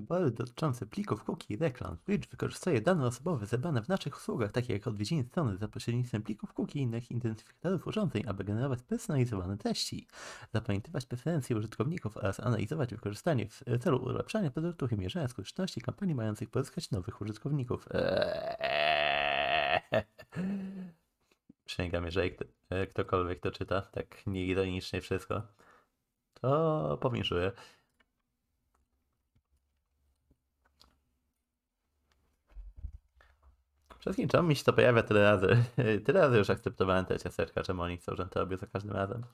wybory dotyczące plików, cookie i reklam. Bridge wykorzystuje dane osobowe zebrane w naszych usługach, takie jak odwiedziny strony za pośrednictwem plików cookie i innych identyfikatorów urządzeń, aby generować personalizowane treści, zapamiętywać preferencje użytkowników oraz analizować wykorzystanie w celu ulepszania produktów i mierzenia skuteczności kampanii mających pozyskać nowych użytkowników. Przysięgam, jeżeli ktokolwiek to czyta, tak nieironicznie wszystko, to powinszuję. Wszystkim czemu mi się to pojawia tyle razy. Tyle razy już akceptowałem te ciasteczka, czemu oni chcą, że to robię za każdym razem.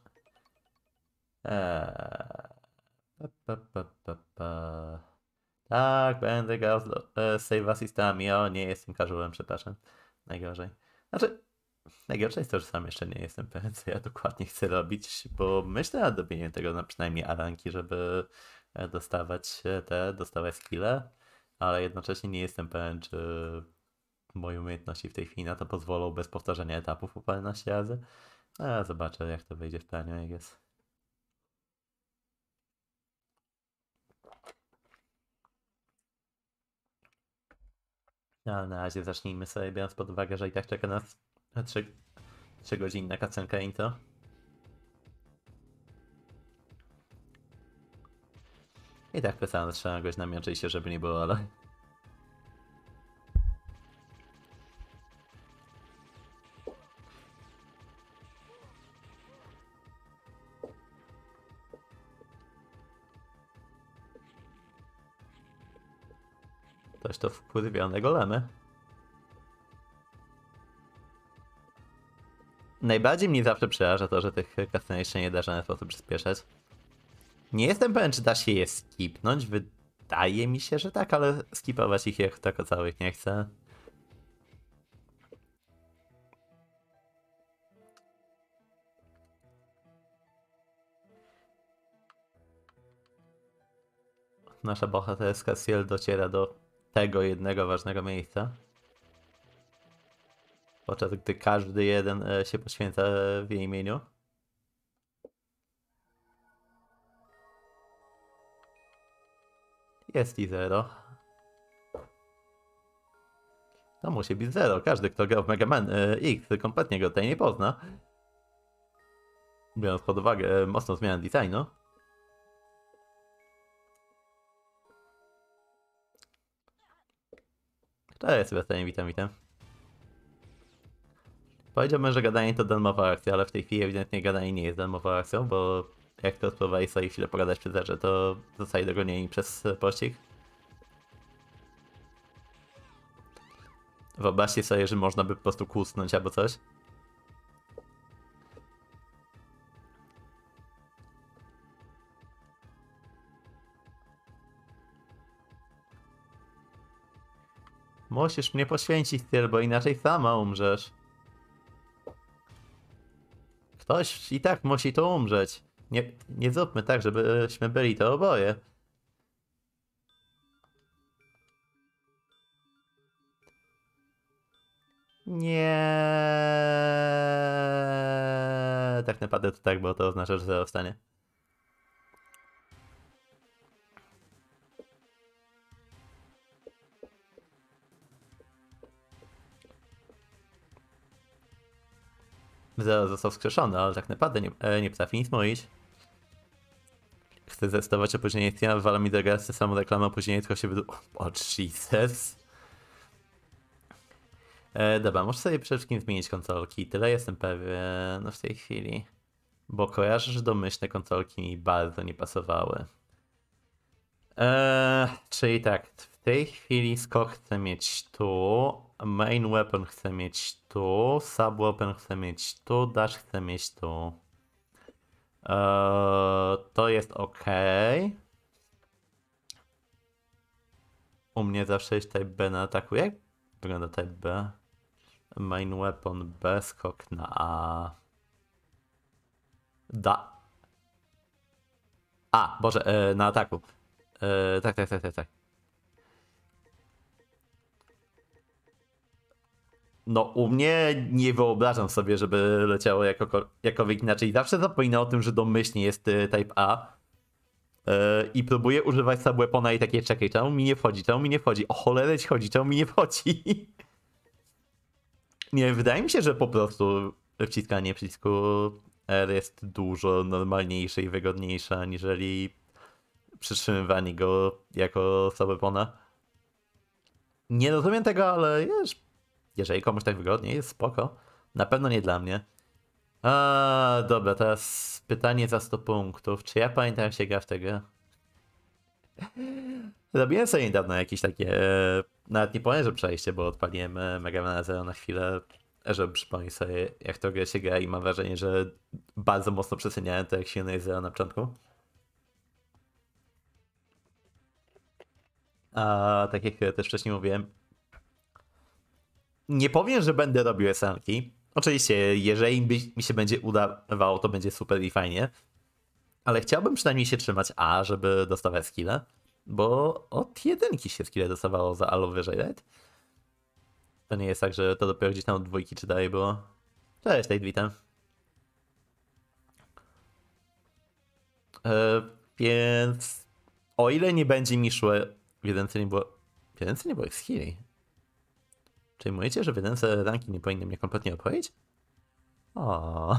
Tak, będę grał z save assistami. O, nie jestem casualem, przepraszam. Najgorzej. Znaczy, najgorsze jest to, że sam jeszcze nie jestem pewien, co ja dokładnie chcę robić, bo myślę nad robieniem tego na przynajmniej aranki, żeby dostawać skille, ale jednocześnie nie jestem pewien, czy moje umiejętności w tej chwili na to pozwolą bez powtarzania etapów po paręnaście razy. A zobaczę, jak to wyjdzie w planie, jak jest. Ale na razie zacznijmy sobie, biorąc pod uwagę, że i tak czeka nas 3-godzinna kacenka intro. I tak pisałem z 3 godzinami, oczywiście, żeby nie było, ale... Ktoś to wkurwione golemy. Najbardziej mnie zawsze przeraża to, że tych cutscen jeszcze nie da w żaden sposób przyspieszać. Nie jestem pewien, czy da się je skipnąć. Wydaje mi się, że tak, ale skipować ich jak tako całych nie chcę. Nasza bohaterska Ciel dociera do tego jednego ważnego miejsca. Podczas gdy każdy jeden się poświęca w jej imieniu. Jest i 0. To musi być 0. Każdy, kto grał w Mega Man X, kompletnie go tutaj nie pozna. Biorąc pod uwagę mocną zmianę designu. Cześć, Sebastianie, witam. Powiedziałbym, że gadanie to darmowa akcja, ale w tej chwili ewidentnie gadanie nie jest darmową akcją, bo jak to spróbowali sobie chwilę pogadać przy zerze, to zostali dogonieni przez pościg. Wyobraźcie sobie, że można by po prostu kłusnąć albo coś. Musisz mnie poświęcić, Tyl, bo inaczej sama umrzesz. Ktoś i tak musi tu umrzeć. Nie zróbmy tak, żebyśmy byli to oboje. Nie. Tak naprawdę to tak, bo to oznacza, że zero wstanie. Zero został wskrzeszony, ale tak naprawdę nie potrafi nic mówić. Chcę ztestować opóźnienie Steama, wywala mi do gry samą reklamę, opóźnienie tylko się O, Jesus. Dobra, muszę sobie przede wszystkim zmienić konsolki. Tyle jestem pewien w tej chwili. Bo kojarzę, że domyślne konsolki mi bardzo nie pasowały. Czyli tak, w tej chwili skok chcę mieć tu, main weapon chcę mieć tu, sub weapon chcę mieć tu, dash chcę mieć tu. To jest ok. U mnie zawsze jest type B na ataku. Jak wygląda type B? Main weapon B, skok na A. Boże, na ataku. Tak. No u mnie nie wyobrażam sobie, żeby leciało jakokolwiek inaczej. Zawsze zapominam o tym, że domyślnie jest type A. I próbuję używać subweapona i takie, czekaj, czemu mi nie wchodzi, czemu mi nie wchodzi, o cholerę ci chodzi, czemu mi nie wchodzi. Nie, wydaje mi się, że po prostu wciskanie przycisku R jest dużo normalniejsze i wygodniejsze, aniżeli przytrzymywanie go jako subweapona. Nie rozumiem tego, ale jeżeli komuś tak wygodnie, jest spoko. Na pewno nie dla mnie. Dobra, teraz pytanie za 100 punktów. Czy ja pamiętam, jak się gra w tę grę? Robiłem sobie niedawno jakieś takie, nawet nie powiem, że przejście, bo odpaliłem Mega Man Zero na chwilę, żeby przypomnieć sobie, jak to grę się gra i mam wrażenie, że bardzo mocno przeceniałem to, jak silne jest Zero na początku. A tak jak też wcześniej mówiłem, nie powiem, że będę robił SNki. Oczywiście, jeżeli mi się będzie udawało, to będzie super i fajnie. Ale chciałbym przynajmniej się trzymać A, żeby dostawać skille. Bo od jedynki się skille dostawało za albo wyżej, right? To nie jest tak, że to dopiero gdzieś tam od dwójki czy dalej było. Cześć, Tate, witam. Więc o ile nie będzie mi szło, w jedynce nie było... W jedynce nie było skilli. Czyli mówicie, że w jedynce ranki nie powinny mnie kompletnie obchodzić? O.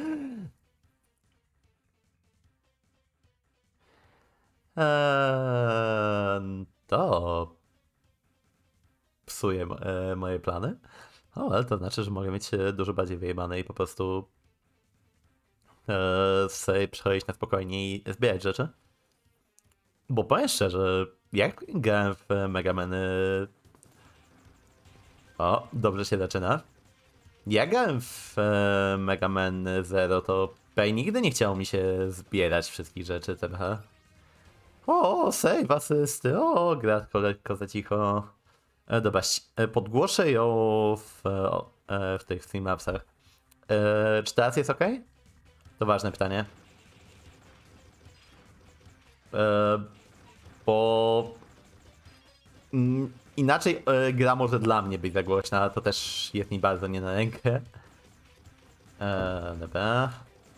To psuje moje plany. O, ale to znaczy, że mogę mieć dużo bardziej wyjebane i po prostu sobie przechodzić na spokojnie i zbierać rzeczy. Bo powiem szczerze, jak grałem w Mega Many... O, dobrze się zaczyna. Jak grałem w Mega Man Zero, to nigdy nie chciało mi się zbierać wszystkich rzeczy trochę. O, save asysty, o, gra lekko za cicho. Dobra, podgłoszę ją w tych streamapsach. Czy teraz jest ok? To ważne pytanie. Bo inaczej gra może dla mnie być za głośna, to też jest mi bardzo nie na rękę. Dobra.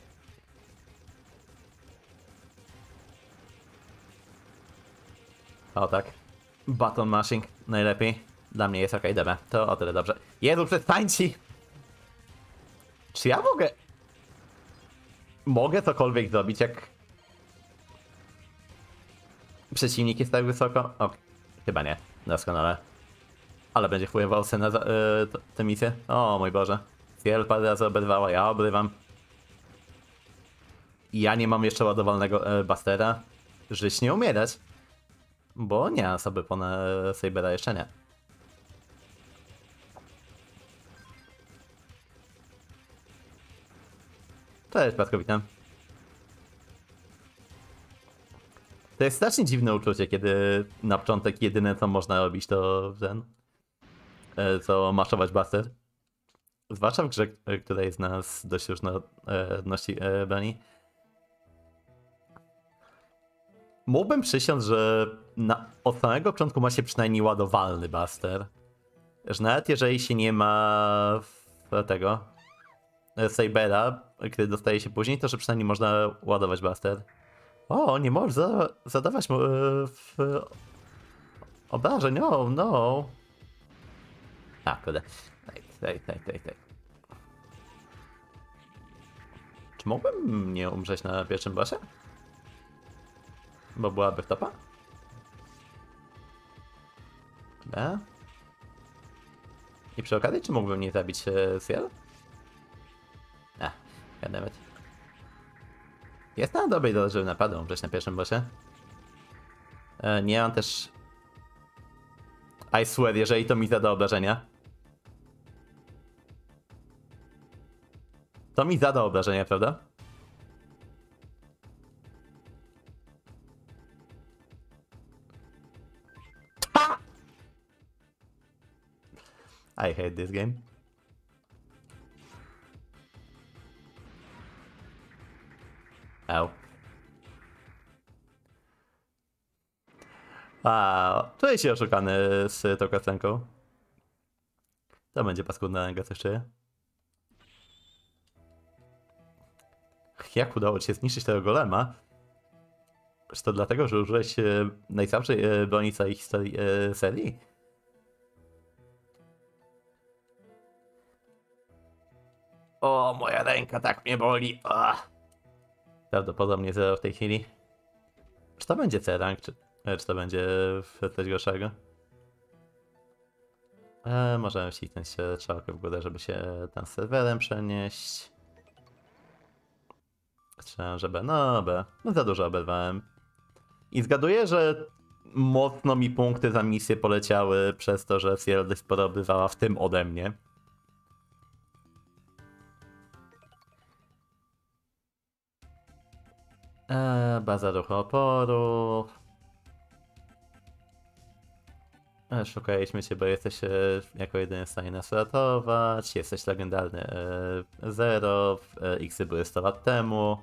O tak. Button mashing najlepiej. Dla mnie jest ok, dobra. To o tyle dobrze. Jezu, przestańcie! Czy ja mogę cokolwiek zrobić, jak przeciwnik jest tak wysoko? O, chyba nie. Doskonale. Ale będzie wpływał na tę misję. O mój Boże. Ciel parę razy oberwała, ja obrywam. I ja nie mam jeszcze ładowalnego Bustera. Żyć nie umierać. Bo nie mam sobie ponad Sabera jeszcze nie. Cześć, Patko, witam. To jest strasznie dziwne uczucie, kiedy na początek jedyne co można robić to co maszować Buster. Zwłaszcza w grze, której z nas dość różnorodności broni. Mógłbym przysiąc, że od samego początku ma się przynajmniej ładowalny Buster. Że nawet jeżeli się nie ma tego Sabera, kiedy dostaje się później, to że przynajmniej można ładować Buster. O, nie możesz zadawać mu obrażeń, no. A, kurde. Daj. Czy mógłbym nie umrzeć na pierwszym bossie? Bo byłaby wtopa? Dobra. I przy okazji, czy mógłbym nie zabić Ciel? Goddammit. Jest na dobrej drodze, żeby naprawdę umrzeć na pierwszym bossie. Nie mam też... I swear, jeżeli to mi zada obrażenia. To mi zada obrażenia, prawda? I hate this game. Au. Czuję się oszukany z tą kastenką. To będzie paskudna ręka, coś czuję. Jak udało ci się zniszczyć tego golema? Czy to dlatego, że użyłeś najsłabszej broni całej historii serii? O, moja ręka tak mnie boli. Prawdopodobnie zero w tej chwili. Czy to będzie C-rank, czy to będzie coś gorszego? Możemy wcisnąć strzałkę w górę, żeby się tam serwerem przenieść. Strzelam, żeby... No, za dużo oberwałem. I zgaduję, że mocno mi punkty za misję poleciały przez to, że Sierra dość sporo obywała, w tym ode mnie. Baza ruchu oporu. Szukaliśmy cię, bo jesteś jako jedyny w stanie nas ratować. Jesteś legendarny Zero. X były 100 lat temu.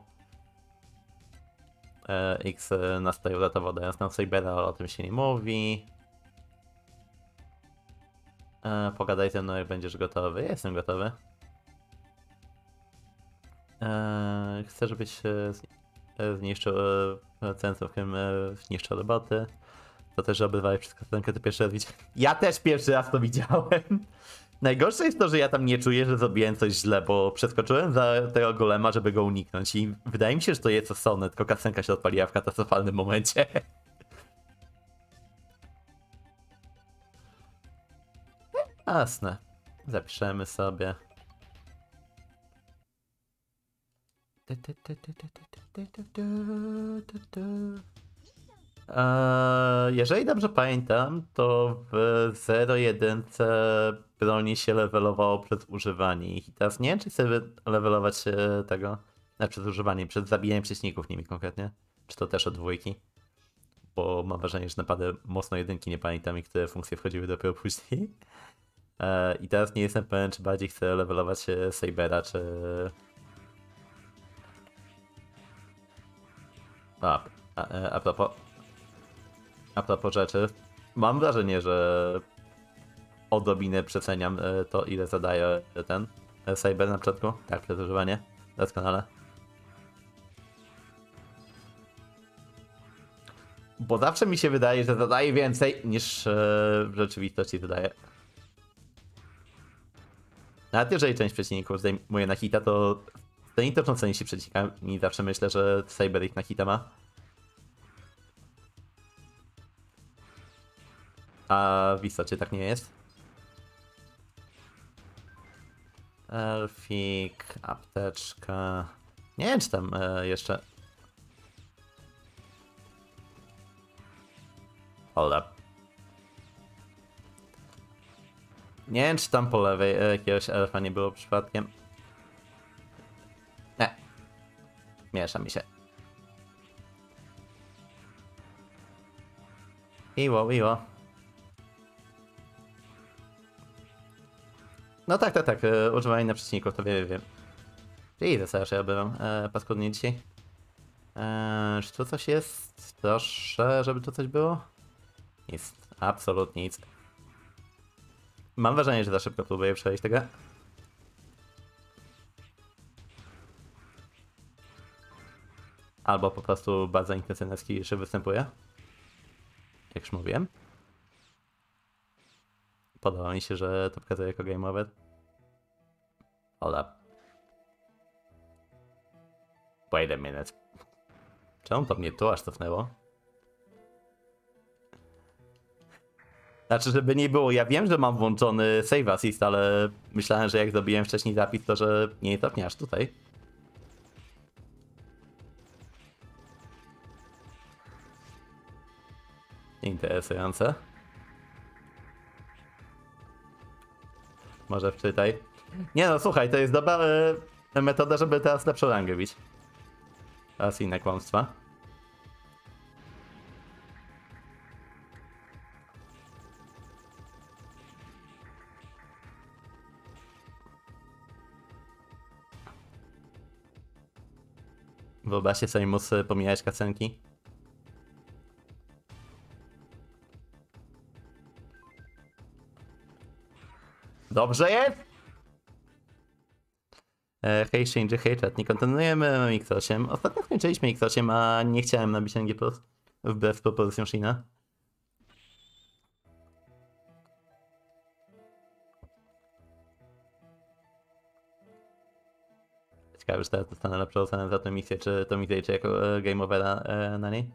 X nas tutaj uratował, dając nam Cybera, ale o tym się nie mówi. Pogadaj ze mną, jak będziesz gotowy. Ja jestem gotowy. Chcę, żebyś zniszczył centrum, w którym zniszczył roboty. To też, że obywałeś przez kastenkę, to pierwszy raz widziałem. Ja też pierwszy raz to widziałem. Najgorsze jest to, że ja tam nie czuję, że zrobiłem coś źle, bo przeskoczyłem za tego golema, żeby go uniknąć i wydaje mi się, że to jest osądne, tylko kastenka się odpaliła w katastrofalnym momencie. Jasne. Zapiszemy sobie. Jeżeli dobrze pamiętam, to w 0.1 broni się levelowało przez używanie ich. I teraz nie wiem, czy chcę levelować tego, przez używanie, przez zabijanie przeciwników nimi konkretnie. Czy to też od dwójki? Bo mam wrażenie, że naprawdę mocno jedynki nie pamiętam i które funkcje wchodziły dopiero później. I teraz nie jestem pewien, czy bardziej chcę levelować Sabera, czy... A propos rzeczy, mam wrażenie, że odrobinę przeceniam to, ile zadaje ten Saber na początku. Tak, przez używanie. Doskonale. Bo zawsze mi się wydaje, że zadaje więcej niż w rzeczywistości zadaje. Nawet jeżeli część przeciwników zdejmuje na hita, to w tej toczącej się przeciwnikami zawsze myślę, że Saber ich na hita ma. A w istocie tak nie jest. Elfik, apteczka. Nie wiem, czy tam jeszcze... Hold up. Nie wiem, czy tam po lewej jakiegoś elfa nie było przypadkiem. Nie. Miesza mi się. Iło. No tak. Używanie na przeciwników, to wiem. Jesus, zaraz ja byłem paskudnie dzisiaj. Czy tu coś jest? Proszę, żeby tu coś było? Nic. Absolutnie nic. Mam wrażenie, że za szybko próbuję przejść tego. Albo po prostu bardzo intensywny skill występuje. Jak już mówiłem. Podoba mi się, że to pokazuje jako game over. Hola. Wait a minute. Czemu to mnie tu aż cofnęło? Znaczy, żeby nie było, ja wiem, że mam włączony save assist, ale myślałem, że jak zrobiłem wcześniej zapis, to że nie cofnie aż tutaj. Interesujące. Może wczytaj. Nie no, słuchaj, to jest dobra metoda, żeby teraz lepszą rangę bić. Teraz inne kłamstwa. Wyobraźcie sobie móc pomijać kacenki. Dobrze jest? Hej Shinji, hej chat, nie kontynuujemy X8. Ostatnio skończyliśmy X8, a nie chciałem nabić NG+, wbrew propozycjom Shina. Ciekawe, że teraz dostanę lepszą ocenę za tę misję, czy to mi zajdzie jako game overa na niej.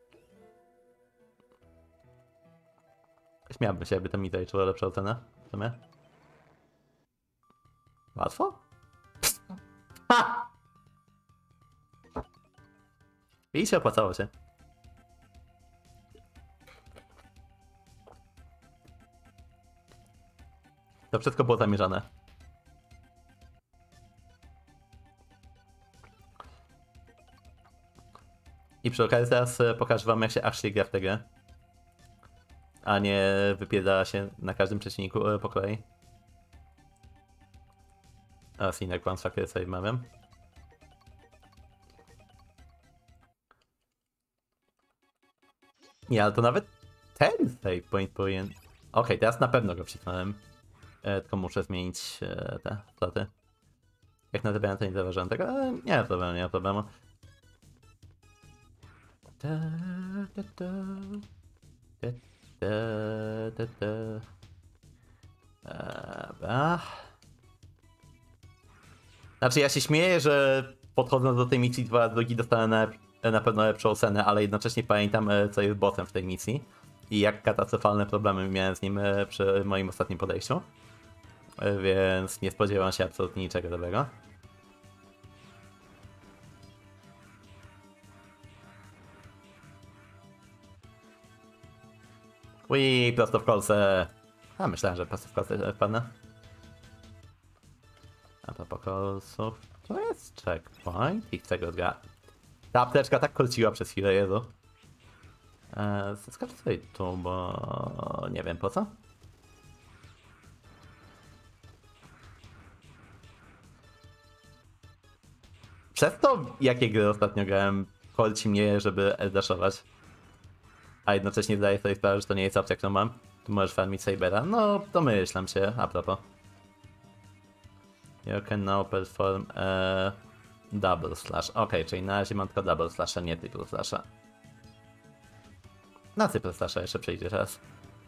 Śmiałbym się, jakby to mi zajęło lepszą ocenę w sumie. Łatwo? Ha! I się opłacało się. To wszystko było zamierzone. I przy okazji teraz pokażę wam, jak się actually gra w tę grę. A nie wypierdala się na każdym przeciwniku po kolei. A Sinek One Factor sobie wmawiam. Nie, ale to nawet ten save point powinien... Okej, teraz na pewno go wcisnąłem. Tylko muszę zmienić te sloty. Jak nazywają, to nie zauważyłem tego, ale nie ma problemu, nie ma problemu. Znaczy ja się śmieję, że podchodząc do tej misji 2 drogi dostanę na pewno lepszą ocenę, ale jednocześnie pamiętam, co jest bossem w tej misji i jak katastrofalne problemy miałem z nim przy moim ostatnim podejściu. Więc nie spodziewam się absolutnie niczego dobrego. Ui, prosto w kolce. A myślałem, że prosto w kolce wpadnę. A propos kolców, to jest checkpoint i chcę go zga... Ta apteczka tak kolciła przez chwilę, Jezu. Zeskaczę sobie tu, bo nie wiem po co. Przez to, jakie gry ostatnio grałem, kolci mnie, żeby dashować. A jednocześnie zdaję sobie sprawę, że to nie jest opcja, którą mam. Tu możesz farmić Sabera. No, domyślam się, a propos. You can now perform double slash. Okej, czyli na razie mam tylko double slasha, nie triple slasha. Na triple slasha jeszcze przejdzie raz.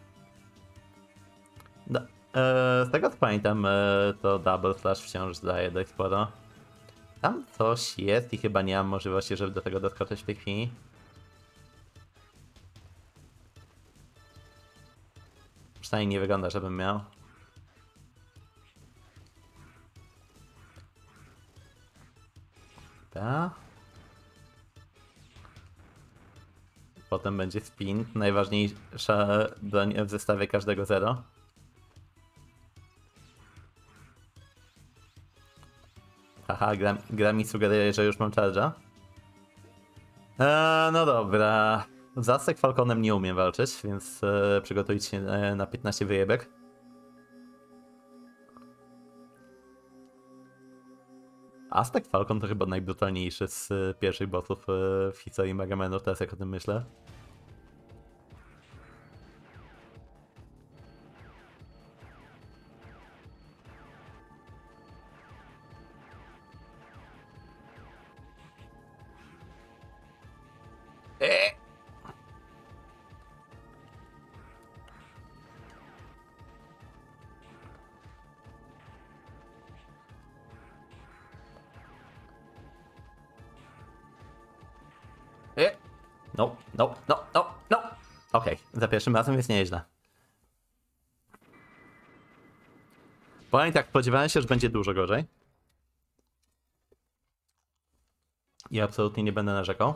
Z tego co pamiętam, to double slash wciąż daje dość sporo. Tam coś jest i chyba nie mam możliwości, żeby do tego doskoczyć w tej chwili. Przynajmniej nie wygląda, żebym miał. Ta. Potem będzie spin, najważniejsza broń w zestawie każdego zero. Haha, gra mi sugeruje, że już mam charge'a. No dobra. Z Aztek Falconem nie umiem walczyć, więc przygotujcie się na 15 wyjebek. Aztek Falcon to chyba najbrutalniejszy z pierwszych bossów w historii Mega Manu, teraz jak o tym myślę. No, no, no, no, no. Okej, za pierwszym razem jest nieźle. Powiem tak, spodziewałem się, że będzie dużo gorzej. I absolutnie nie będę narzekał.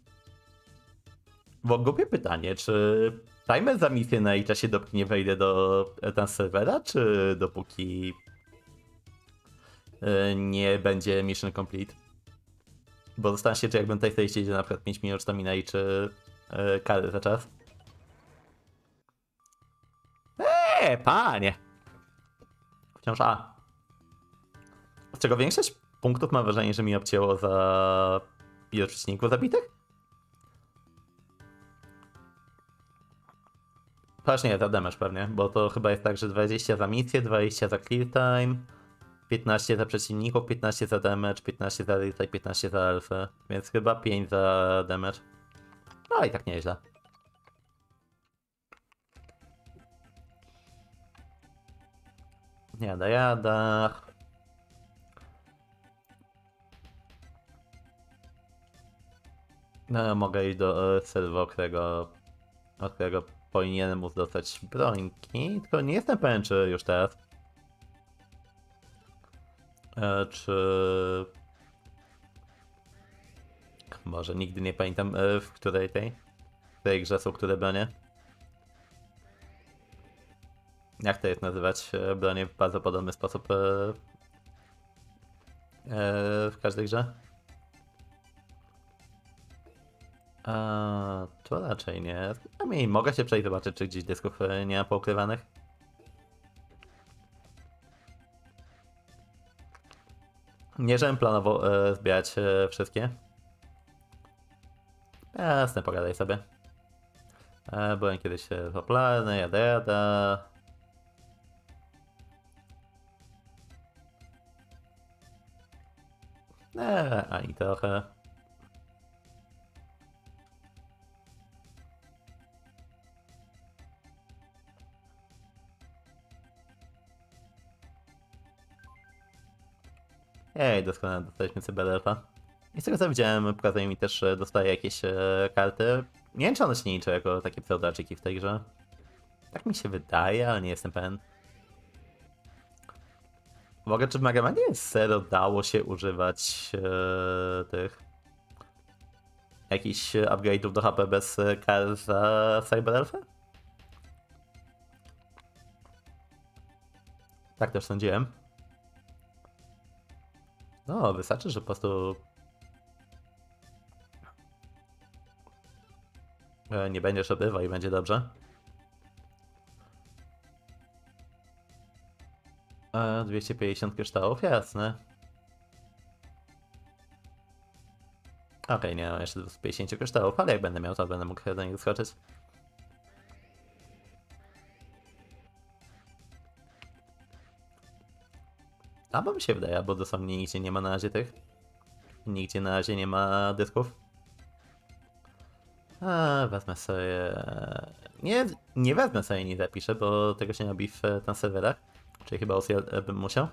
Bo głupie pytanie, czy timer za misję na czasie dopóki nie wejdę do serwera, czy dopóki nie będzie mission complete? Bo zastanawiam się, czy jakbym tutaj sobie siedział na przykład 5 minut, to mi naliczy kary za czas. Panie! Wciąż A. Z czego większość punktów mam wrażenie, że mi obcięło za ilość przeciwników zabitych? Chociaż nie, za damage pewnie, bo to chyba jest tak, że 20 za misję, 20 za clear time. 15 za przeciwników, 15 za damage, 15 za Rita i 15 za elfy. Więc chyba 5 za damage. No i tak nieźle. Jada, jada. No, mogę iść do serwa, od którego powinienem móc dostać brońki, tylko nie jestem pewien, czy już teraz. Czy... Może nigdy nie pamiętam, w której grze są które bronie. Jak to jest nazywać bronie w bardzo podobny sposób w każdej grze? To raczej nie. Przynajmniej mogę się przejść zobaczyć, czy gdzieś dysków nie ma poukrywanych. Nie, żebym planował zbierać wszystkie. Jasne, pogadaj sobie. Byłem kiedyś popularny, jada. Ani trochę. Doskonale dostaliśmy cyberelfa. I z tego co widziałem, pokazuje mi też, że dostaje jakieś karty. Nie wiem, czy one się nie liczą jako takie pseudoczyki w tej grze. Tak mi się wydaje, ale nie jestem pewien. W ogóle, czy w Mega Manie Zero dało się używać tych jakichś upgrade'ów do HP bez kar za cyberelfę? Tak też sądziłem. No, wystarczy, że po prostu nie będziesz obywał i będzie dobrze. 250 kryształów, jasne. Okej, nie mam jeszcze 250 kryształów, ale jak będę miał, to będę mógł do niego skoczyć. Albo mi się wydaje, bo dosłownie nigdzie nie ma na razie tych. Nigdzie na razie nie ma dysków. Wezmę sobie... Nie wezmę sobie, nie zapiszę, bo tego się nie robi w tam serwerach. Czyli chyba OCL bym musiał.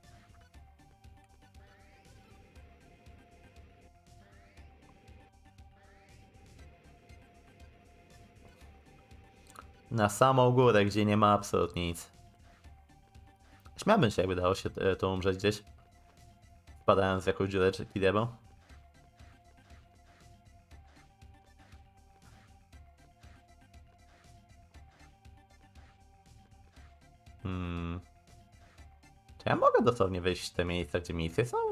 Na samą górę, gdzie nie ma absolutnie nic. Śmiałbym się, jakby dało się to umrzeć gdzieś. Wpadając w jakąś dziurę czy kidełę. Czy ja mogę dosłownie wejść w te miejsca, gdzie misje są?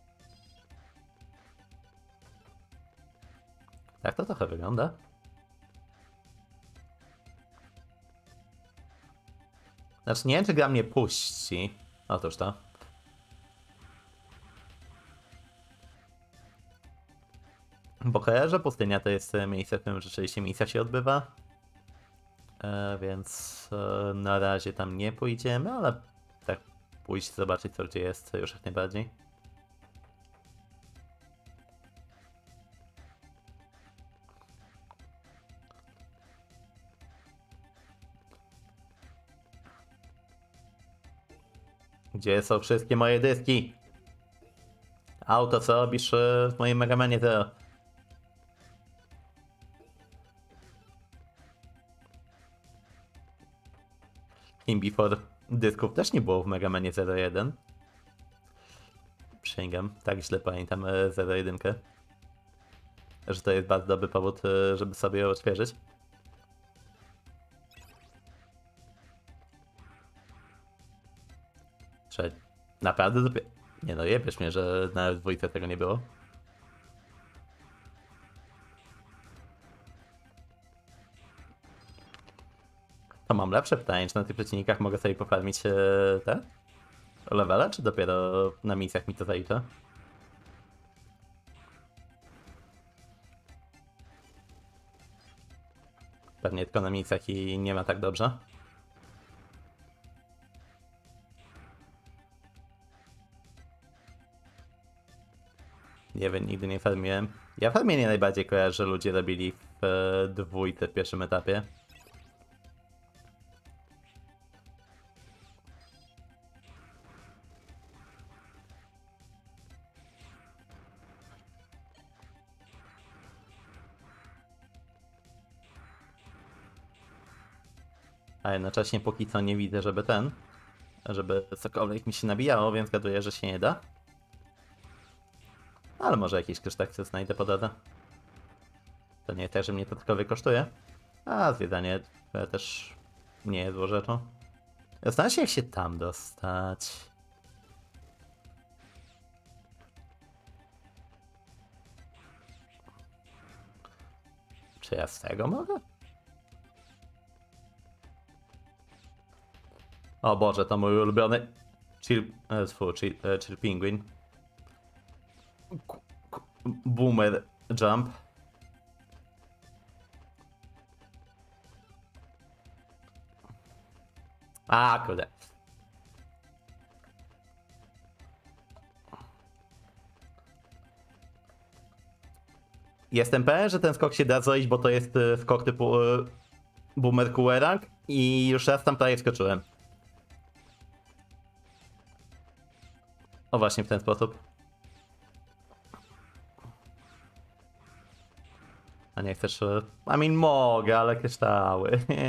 Tak to trochę wygląda. Znaczy nie wiem, czy gra mnie puści. Otóż to. Bo kojarzę, pustynia to jest miejsce, w którym rzeczywiście misja się odbywa. Więc na razie tam nie pójdziemy, ale tak pójść, zobaczyć co gdzie jest już jak najbardziej. Gdzie są wszystkie moje dyski? Auto, co robisz w moim Mega Manie Zero? In Before dysków też nie było w Mega Manie 01. Przysięgam, tak źle pamiętam 01. Że to jest bardzo dobry powód, żeby sobie ją odświeżyć. Naprawdę dopiero... Nie no, jebiesz mnie, że nawet w dwójce tego nie było. To mam lepsze pytanie, czy na tych przeciwnikach mogę sobie pofarmić te levele, czy dopiero na misjach mi to zalicza? Pewnie tylko na misjach i nie ma tak dobrze. Nie wiem, nigdy nie farmiłem. Ja farmienie najbardziej kojarzę, że ludzie robili w dwójce w pierwszym etapie. A jednocześnie póki co nie widzę, żeby cokolwiek mi się nabijało, więc gaduję, że się nie da. Ale może jakiś kryształek znajdę po drodze. To nie tak, że mnie to cokolwiek kosztuje. A zwiedzanie też nie jest złą rzeczą. Zastanawiam się, jak się tam dostać. Czy ja z tego mogę? O Boże, to mój ulubiony chill penguin. Boomer jump. A, kurde. Jestem pewien, że ten skok się da zrobić, bo to jest skok typu Boomer Kuerang i już raz tam prawie wskoczyłem. O właśnie w ten sposób. A nie chcesz... mogę, ale kryształy.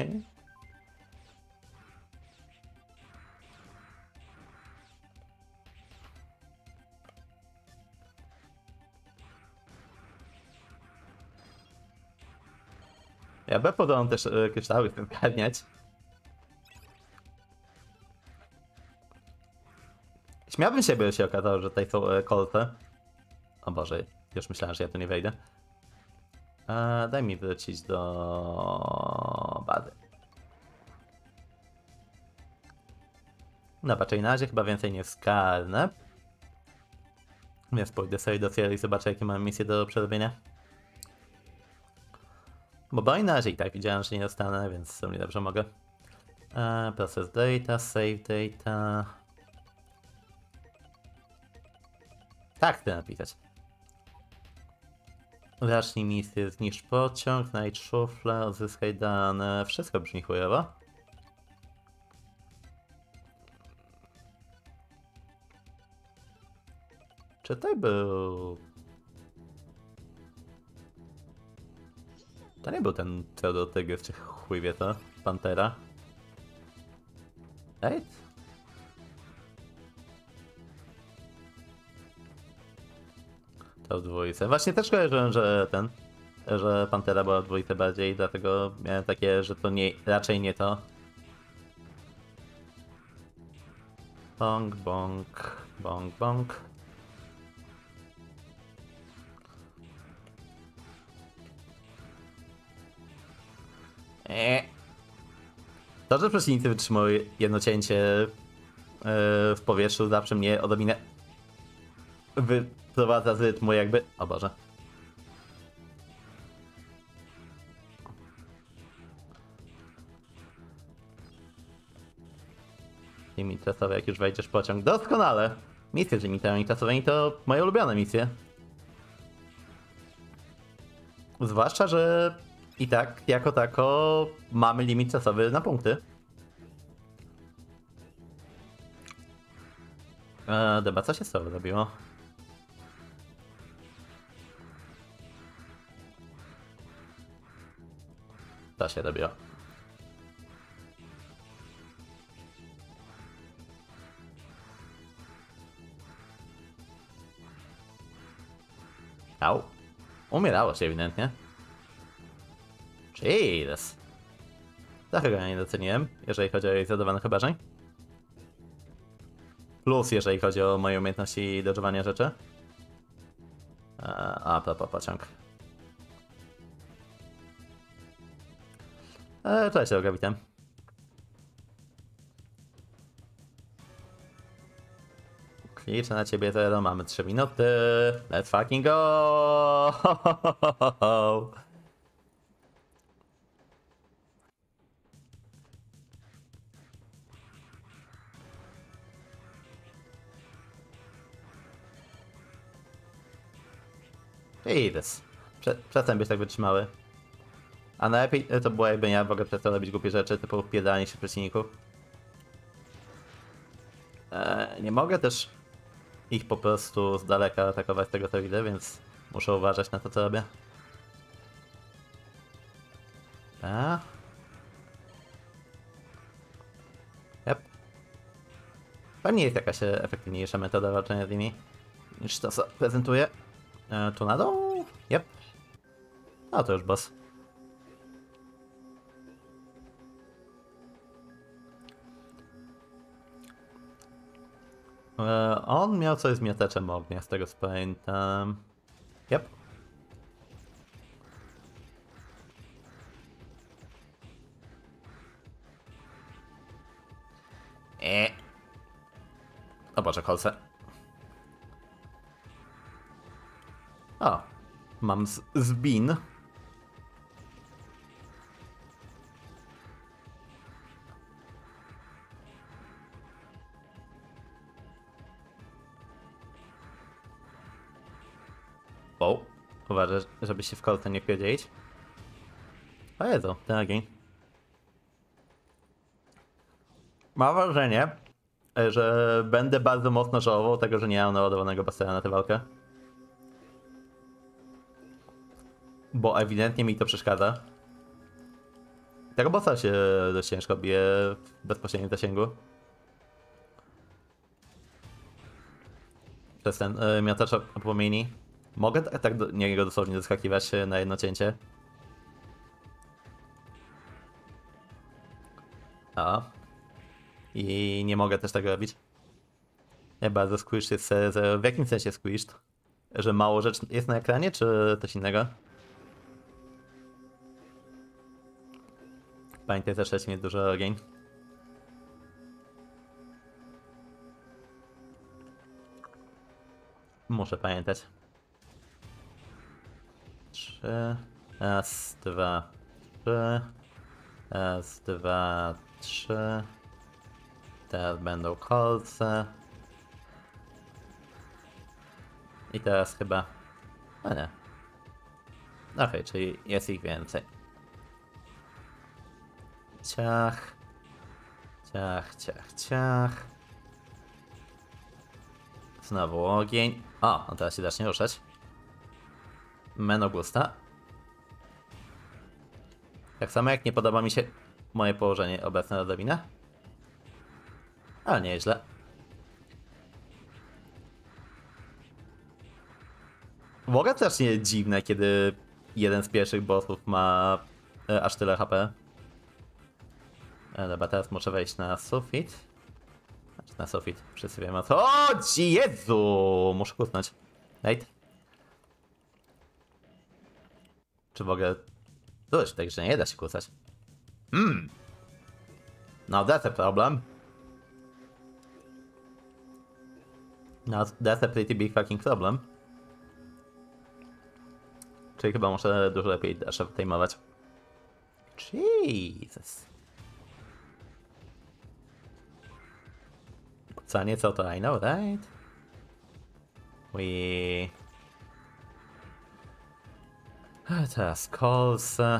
Ja będę podobno też kryształy chcę zgarniać. Śmiałbym się, by się okazało, że tutaj są kolce. O Boże, już myślałem, że ja tu nie wejdę. Daj mi wrócić do bazy. No patrzę, na razie chyba więcej nie skarnę. Więc pójdę sobie do Sierra i zobaczę, jakie mam misje do przerobienia. Bo na razie i tak widziałem, że nie dostanę, więc równie dobrze mogę. Process data, save data. Tak chcę napisać. Zacznij misję, zniszcz pociąg, znajdź szuflę, odzyskaj dane. Wszystko brzmi chujowo. Czy to był... To nie był ten pseudotygrys, czy chuj wie to? Pantera? Ej? To w dwójce. Właśnie też kojarzyłem, że Pantera była w dwójce bardziej, dlatego miałem takie, że to nie, raczej nie to. Bong, bong, bong, bong. To, że przeciwnicy wytrzymały jedno cięcie w powietrzu, zawsze mnie odrobinę wyprowadza z rytmu jakby... O Boże. Limit czasowy, jak już wejdziesz w pociąg. Doskonale! Misje z limitami czasowymi to moje ulubione misje. Zwłaszcza, że i tak, jako tako, mamy limit czasowy na punkty. Dobra, co się z tobą robiło? Co się robiło? Au. Umierało się ewidentnie. Jesus. Trochę go nie doceniłem, jeżeli chodzi o jej zadawanych obrażeń. Plus, jeżeli chodzi o moje umiejętności dodżowania rzeczy. A propos pociąg. Cześć, droga, witam. Liczę na ciebie, zero, mamy 3 minuty. Let's fucking go! Jesus. Przestań być tak wytrzymały. A najlepiej to było, jakbym ja w ogóle przestał robić głupie rzeczy, typu wpierdalanie się przeciwników. Nie mogę też ich po prostu z daleka atakować z tego co widzę, więc muszę uważać na to co robię. A? Yep. Pewnie jest jakaś efektywniejsza metoda walczenia z nimi niż to co prezentuję. Tu na dół? Yep. No to już boss. On miał coś z mioteczem ognia, z tego co pamiętam. Yep. O Boże, kolce. O, mam zbin. O, uważaj, żeby się w kolce nie wpierdzielić. O Jezu, ten ogień. Mam wrażenie, że będę bardzo mocno żałował tego, że nie mam naładowanego bastera na tę walkę. Bo ewidentnie mi to przeszkadza. Tego bossa się dość ciężko bije w bezpośrednim zasięgu. Przez ten miotacz płomieni. Mogę tak do niego dosłownie doskakiwać na jedno cięcie. O. I nie mogę też tego robić. Nie bardzo squished jest. W jakim sensie squished? Że mało rzeczy jest na ekranie, czy coś innego? Pamiętaj też, że mieć dużo ogień. Muszę pamiętać. 3. Raz, 2, 3. Raz, 2, 3. Teraz będą kolce. I teraz chyba... A nie. Okej, czyli jest ich więcej. Ciach. Ciach, ciach, ciach. Znowu ogień. O, no teraz się zacznie ruszać. Meno gusta. Tak samo jak nie podoba mi się moje położenie obecne na drabinę. Ale nieźle. W ogóle strasznie dziwne, kiedy jeden z pierwszych bossów ma aż tyle HP. Dobra, teraz muszę wejść na sufit. Znaczy na sufit, wszyscy wiemy o co. O, Jezu! Muszę kusnąć. Right? Czy w ogóle... Tu już tak, że nie da się kusać. No, that's a problem. No, that's a pretty big fucking problem. Czyli chyba muszę dużo lepiej dasha tejmować. Jesus. Co nieco to I know, right? Teraz kolce.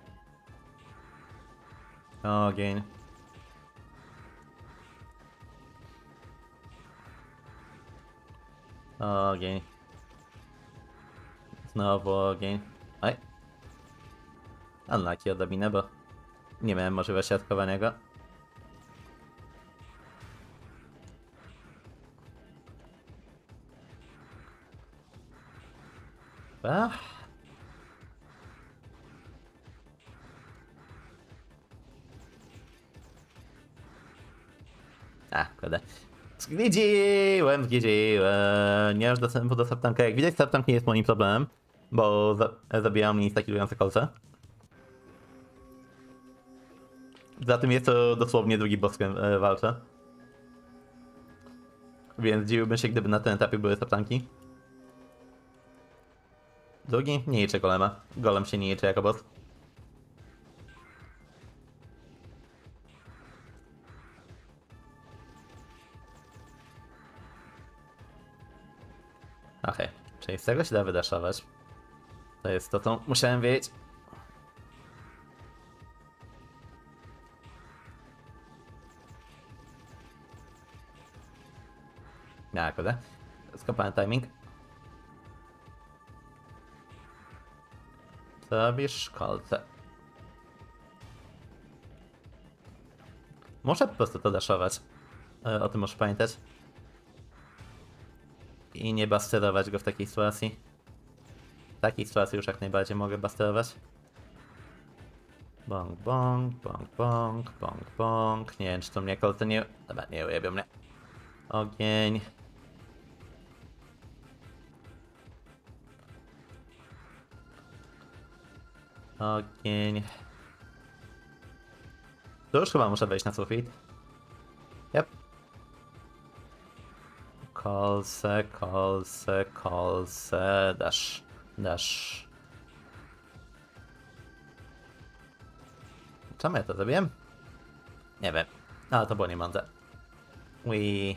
Ogień. Ogień. Znowu ogień. Oj. Unlucky odrobinę, bo nie miałem możliwości atakowania go. Kurde. Zwiedziłem. Nie masz dostępu do Saptanka. Jak widać, Saptank nie jest moim problemem, bo zabijał mnie instakilujące kolce. Za tym jest to dosłownie drugi boss, z którym walczę. Więc dziwiłbym się, gdyby na tym etapie były Saptanki. Drugi? Nie liczę golema. Golem się nie liczy jako boss. Okej, czyli z tego się da wydaszować. To jest to, co musiałem wiedzieć. Miała kodę. Skopałem timing. Co robisz? Kolce. Muszę po prostu to daszować. O tym muszę pamiętać. I nie basterować go w takiej sytuacji. W takiej sytuacji już jak najbardziej mogę basterować. Bong, bong, bong, bong, bong, bong. Nie wiem, czy to mnie kolce nie... Dobra, nie ujebią mnie. Ogień. Ogień. To już chyba muszę wejść na sufit. Yep. Kolce, kolce, kolce. Dash. Dash. Czemu ja to zrobiłem? Nie wiem. Ale to było niemądre. Ui.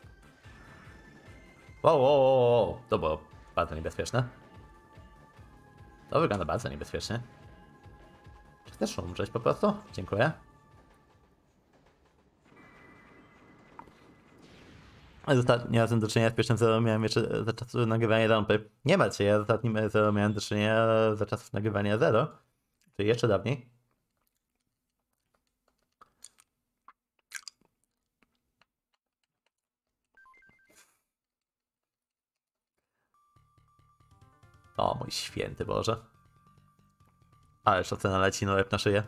Wow, wow, wow, wow. To było bardzo niebezpieczne. To wygląda bardzo niebezpiecznie. Czy chcesz umrzeć po prostu? Dziękuję. Ostatnim razem do czynienia z pierwszym zero miałem jeszcze za czasów nagrywania rampy. Nie martw się, ja z ostatnim zero miałem do czynienia za czasów nagrywania zero. Czyli jeszcze dawniej. O mój święty Boże. Ależ ocena leci na łeb na szyję.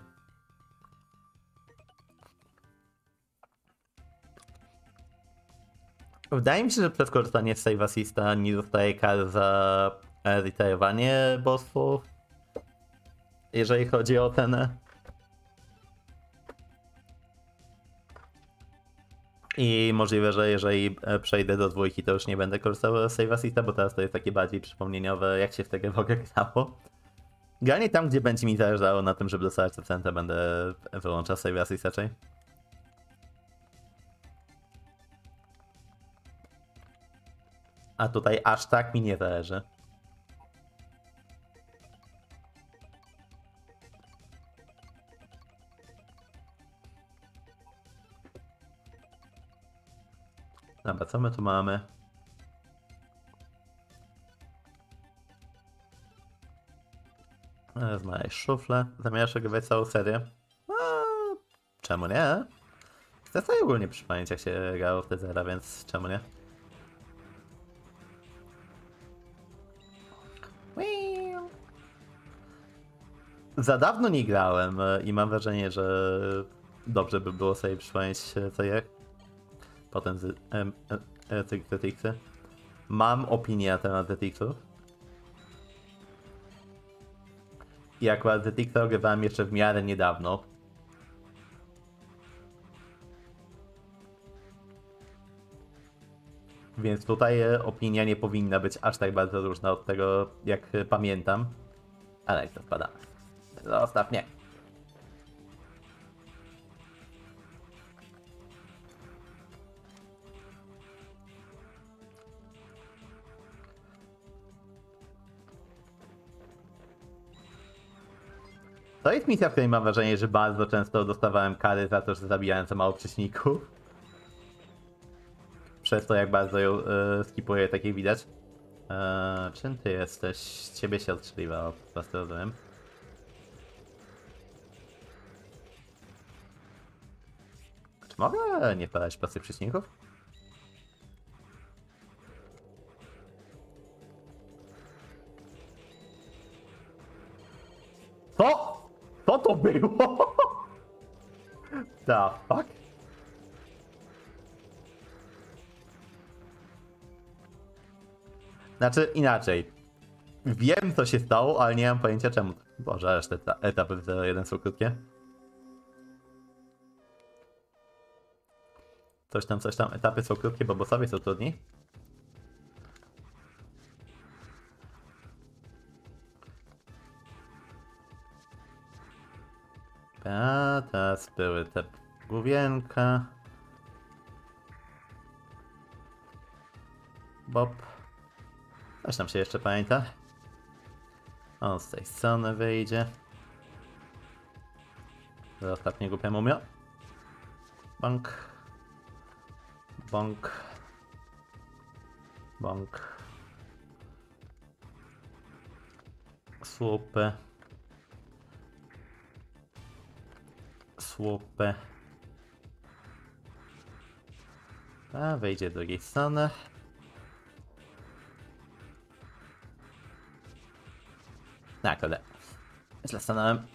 Wydaje mi się, że przez korzystanie z save assista nie dostaje kar za retirowanie bossów. Jeżeli chodzi o ocenę. I możliwe, że jeżeli przejdę do dwójki, to już nie będę korzystał z save assista, bo teraz to jest takie bardziej przypomnieniowe, jak się w tego w ogóle grało. Granie tam, gdzie będzie mi zależało na tym, żeby dostawać ocenę, będę wyłączał save assist raczej. A tutaj aż tak mi nie zależy. Dobra, co my tu mamy? Znaleźć szuflę. Zamierzasz ogrywać całą serię? Czemu nie? Chcę sobie ogólnie przypomnieć, jak się grało w te zera, więc czemu nie? Za dawno nie grałem i mam wrażenie, że dobrze by było sobie przypomnieć co jak. Potem z ZTX-y. Mam opinię na temat ZTX-ów. I akurat ZTX ogrywałem jeszcze w miarę niedawno. Więc tutaj opinia nie powinna być aż tak bardzo różna od tego, jak pamiętam. Ale jak to spada. Zostaw mnie. To jest misja, w której mam wrażenie, że bardzo często dostawałem kary za to, że zabijałem za mało przeciwników. Przez to, jak bardzo ją skipuję, tak jak widać. Czym ty jesteś? Ciebie się odstrzeliwało, po prostu rozumiem. Czy mogę nie wpadać w pasy przeciwników? Co? Co to było? The fuck? Znaczy inaczej. Wiem, co się stało, ale nie mam pojęcia czemu. Boże, aż te etapy w 0-1 są krótkie. Coś tam. Etapy są krótkie, bo bossowie są trudni. A teraz były te główienka. Bob. Coś tam się jeszcze pamięta. On z tej strony wyjdzie. Do ostatniego mumio. Bank. Bank. Bank. Słupy. Słupy. A wejdzie z drugiej strony. Tak, ale źle stanąłem.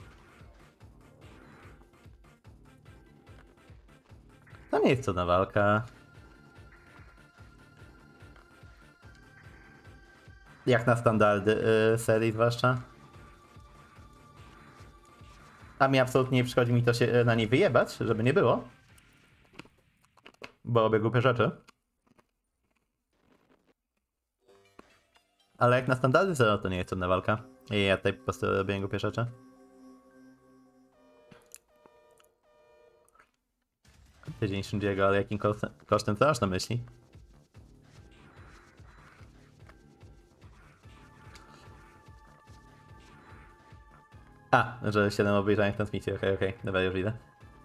To nie jest trudna walka. Jak na standardy serii zwłaszcza. A mi absolutnie nie przychodzi mi to się na niej wyjebać, żeby nie było. Bo robię głupie rzeczy. Ale jak na standardy zero to nie jest trudna walka. I ja tutaj po prostu robię głupie rzeczy. Tydzień Shinjiego, ale jakim kosztem to masz na myśli? A, że 7 obejrzeń transmisji, okej, dobra, już idę.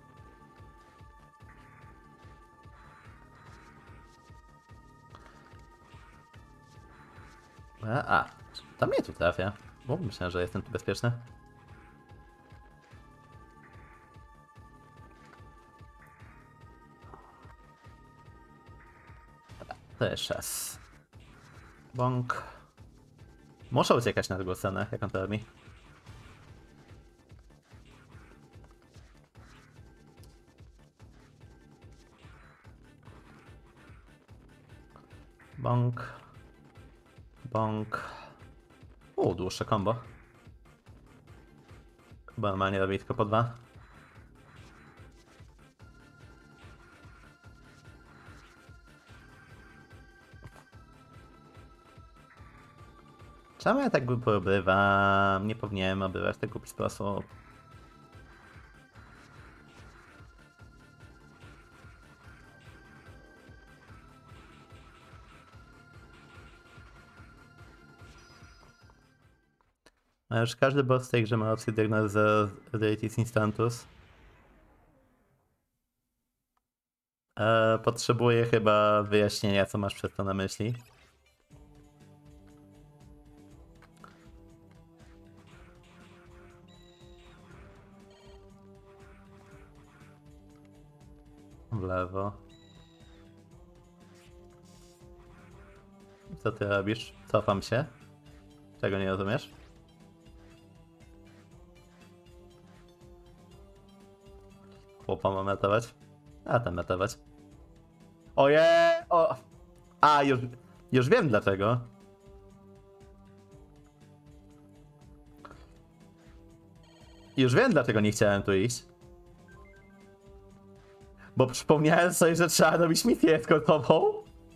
To mnie tu trafia. Bo myślałem, że jestem tu bezpieczny. Dobra, to jeszcze raz. Bąk. Muszę uciekać na drugą stronę, jak on to robi. Bąk. Bąk. O, dłuższe combo. Chyba normalnie robi tylko po 2. Czemu ja tak głupio obrywam? Nie powinienem obrywać w taki głupi sposób. A już każdy boss w tej grze ma opcję diagnozy Radiatis Instantus. Potrzebuję chyba wyjaśnienia, co masz przez to na myśli. W lewo. Co ty robisz? Cofam się. Czego nie rozumiesz? Chłopa mam ratować? A tam ratować. Ojej! O! A, już wiem dlaczego. Już wiem dlaczego nie chciałem tu iść. Bo przypomniałem sobie, że trzeba robić misję eskortową.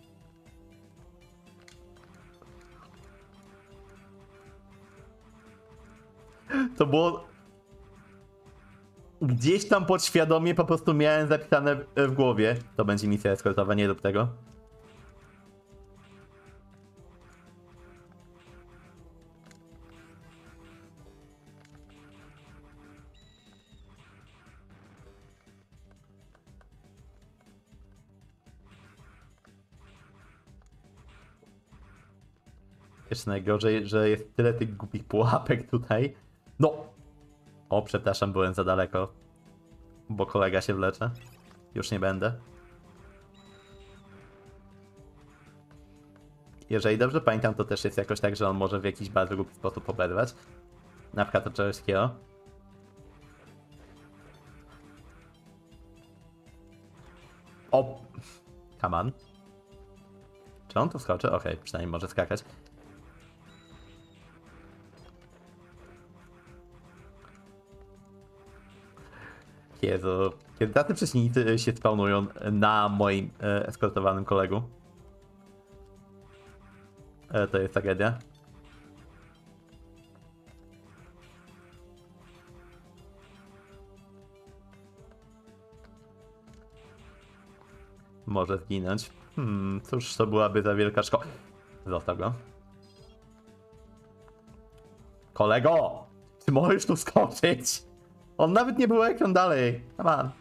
To było... Gdzieś tam podświadomie po prostu miałem zapisane w głowie. To będzie misja eskortowa, nie rób tego. Jeszcze najgorzej, że jest tyle tych głupich pułapek tutaj. No! O, przepraszam, byłem za daleko. Bo kolega się wlecze. Już nie będę. Jeżeli dobrze pamiętam, to też jest jakoś tak, że on może w jakiś bardzo głupi sposób oberwać. Na przykład od czegoś takiego. O! Come on. Czy on tu skoczy? Okej, przynajmniej może skakać. Jezu, kiedy tacy przeciwnicy się spawnują na moim eskortowanym kolegu, to jest tragedia. Może zginąć. Cóż, to byłaby za wielka szkoda. Zostaw go. Kolego! Czy możesz tu skoczyć? On nawet nie był ekran dalej. Come on.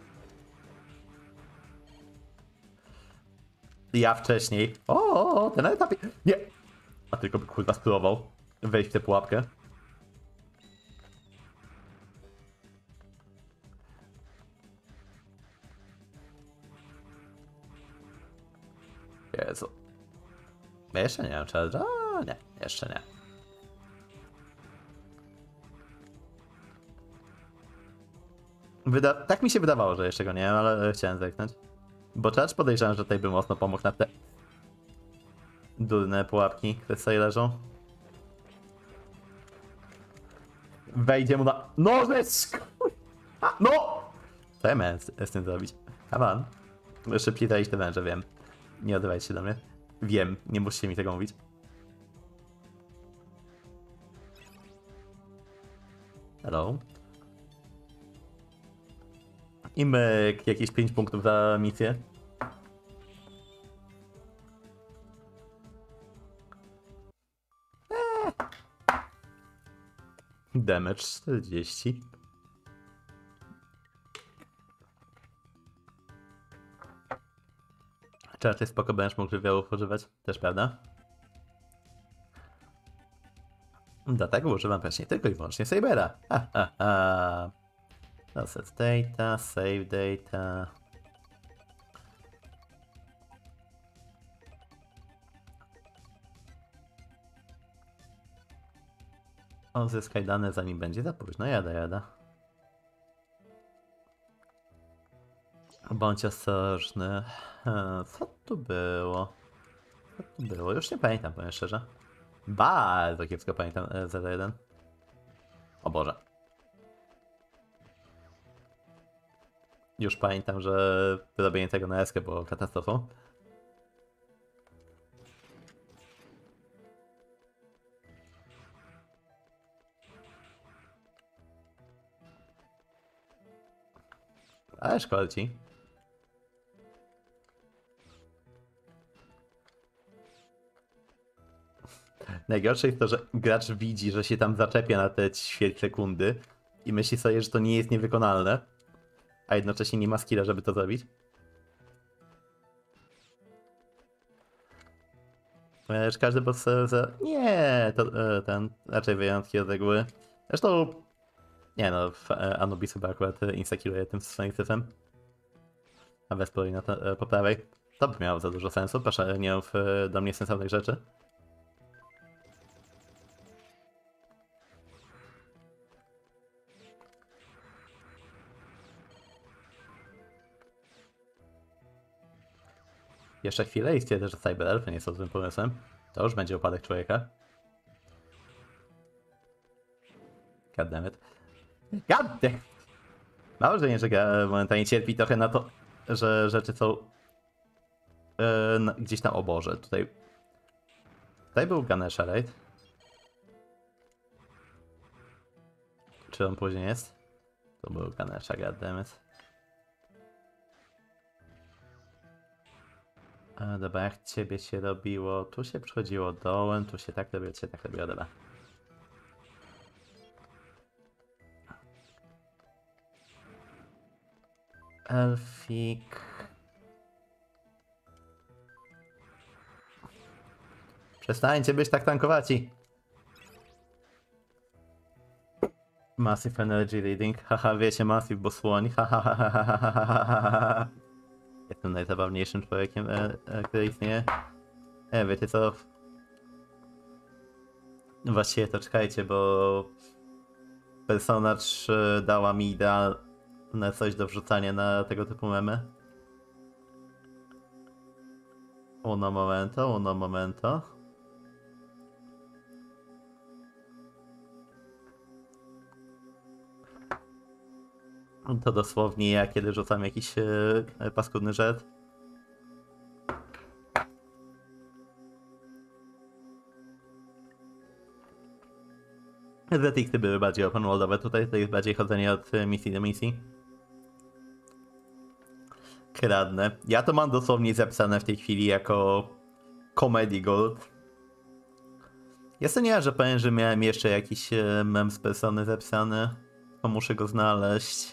Ja wcześniej. O, ten etap. Nie! A tylko by kurwa spróbował wejść w tę pułapkę. Jezu. Jeszcze nie wiem, czy... O, nie, jeszcze nie. Tak mi się wydawało, że jeszcze go nie wiem, ale chciałem zerknąć. Bo Charge podejrzewam, że tutaj by mocno pomógł na te durne pułapki, które sobie leżą. Wejdzie mu na... Nożycz! No! Co ja miałem z tym zrobić? Come on. Szybciej zajść te węże, wiem. Nie odzywajcie się do mnie. Wiem, nie musicie mi tego mówić. Hello. I myk, jakieś 5 punktów za misję. Damage 40. Czy raczej spoko będziesz mógł żywiołów używać? Też prawda? Dlatego używam właśnie tylko i wyłącznie Sabera. Set data, save data. Odzyskaj dane zanim będzie za późno. Jada. Bądź ostrożny. Co tu było? Już nie pamiętam, powiem szczerze. Bardzo kiepsko pamiętam 01. O Boże. Już pamiętam, że robienie tego na eskę było katastrofą. Ale szkoda ci. Najgorsze jest to, że gracz widzi, że się tam zaczepia na te ćwierć sekundy i myśli sobie, że to nie jest niewykonalne, a jednocześnie nie ma skilla, żeby to zrobić. Każdy boss... Nie, to ten, raczej wyjątki od reguły. Zresztą, nie no, Anubis chyba akurat instakiluje tym swoim syfem. A Vesper na to, po prawej. To by miało za dużo sensu, proszę nie mów do mnie sensownych rzeczy. Jeszcze chwilę i stwierdzę, że cyberelfy nie są złym pomysłem. To już będzie upadek człowieka. Goddammit. Goddammit! Mam wrażenie, że gra momentalnie cierpi trochę na to, że rzeczy są gdzieś tam o Boże. Tutaj był Ganesha, right? Czy on później jest? To był Ganesha, goddammit. Dobra, jak ciebie się robiło? Tu się przychodziło dołem, tu się tak robiło, dobra. Elfik. Przestańcie być tak tankowaci. Massive Energy Reading. Haha, wiecie, Massive, bo słoń. Haha. Jestem najzabawniejszym człowiekiem, który istnieje. Wiecie co? Właściwie to czekajcie, bo Persona 3 dała mi idealne coś do wrzucania na tego typu memy. Uno momento. To dosłownie ja, kiedy rzucam jakiś paskudny żart. Zetikty były bardziej open worldowe, tutaj to jest bardziej chodzenie od misji do misji. Kradnę. Ja to mam dosłownie zapisane w tej chwili jako Comedy Gold. Jest to nie, że powiem, że miałem jeszcze jakiś mem z persony zapisany. Bo muszę go znaleźć.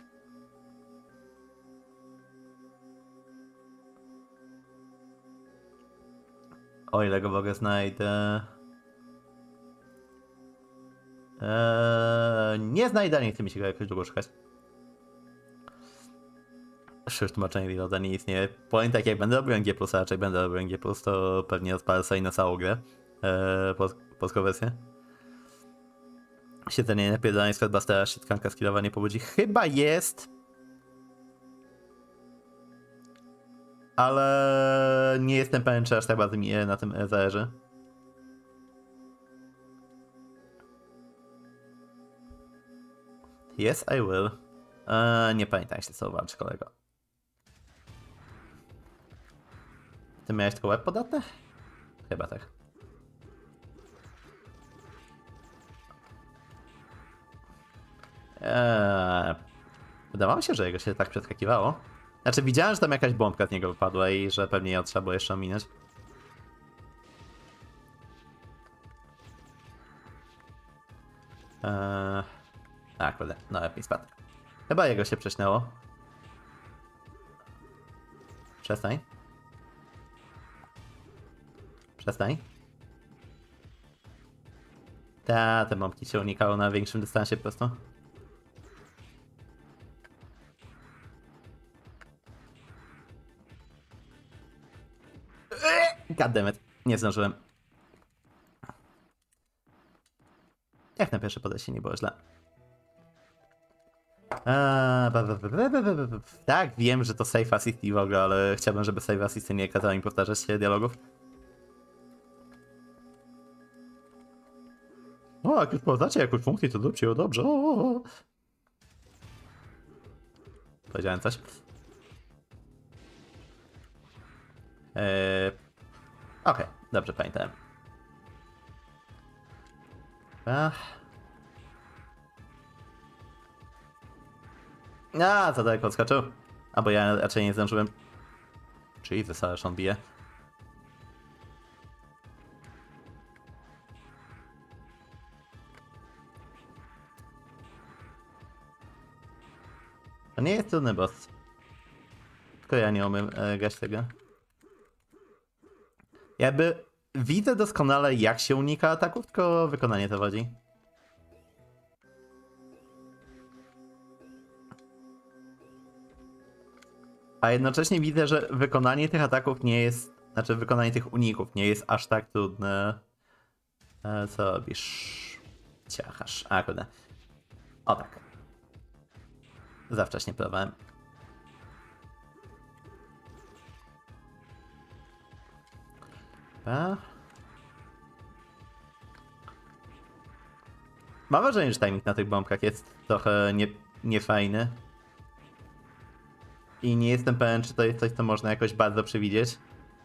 O ile go w ogóle znajdę. Nie znajdę, nie chce mi się go jakoś długo szukać. Szybsze tłumaczenie reloada nie istnieje. Powiem tak, jak będę robił NG+, a raczej będę robił NG+, to pewnie odpalę sobie na całą grę. Polską wersję. Siedzenie napierdolenie z Codebustera, shitkanka skillowanie pobudzi. Chyba jest. Ale nie jestem pewien, czy aż tak bardzo mi na tym zależy. Yes, I will. Nie pamiętam się, co walczy, kolego. Ty miałeś tylko web podatne? Chyba tak. Wydawało mi się, że jego się tak przeskakiwało. Znaczy widziałem, że tam jakaś bombka z niego wypadła i że pewnie ją trzeba było jeszcze ominąć. Kurde, no lepiej spadł. Chyba jego się prześnęło. Przestań. Przestań. Te bombki się unikało na większym dystansie po prostu. Goddammit, nie zdążyłem. Jak na pierwsze podejście nie było źle. Tak, wiem, że to save assist i w ogóle, ale chciałbym, żeby save assisty nie kazały mi powtarzać się dialogów. O, jak już podacie jakąś funkcję, to zróbcie ją dobrze. O. Powiedziałem coś. Okej, dobrze pamiętałem. Za daleko odskoczył. Albo ja raczej nie zdążyłem. Jesus, ależ on bije. To nie jest trudny boss. Tylko ja nie umiem grać tego. Jakby widzę doskonale, jak się unika ataków, tylko wykonanie to wodzi. A jednocześnie widzę, że wykonanie tych ataków nie jest... Znaczy, wykonanie tych uników nie jest aż tak trudne. Co robisz? Ciachasz. Kurde. O tak. Za wcześnie próbowałem. Mam wrażenie, że timing na tych bombkach jest trochę niefajny. I nie jestem pewien, czy to jest coś, co można jakoś bardzo przewidzieć.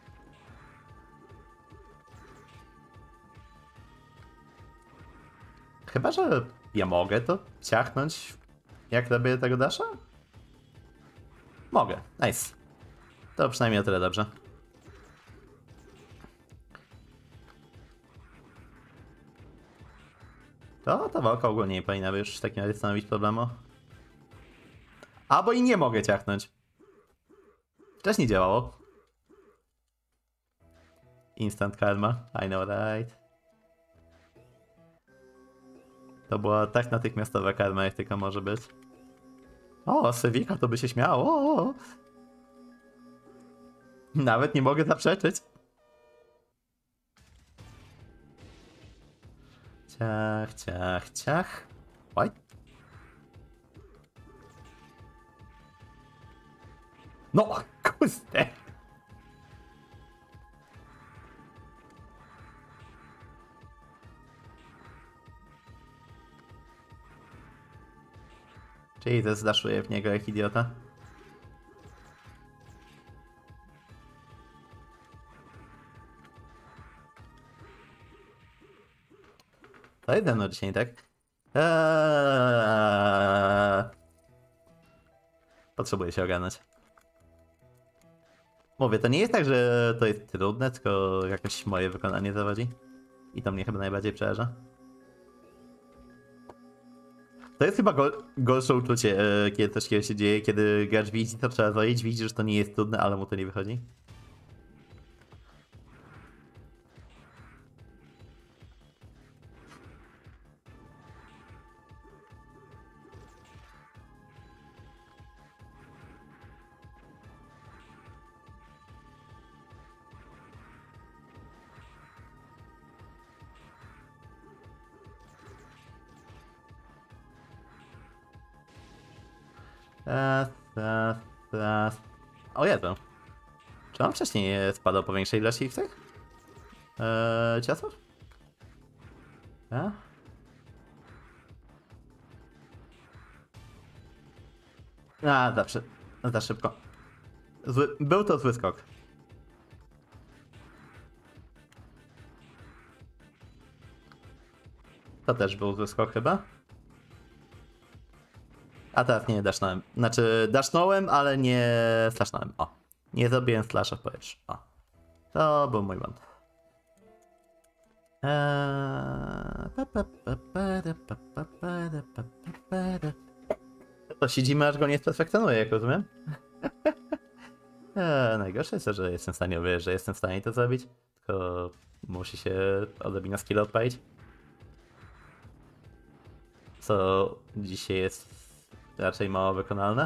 Chyba, że ja mogę to ciachnąć, jak robię tego dasha? Mogę, nice. To przynajmniej o tyle dobrze. To ta walka ogólnie nie powinna już w takim razie stanowić problemu. Albo i nie mogę ciachnąć. Wcześniej działało. Instant karma, I know right. To była tak natychmiastowa karma, jak tylko może być. O, Sewika to by się śmiało. Nawet nie mogę zaprzeczyć. Ciach, ciach, ciach. Oj. No, kurde. Jesus, zdaszuję w niego jak idiota. To jeden no dzisiaj, tak? Potrzebuję się ogarnąć. Mówię, to nie jest tak, że to jest trudne, tylko jakoś moje wykonanie zawodzi. I to mnie chyba najbardziej przeraża. To jest chyba gorsze uczucie, kiedy coś takiego się dzieje, kiedy gracz widzi, to trzeba zrobić, widzi, że to nie jest trudne, ale mu to nie wychodzi. Raz. O Jezu. Czy on wcześniej spadał po większej ilości tych ciosów? A? A, zawsze. Za szybko. Był to zły skok. To też był zły skok chyba. A teraz nie dashnąłem. Znaczy, dashnąłem, ale nie slashnąłem. O. Nie zrobiłem slasha w powietrzu. O. To był mój błąd. To siedzimy, aż go nie perfekcjonuje, jak rozumiem. Najgorsze jest to, że jestem w stanie uwierzyć, że jestem w stanie to zrobić. Tylko musi się odrobinę skill odpalić. Co dzisiaj jest raczej mało wykonalne.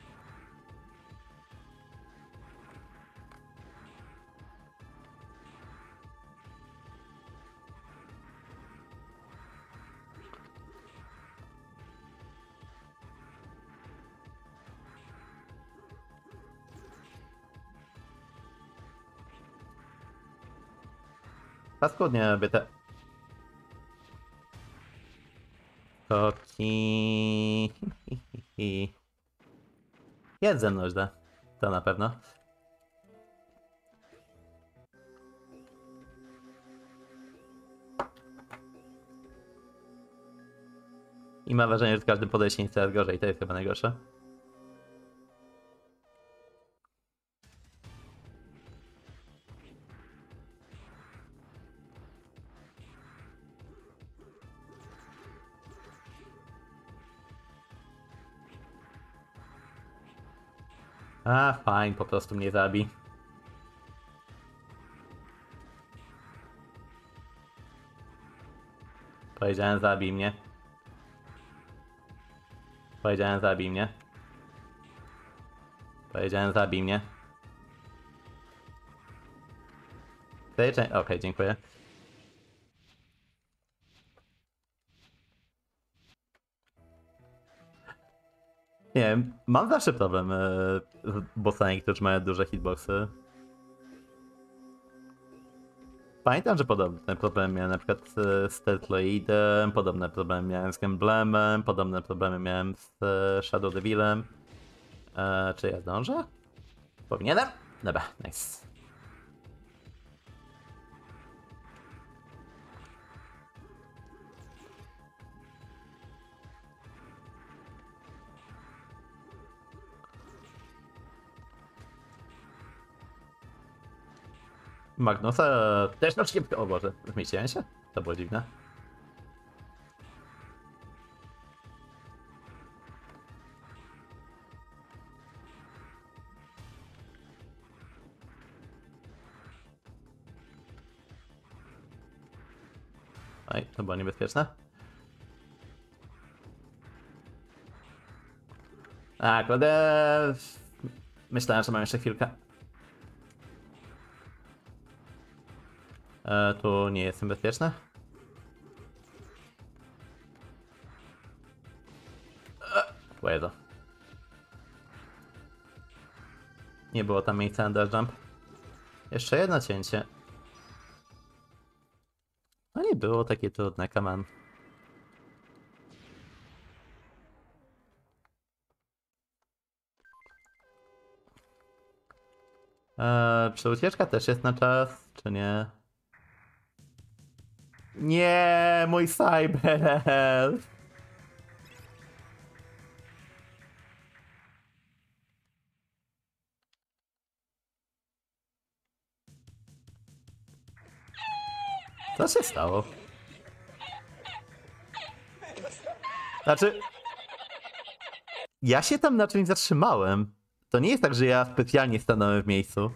Paskudnie robię te koki. Jest ze mną źle. To na pewno. I ma wrażenie, że z każdym podejściem jest coraz gorzej. To jest chyba najgorsze. A, fajnie, po prostu mnie zabij. Powiedziałem, zabij mnie. Powiedziałem, zabij mnie. Powiedziałem, zabij mnie. Okej, dziękuję. Nie wiem, mam zawsze problem z bossami, którzy mają duże hitboxy. Pamiętam, że podobne problemy miałem na przykład z Tertloidem, podobne problemy miałem z Gemblemem, podobne problemy miałem z Shadow Devilem. Czy ja zdążę? Powinienem? Dobra, nice. Magnusa też na szybko. O Boże, zmieściłem się? To było dziwne. Oj, to było niebezpieczne. A, kładę... Myślałem, że mam jeszcze chwilkę. Tu nie jestem bezpieczny. Łedo. Nie było tam miejsca na dash jump. Jeszcze jedno cięcie. No nie było takie trudne, come on. Czy ucieczka też jest na czas, czy nie? Nie, mój Cyber Elf. Co się stało? Znaczy... Ja się tam na czymś zatrzymałem. To nie jest tak, że ja specjalnie stanąłem w miejscu.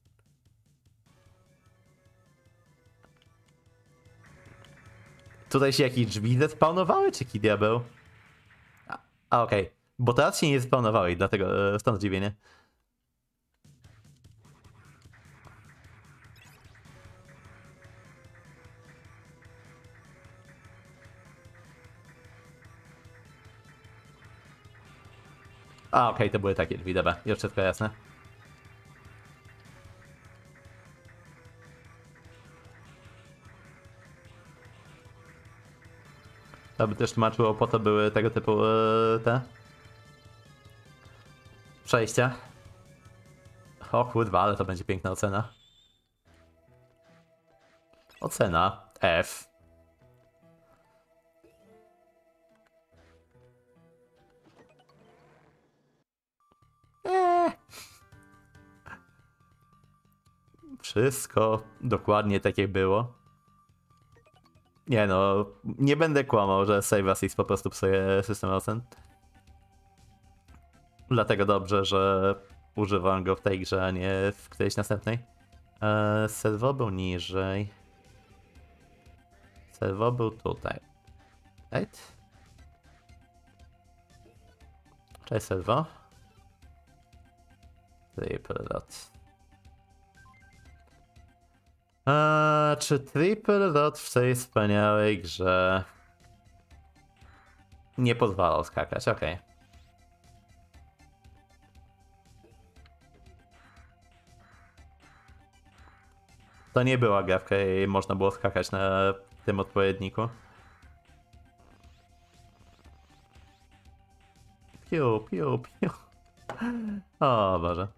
Tutaj się jakieś drzwi zespawnowały, czy jaki diabeł? Okej. Bo teraz się nie zespawnowały i dlatego stąd zdziwienie. Okej, to były takie drzwi, dobra. Już wszystko jasne. To by też tłumaczyło, po to były tego typu te przejścia. O kurwa, ale to będzie piękna ocena. Ocena F. Wszystko dokładnie tak jak było. Nie no, nie będę kłamał, że Save Assist po prostu psuje system ocen. Dlatego dobrze, że używam go w tej grze, a nie w którejś następnej. Serwo był niżej. Serwo był tutaj. Right? Cześć serwo. Triple dot. Czy triple dot w tej wspaniałej grze nie pozwalał skakać? Okej. To nie była gra, w której można było skakać na tym odpowiedniku. Piu, piu, piu. O Boże.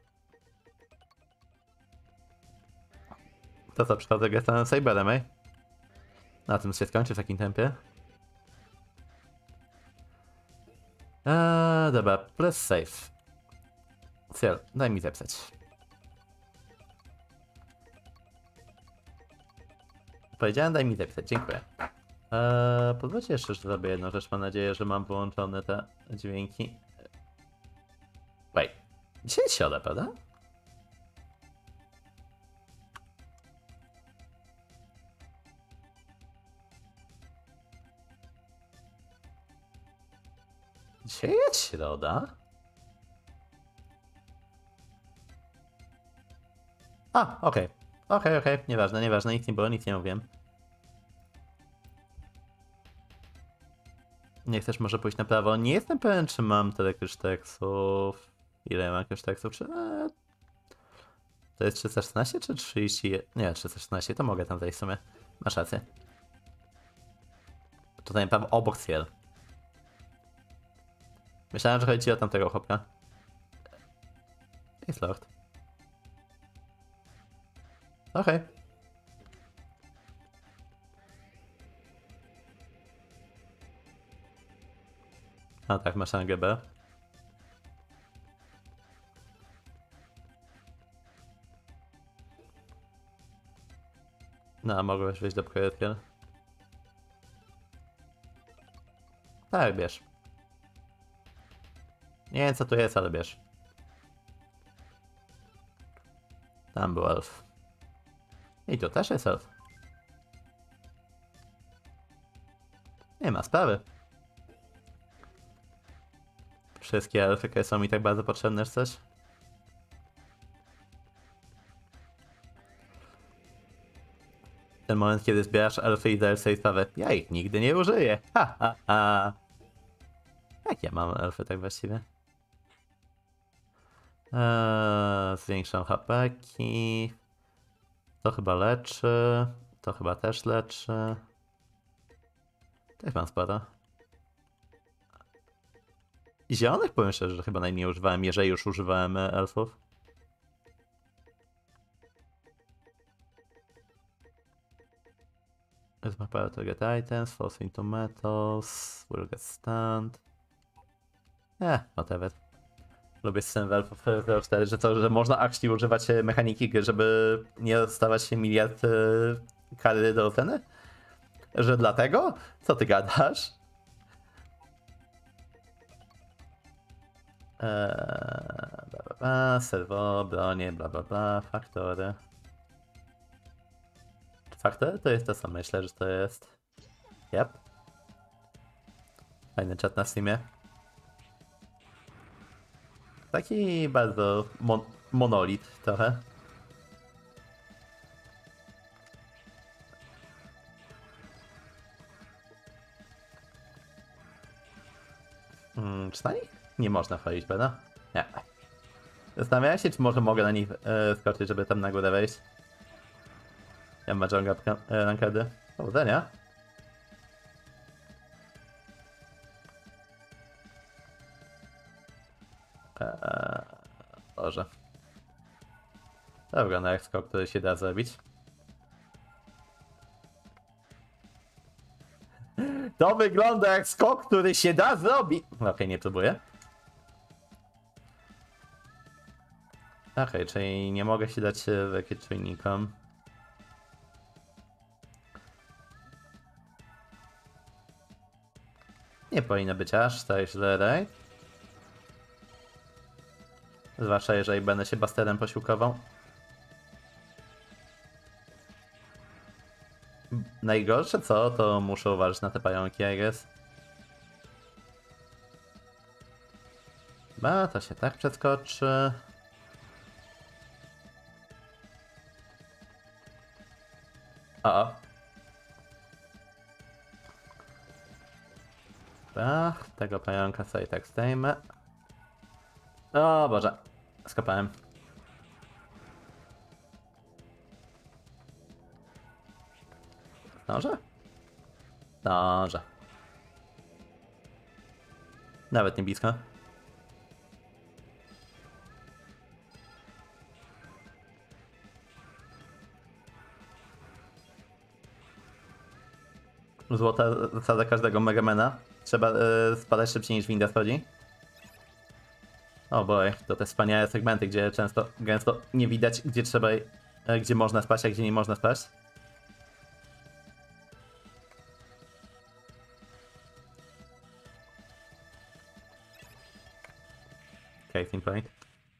To co, przychodzę grę z Cyberem, ej? Na tym się skończy w takim tempie. Dobra, press save. Ciel, daj mi zapisać. Powiedziałem, daj mi zapisać, dziękuję. Pozwólcie jeszcze, że zrobię jedną rzecz. Mam nadzieję, że mam wyłączone te dźwięki. Wait, dzisiaj jest środa, prawda? Dzisiaj jest środa? Okej. Okej, nieważne, nic nie było, nic nie mówiłem. Nie chcesz może pójść na prawo? Nie jestem pewien, czy mam tyle krysztaksów. Ile mam krysztaksów? Czy... To jest 316 czy 30? Nie, 316, to mogę tam zejść w sumie. Masz rację. Tutaj prawo obok Ciel. Myślałem, że chodzi ci o tamtego chłopka. Jest lord. Okej. A tak, masz AGB. No, mogłeś wejść do projektu. Tak, bierz. Nie wiem co tu jest, ale bierz. Tam był elf. I tu też jest elf. Nie ma sprawy. Wszystkie elfy, które są mi tak bardzo potrzebne, czy coś? Ten moment, kiedy zbierasz elfy i zdajesz sobie sprawę. Ja ich nigdy nie użyję. Ha, ha, ha. Jak ja mam elfy tak właściwie? Zwiększam HP-ki. To chyba leczy. To chyba też leczy. Tak mam sporo. I zielonych powiem szczerze, że chyba najmniej używałem, jeżeli już używałem elfów. Let's map out to get items, force into metals, will get stunned. Whatever. Lubię system elfów 4, że można actually używać mechaniki, żeby nie dostawać się miliard kary do oceny? Że dlatego? Co ty gadasz? Bla bla bla, serwo, bronie, bla bla bla, faktory. Faktory to jest to samo, myślę, że to jest. Yep. Fajny czat na Steamie. Taki bardzo monolit trochę. Czy na nich nie można wchodzić, prawda? Nie. Zastanawiałem się, czy może mogę na nich skoczyć, żeby tam na górę wejść. Ja mam Jungle rankedy. Powodzenia. Boże. To wygląda jak skok, który się da zrobić. To wygląda jak skok, który się da zrobić. Okej, nie próbuję. Okej, czyli nie mogę się dać w czujnikom. Nie powinno być aż tak źle, right? Zwłaszcza jeżeli będę się Busterem posiłkował. Najgorsze co, to muszę uważać na te pająki, I guess. Ba, to się tak przeskoczy. O. Ach, tego pająka sobie tak zdejmę. O Boże, skopałem. Zdążę? Zdążę. Nawet nie blisko. Złota zasada każdego Megamana. Trzeba spadać szybciej niż winda schodzi. O boy, to te wspaniałe segmenty, gdzie gęsto nie widać, gdzie trzeba, gdzie można spać, a gdzie nie można spać. Case in point.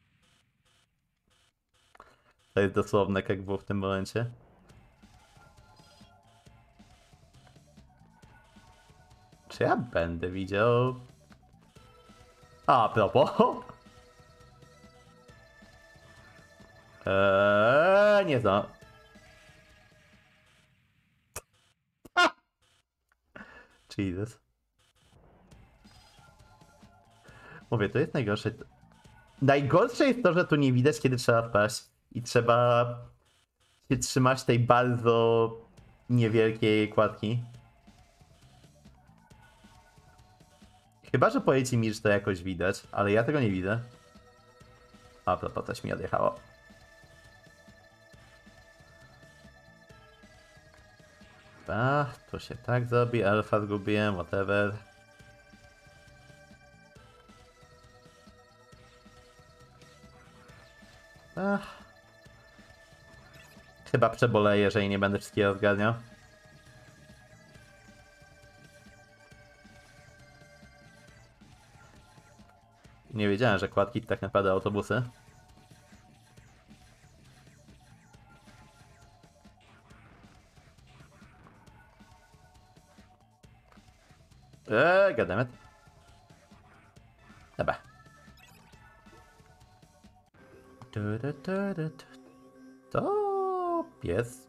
To jest dosłowne, jak było w tym momencie. Czy ja będę widział? A propos. Nie znam. Jesus. Mówię, to jest najgorsze. Najgorsze jest to, że tu nie widać, kiedy trzeba wpaść. I trzeba się trzymać tej bardzo niewielkiej kładki. Chyba, że powiecie mi, że to jakoś widać, ale ja tego nie widzę. A propos, coś mi odjechało. To się tak zrobi, alfa zgubiłem, whatever. Chyba przeboleję, jeżeli nie będę wszystkiego zgarniał. Nie wiedziałem, że kładki to tak naprawdę autobusy. Goddammit. Dobra. To pies.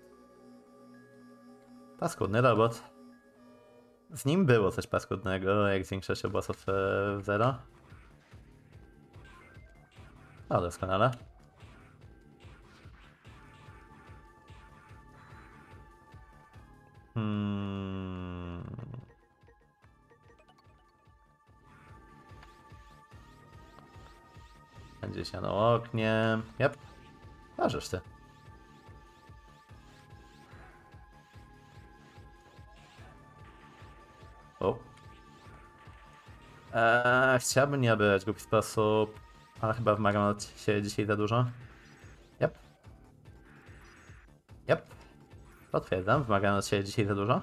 Paskudny robot. Z nim było coś paskudnego, jak z większością bossów w Zero. O, doskonale. Będzie się na oknie. Yep. Ważysz ty. O. Chciałbym nie obierać w głupi sposób, ale chyba wymagam od siebie dzisiaj za dużo. Yep. Yep. Potwierdzam, wymagano od siebie dzisiaj za dużo.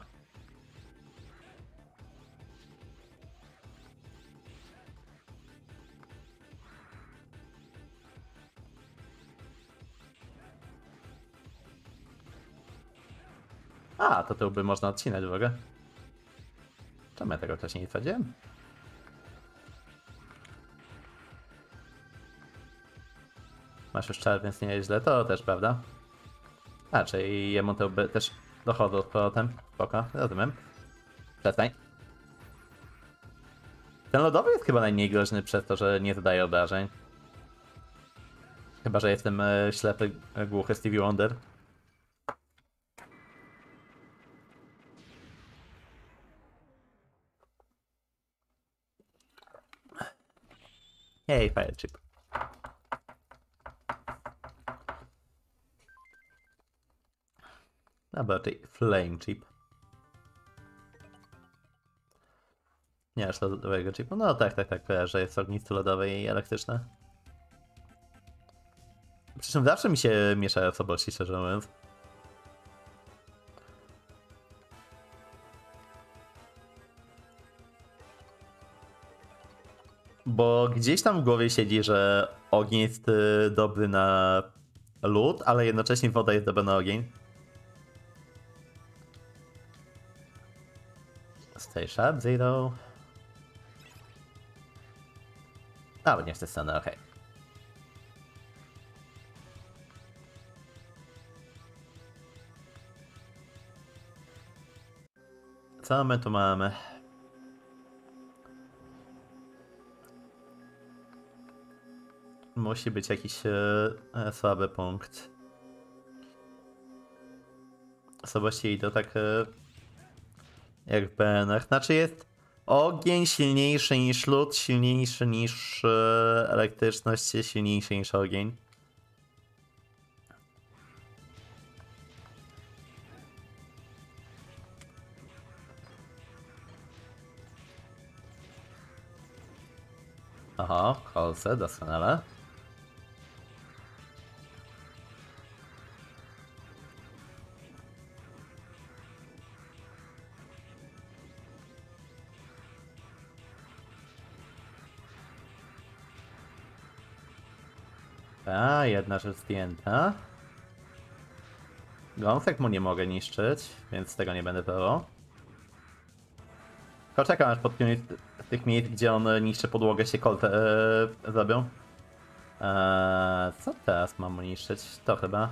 A, to tu by można odcinać w ogóle. Czemu ja tego wcześniej nie sprawdziłem? Masz już czar, więc nie jest źle, to też prawda. A, czyli jemu to by też dochodzą z powrotem. Spoko, rozumiem. Przestań. Ten lodowy jest chyba najmniej groźny przez to, że nie zadaje obrażeń. Chyba, że jestem ślepy, głuchy Stevie Wonder. Hej, Fire Chip. Dobra, czyli Flame Chip. Nie aż lodowego chipu. No tak, że jest ognisty lodowy i elektryczny. Przy czym zawsze mi się mieszają osobowości, szczerze mówiąc. Bo gdzieś tam w głowie siedzi, że ogień jest dobry na lód, ale jednocześnie woda jest dobra na ogień. Stay sharp, zero. A, bo nie w tę stronę, okej. Co my tu mamy? Musi być jakiś słaby punkt. Słabości idą tak jak w BNR. Znaczy jest ogień silniejszy niż lód, silniejszy niż elektryczność, silniejszy niż ogień. Oho, kolce, doskonale. A, jedna rzecz zdjęta. Gąsek mu nie mogę niszczyć, więc tego nie będę próbował. Tylko czekam aż pod koniec tych miejsc, gdzie on niszczy podłogę, się kolce zrobią. Co teraz mam mu niszczyć? To chyba.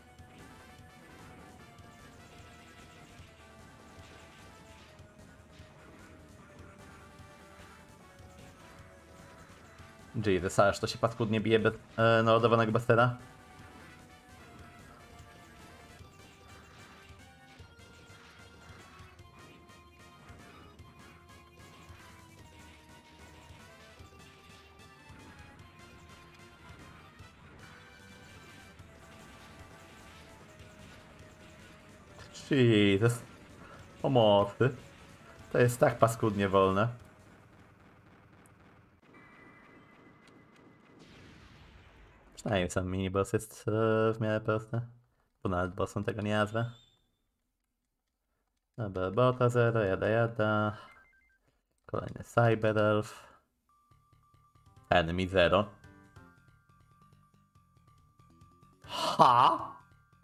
Jesus, aż to się paskudnie bije bez naładowanego bastera. Jesus. Pomocy. To jest tak paskudnie wolne. Przynajmniej sam miniboss jest w miarę prosty. Bo nawet bossem tego nie nazwę. Dobra, bota 0, jada. Kolejny Cyber Elf. Enemy 0. Ha?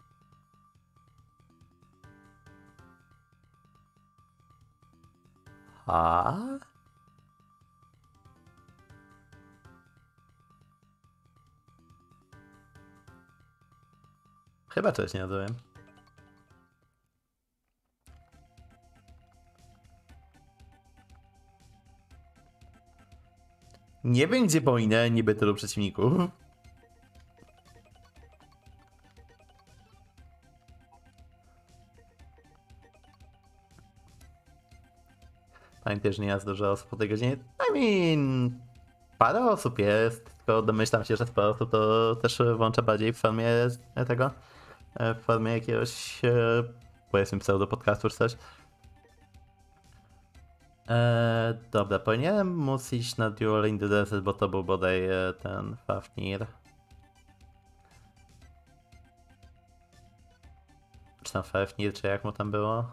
Ha? Chyba czegoś nie rozumiem. Nie wiem, gdzie pominę niby tylu przeciwników. Pamiętaj, że nie jest dużo osób o tej godzinie. Parę osób jest, tylko domyślam się, że sporo osób to też włącza bardziej w formie tego, w formie jakiegoś, powiedzmy, pseudo-podcastu czy coś. Dobra, powinienem móc iść na Duel in the Desert, bo to był bodaj ten Fafnir. Czy tam Fefnir, czy jak mu tam było?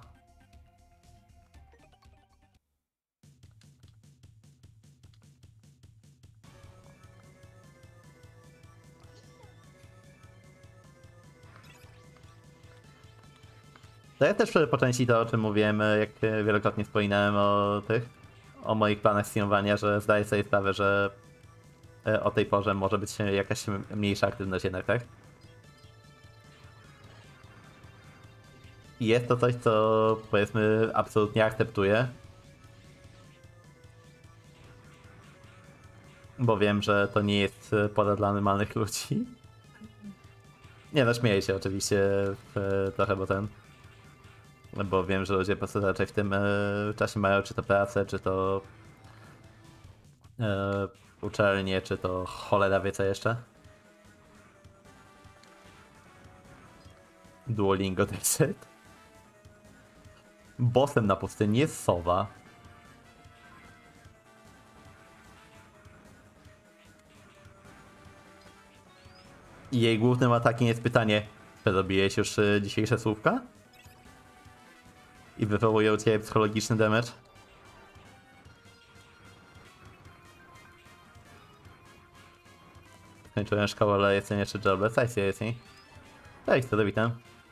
To ja też po części to, o czym mówiłem, jak wielokrotnie wspominałem o moich planach streamowania, że zdaję sobie sprawę, że o tej porze może być jakaś mniejsza aktywność jednak, tak? I jest to coś, co powiedzmy absolutnie akceptuję. Bo wiem, że to nie jest pora dla normalnych ludzi. Nie no, śmieję się oczywiście trochę, bo wiem, że ludzie po prostu raczej w tym czasie mają czy to pracę, czy to uczelnię, czy to cholera wie co jeszcze. Duolingo Desert. Bossem na pustyni jest sowa. I jej głównym atakiem jest pytanie: przerobiłeś już dzisiejsze słówka? I wywołuje u ciebie psychologiczny damage. Skończyłem szkołę lecenia czy jobless, I see. Cześć, to witam.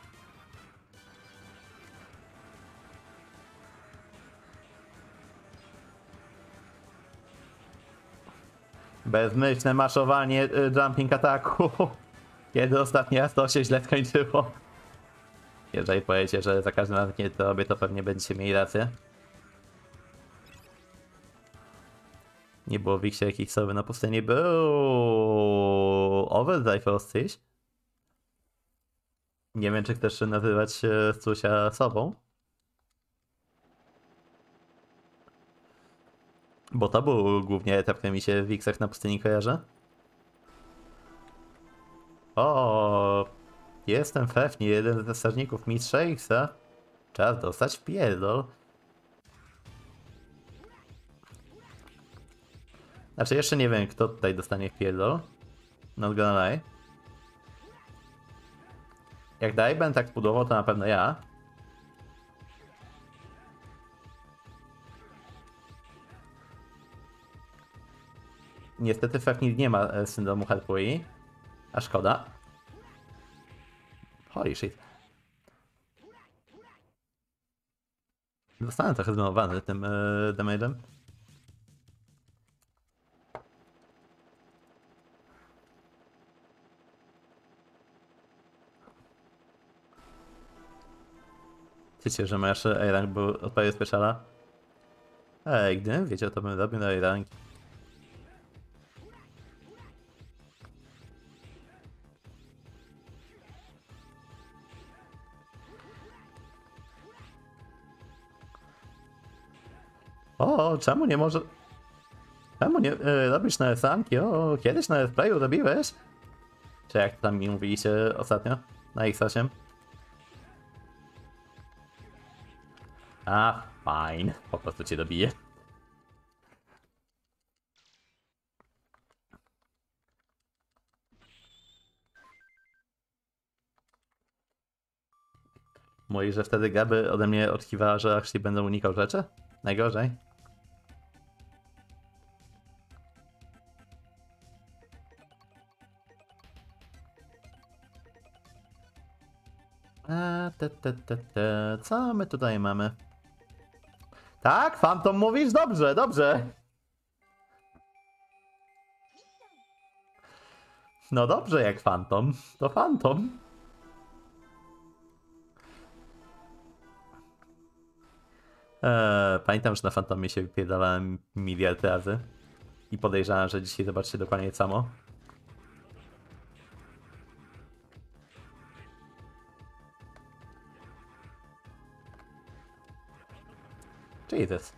Bezmyślne maszowanie jumping ataku. Kiedy ostatni raz to się źle skończyło? Jeżeli powiecie, że za każdym razem kiedy to robię, to pewnie będziecie mieli rację. Nie było w Wixie jakichś sobie na pustyni. Był Overdrive Ostrich. Nie wiem, czy chcesz nazywać Strusia sobą. Bo to był głównie etap, który mi się w Wixach na pustyni kojarzy. O, jestem Fefnir, jeden ze strażników Mistrza Xa. Czas dostać w pierdol. Znaczy, jeszcze nie wiem, kto tutaj dostanie w pierdol. Not gonna lie. Jak dalej będę tak budował, to na pewno ja. Niestety Fefnir nie ma syndromu Harpui. A szkoda. Holy shit. Zostałem trochę zdenerwowany tym damage'em. Wiecie, że masz A-rank był odpowiedź speciala? Ej, gdybym wiedział, to bym robił na A-rank. O, czemu nie może... Czemu nie robisz na sanki? O, kiedyś na playu robiłeś? Czy jak tam mi mówiliście ostatnio? Na X8? A, fine. Po prostu cię dobiję. Mówisz, że wtedy Gaby ode mnie oczekiwała, że actually będę unikał rzeczy? Najgorzej. Co my tutaj mamy? Tak, Phantom mówisz? Dobrze, dobrze. No dobrze, jak Phantom. To Phantom. Pamiętam, że na Phantomie się wypierdalałem miliard razy. I podejrzewam, że dzisiaj zobaczycie dokładnie to samo. Jesus.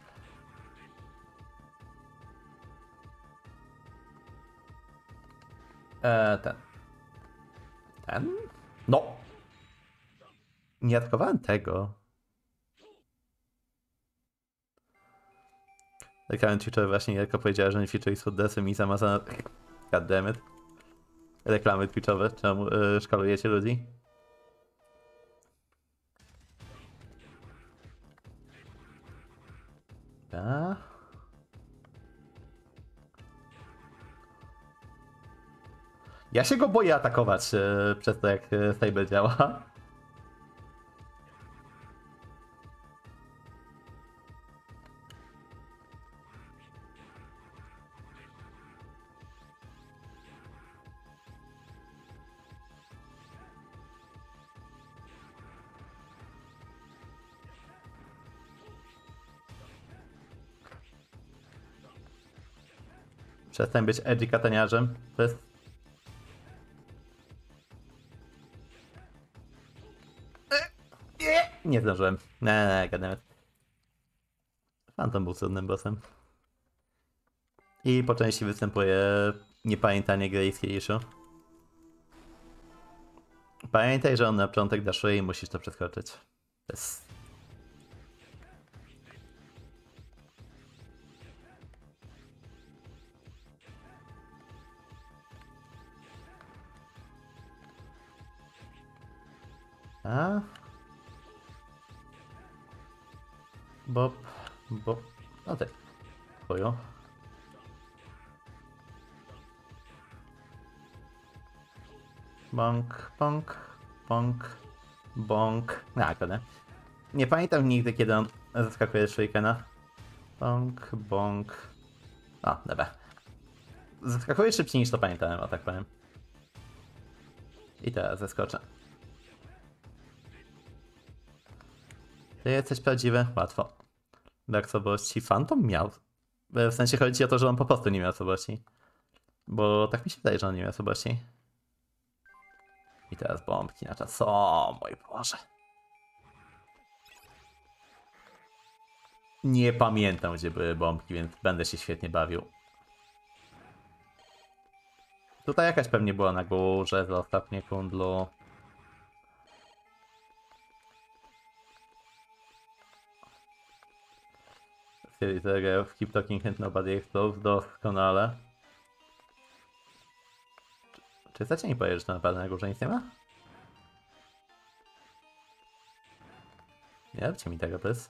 Ten. Ten? No! Nie atakowałem tego. Reklamy Twitchowe właśnie Jarko powiedziała, że nie feature z Hoodesem i zamazana... Goddammit. Reklamy Twitchowe, czemu szkalujecie ludzi? Ja się go boję atakować przez to, jak Stable działa. Przestań być edgy kataniarzem. To jest... Nie zdążyłem. Nie, gadamy. Phantom był cudnym bossem. I po części występuje niepamiętanie Gray's issue. Pamiętaj, że on na początek daszuje i musisz to przeskoczyć. To jest... A? Bob... No tak. Twoją. Bonk, bonk, bonk, bonk. Nie pamiętam nigdy, kiedy on zaskakuje Shurikena. Bonk, bonk. O, dobra. Zaskakuje szybciej niż to pamiętałem, o tak powiem. I teraz zaskoczę. Ty jesteś prawdziwy? Łatwo. Brak słabości. Phantom miał. W sensie chodzi o to, że on po prostu nie miał słabości. Bo tak mi się wydaje, że on nie miał słabości. I teraz bombki na czas. O mój Boże. Nie pamiętam, gdzie były bombki, więc będę się świetnie bawił. Tutaj jakaś pewnie była na górze za ostatnie kundlu. Series Keep Talking and Nobody Explodes doskonale. Czy chcecie mi powiedzieć, że to naprawdę na górze nic nie ma? Nie róbcie mi tego, pys.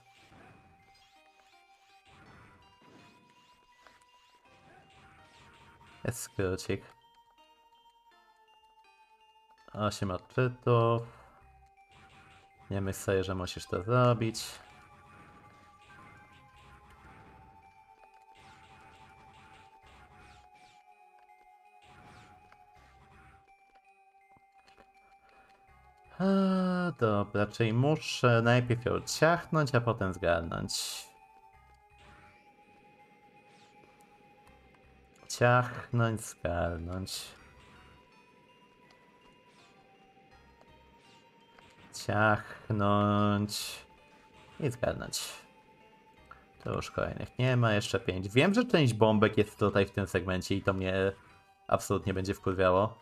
Jest skrócik. 8 odczytów. Nie myśl sobie, że musisz to zrobić. Dobra, czyli muszę najpierw ją ciachnąć, a potem zgarnąć. Ciachnąć, zgarnąć. Ciachnąć i zgarnąć. To już kolejnych nie ma, jeszcze 5. Wiem, że część bombek jest tutaj w tym segmencie i to mnie absolutnie będzie wkurwiało.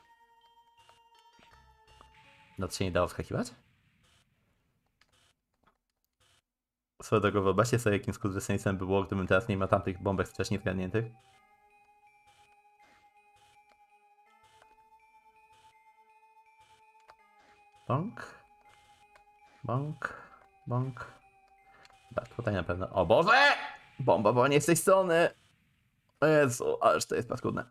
No to się nie dało wskakiwać? Swoją drogą, wyobraźcie sobie, jakim skurwysyństwem by było, gdybym teraz nie miał tamtych bombek wcześniej zgarniętych. Bonk. Bonk. Bonk. Tak, tutaj na pewno... O Boże! Bomba była nie z tej strony! O Jezu, ależ to jest paskudne.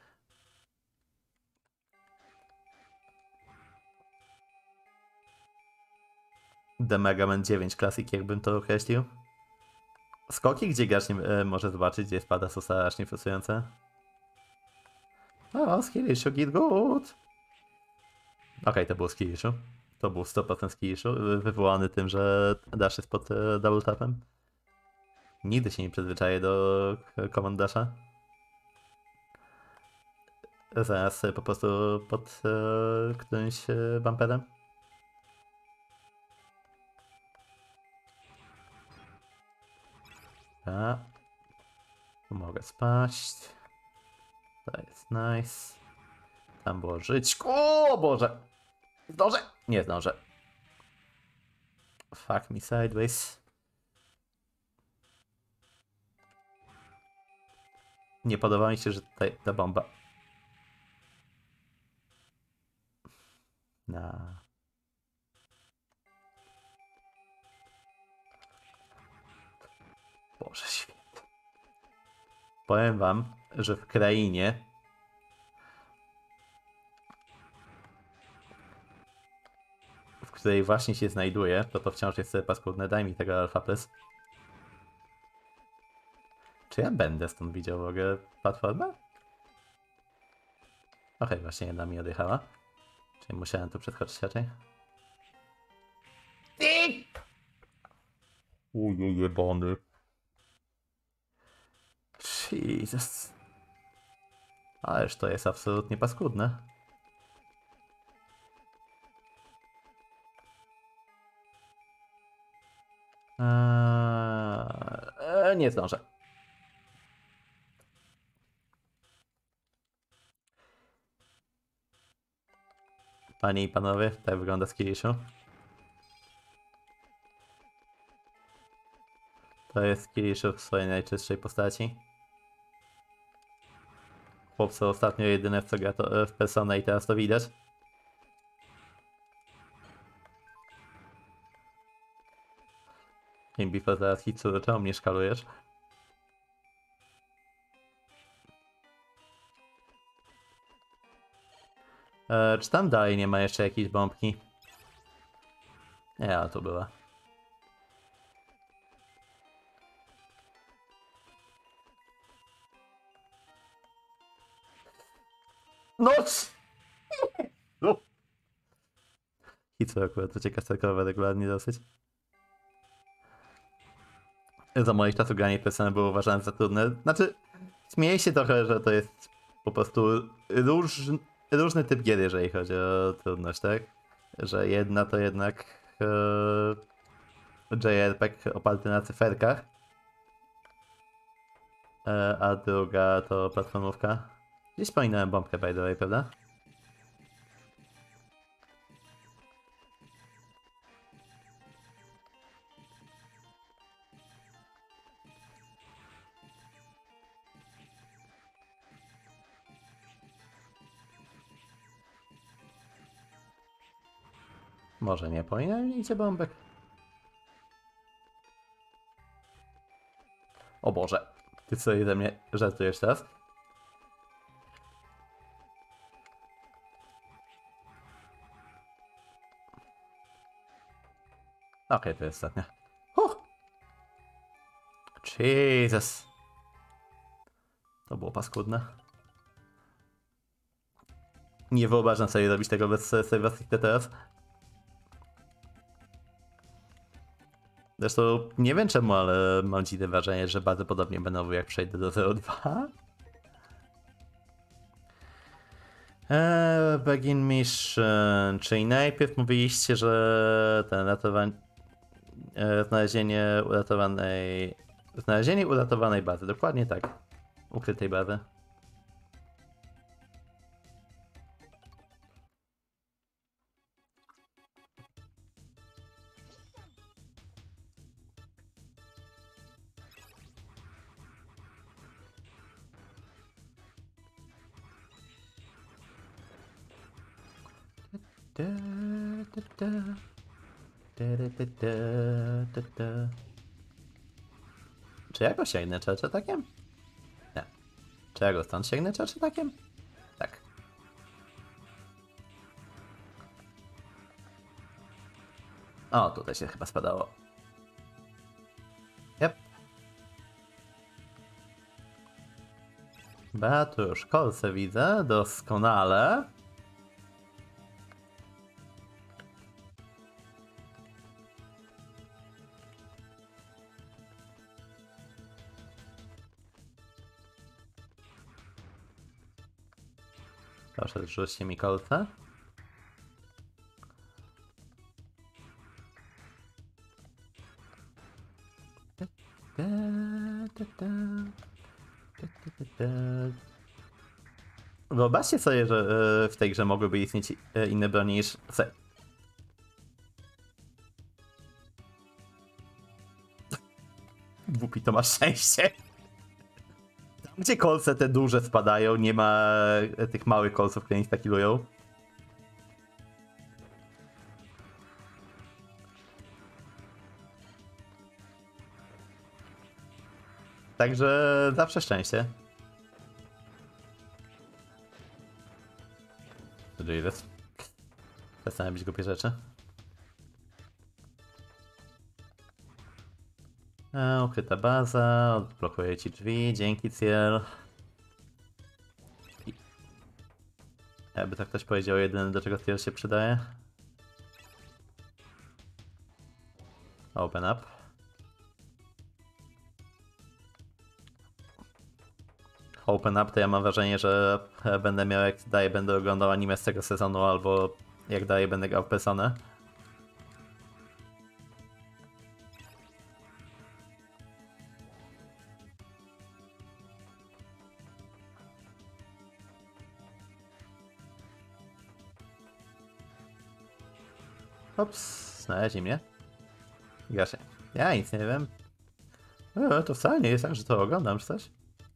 The Mega Man 9 Classic, jakbym to określił. Skoki, gdzie gracz nie może zobaczyć, gdzie spada, są strasznie frustrujące. O, skill issue, git good. Okej, to było skill issue. To był 100% skill issue, wywołany tym, że dash jest pod double tapem. Nigdy się nie przyzwyczaję do command dasha. Zaraz po prostu pod którymś bumperem. A. Mogę spaść. To jest nice. Tam było żyć. O Boże! Zdążę? Nie zdążę. Fuck me sideways. Nie podoba mi się, że tutaj ta bomba. Boże święty. Powiem wam, że w krainie której właśnie się znajduję, to wciąż jest paskudne. Daj mi tego Alpha Plus. Czy ja będę stąd widział w ogóle platformę? Okej, właśnie jedna mi odjechała. Czyli musiałem tu przeskoczyć raczej. Ujej, jebany. Jesus. Ależ to jest absolutnie paskudne. Nie zdążę. Panie i panowie, tak wygląda z Kiriszu. To jest Kiriszu w swojej najczystszej postaci. Chłopco ostatnio jedyne w co gra to w Persona i teraz to widać. Imbifa zaraz Hitsuru, czemu mnie szkalujesz? Czy tam dalej nie ma jeszcze jakiejś bombki? Nie, ale to była. No! No! Hitsuru akurat ucieka starkowe regularnie dosyć. Za moich czasów granie Persony było uważane za trudne. Znaczy, śmieję się trochę, że to jest po prostu różny typ gier, jeżeli chodzi o trudność, tak? Że jedna to jednak JRPG oparty na cyferkach, a druga to platformówka. Gdzieś pominąłem bombkę, by the way, prawda? Może nie powinienem mieć bombek. O Boże, ty sobie ze mnie żartujesz teraz? Okej, to jest ostatnia. Jesus. To było paskudne. Nie wyobrażam sobie robić tego bez Save teraz. Zresztą nie wiem czemu, ale mam dziwne wrażenie, że bardzo podobnie będą jak przejdę do 02. Begin mission. Czyli najpierw mówiliście, że ten znalezienie uratowanej bazy. Dokładnie tak. Ukrytej bazy. Czy ja go sięgnę takiem? Nie. Czy ja go stąd sięgnę takiem? Tak. O, tutaj się chyba spadało. Yep. Beatusz, kolce widzę, doskonale. Proszę, rzućcie mi kolce. Wyobraźcie sobie, że w tej grze mogłyby istnieć inne broni niż... Głupi to masz szczęście. Tam gdzie kolce te duże spadają, nie ma tych małych kolców, które instakilują. Także zawsze szczęście. Jesus. Przestań robić głupie rzeczy. Ukryta baza, odblokuję ci drzwi, dzięki Ciel. Jakby tak ktoś powiedział, jedyne do czego Ciel się przydaje. Open up. Open up to ja mam wrażenie, że będę miał jak dalej będę oglądał anime z tego sezonu, albo jak dalej będę grał w Personę. Ops, znaleźli mnie. Gaśnie. Ja nic nie wiem. To wcale nie jest tak, że to oglądam czy coś.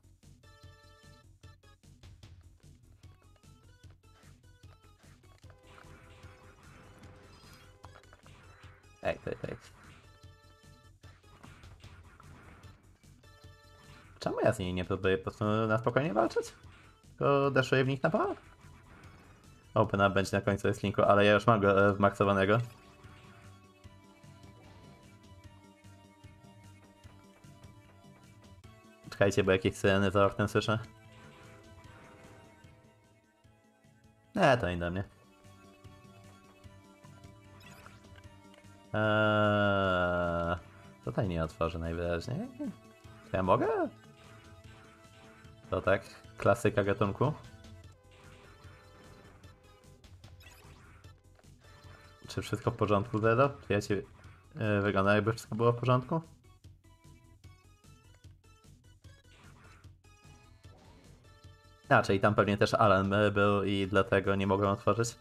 Ej. Czemu ja z nimi nie próbuję po prostu na spokojnie walczyć? Tylko daszuję w nich na pałę? Open up będzie na końcu jest linku, ale ja już mam go wmaksowanego. Czekajcie, bo jakieś syreny za oknem słyszę. To nie do mnie. Tutaj nie otworzę najwyraźniej. To ja mogę? To tak, klasyka gatunku. Czy wszystko w porządku, Zero? Czy ja cię wygląda jakby wszystko było w porządku? Czyli tam pewnie też Alan był i dlatego nie mogłem otworzyć.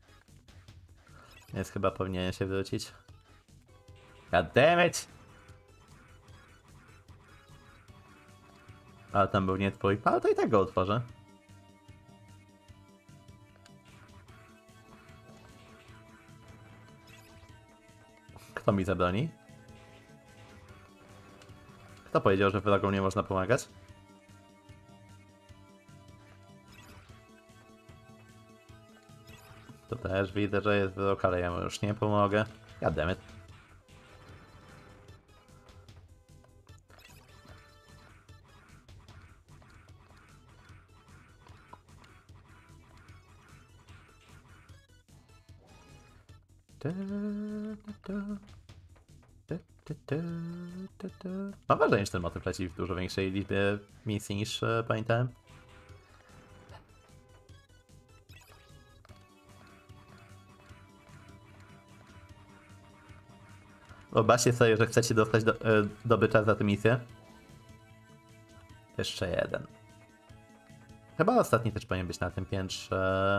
Więc chyba powinien się wrócić. God damn it! Ale tam był nie twój, ale to i tak go otworzę. Kto mi zabroni? Kto powiedział, że wrogom nie można pomagać? To też widzę, że jest wrog, ale ja mu już nie pomogę. God damn it. Mam wrażenie, że ten motyw leci w dużo większej liczbie misji niż pamiętałem. Wyobraźcie sobie, że chcecie dostać dobycia za tę misję. Jeszcze jeden. Chyba ostatni też powinien być na tym piętrze.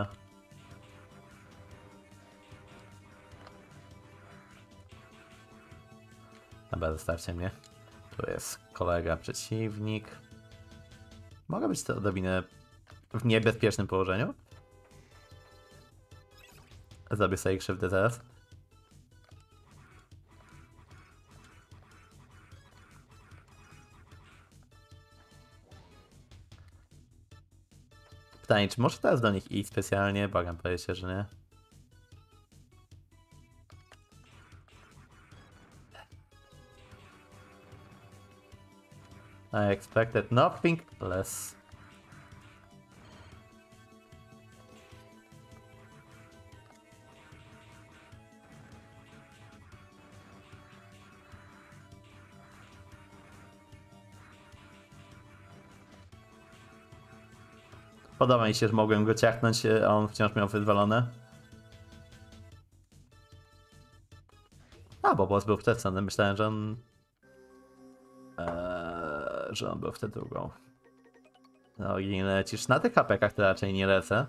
Dobra, zostawcie mnie. Tu jest kolega, przeciwnik. Mogę być to odrobinę w niebezpiecznym położeniu? Zrobię sobie krzywdę zaraz. Pytanie, czy może teraz do nich iść specjalnie? Błagam, powiedzcie, że nie. I expected nothing less. Podoba mi się, że mogłem go ciachnąć, a on wciąż miał wywalone. Bo boss był wtedy, myślałem, że on był wtedy drugą. No i nie lecisz na tych hapekach, to raczej nie lecę.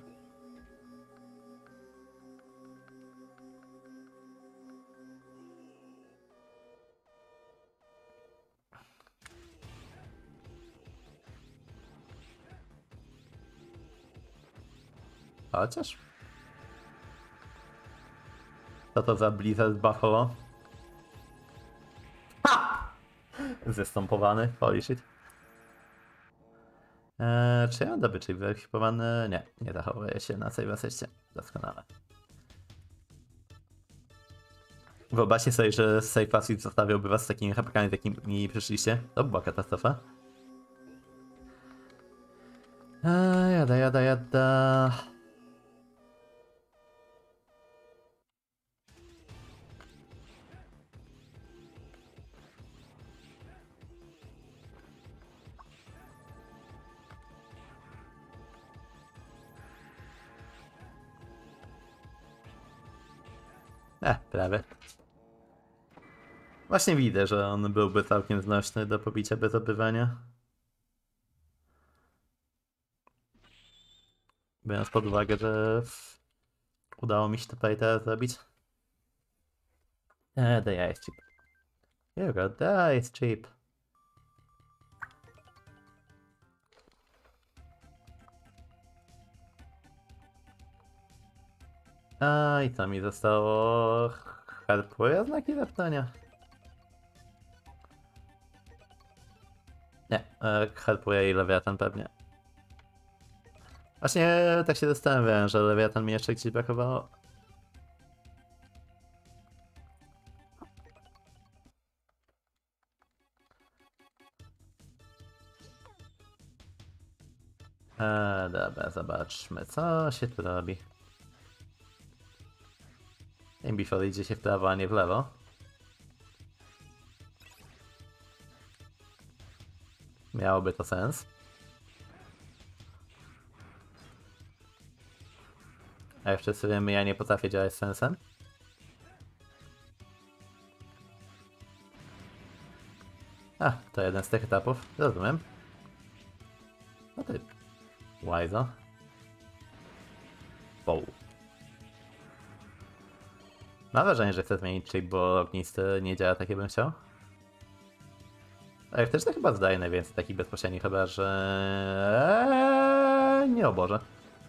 Chociaż. Co to za Blizzard Buffalo? Ha! Zestąpowany, holy shit. Czy ja mam dobyczej wyekwipowany? Nie zachowuję się na save asyście. Doskonale. Wyobraźcie sobie, że Safe Passage zostawiałby was z takimi chapkami, z jakimi przyszliście. To była katastrofa. Jada. Prawie. Właśnie widzę, że on byłby całkiem znośny do pobicia bez obywania. Biorąc pod uwagę, że udało mi się to tutaj teraz zrobić. The ice chip. Here we go, the ice chip. A i co mi zostało? Harpuję znaki zapytania. Nie, harpuję i lewiatan pewnie. Właśnie tak się zastanawiałem, że lewiatan mi jeszcze gdzieś brakowało. Dobra, zobaczmy, co się tu robi. Imbifol idzie się w prawo, a nie w lewo. Miałoby to sens. A jeszcze sobie wiemy, ja nie potrafię działać z sensem. To jeden z tych etapów, rozumiem. No ty... Łajzo. Wow. Mam wrażenie, że chcę zmienić chip, bo ognisty nie działa tak, jakbym chciał. Ale też to chyba zdaje najwięcej takich bezpośrednich, chyba że... nie o Boże.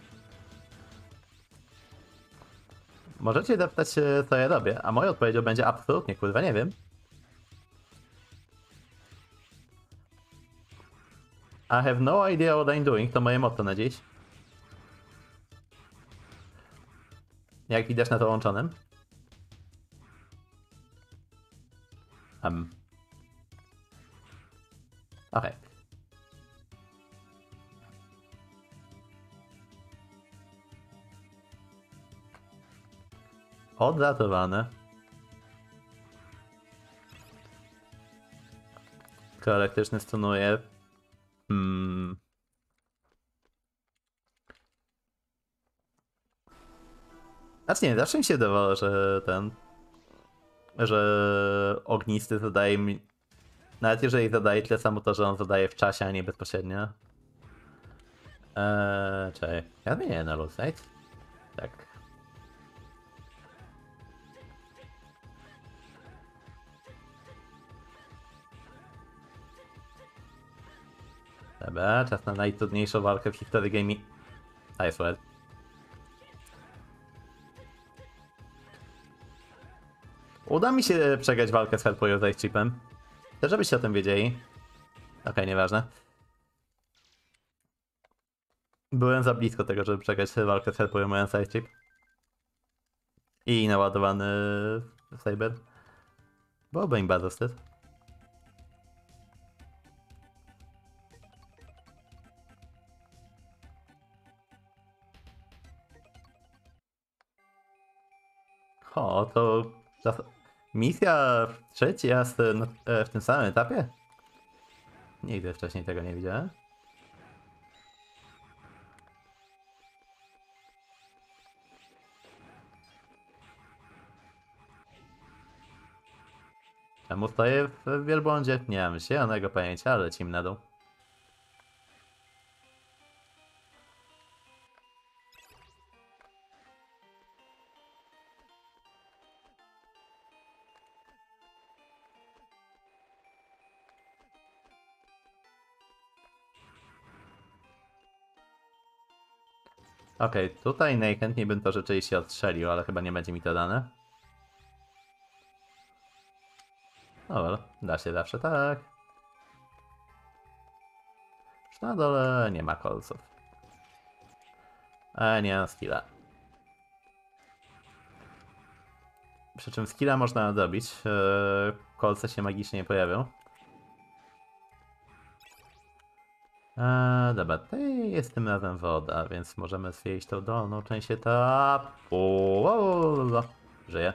Możecie zapytać się, co ja robię, a moją odpowiedzią będzie absolutnie, kurwa, nie wiem. I have no idea what I'm doing, to moje motto na dziś. Jak widać na to łączonym. Okej. Odratowane. Tylko elektryczny stunuje. Znaczy nie, zawsze mi się wydawało, że że ognisty zadaje mi... Nawet jeżeli zadaje tyle samo, to że on zadaje w czasie, a nie bezpośrednio. Czekaj. Ja zmienię na low side? Tak. Dobra, czas na najtrudniejszą walkę w historii gaming. I swear. Uda mi się przegrać walkę z Hellboy z Ice Chipem. Też żebyście o tym wiedzieli. Okej, nieważne. Byłem za blisko tego, żeby przegrać walkę z Hellboy mając Ice Chip. I naładowany Saber. Byłoby im bardzo wstyd. To misja trzeci raz w tym samym etapie? Nigdy wcześniej tego nie widziałem. Czemu stoję w wielbłądzie? Nie mam zielonego pojęcia, ale lecimy na dół. Okej, tutaj najchętniej bym to rzeczywiście odstrzelił, ale chyba nie będzie mi to dane. No, da się zawsze tak. Już na dole nie ma kolców. Nie mam skilla. Przy czym skilla można nadrobić. Kolce się magicznie nie pojawią. Dobra, tutaj jest tym razem woda, więc możemy zwiedzić tą dolną część etapu. Żyje.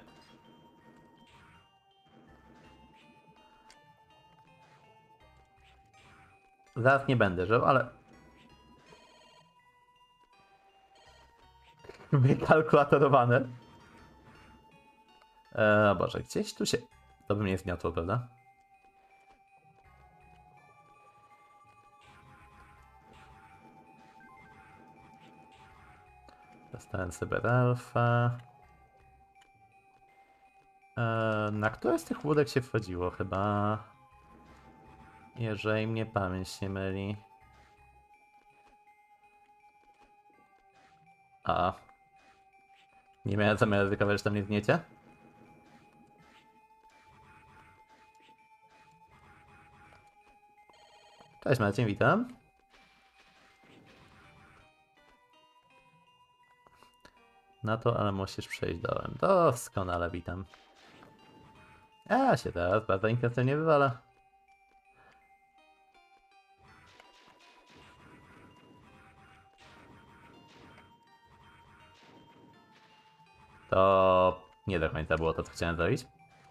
Zaraz nie będę żył, ale... Wykalkulatorowane. Boże, gdzieś tu się... To by mnie zmiotło, prawda? Dostałem cyberalfa. Na które z tych łódek się wchodziło chyba? Jeżeli mnie pamięć nie myli. Nie miałem zamiaru ryzykować, że tam nie zgniecie? Cześć Marcin, witam. Na to, ale musisz przejść dołem. Doskonale, witam. Ja się teraz bardzo intensywnie wywala. To nie do końca było to, co chciałem zrobić.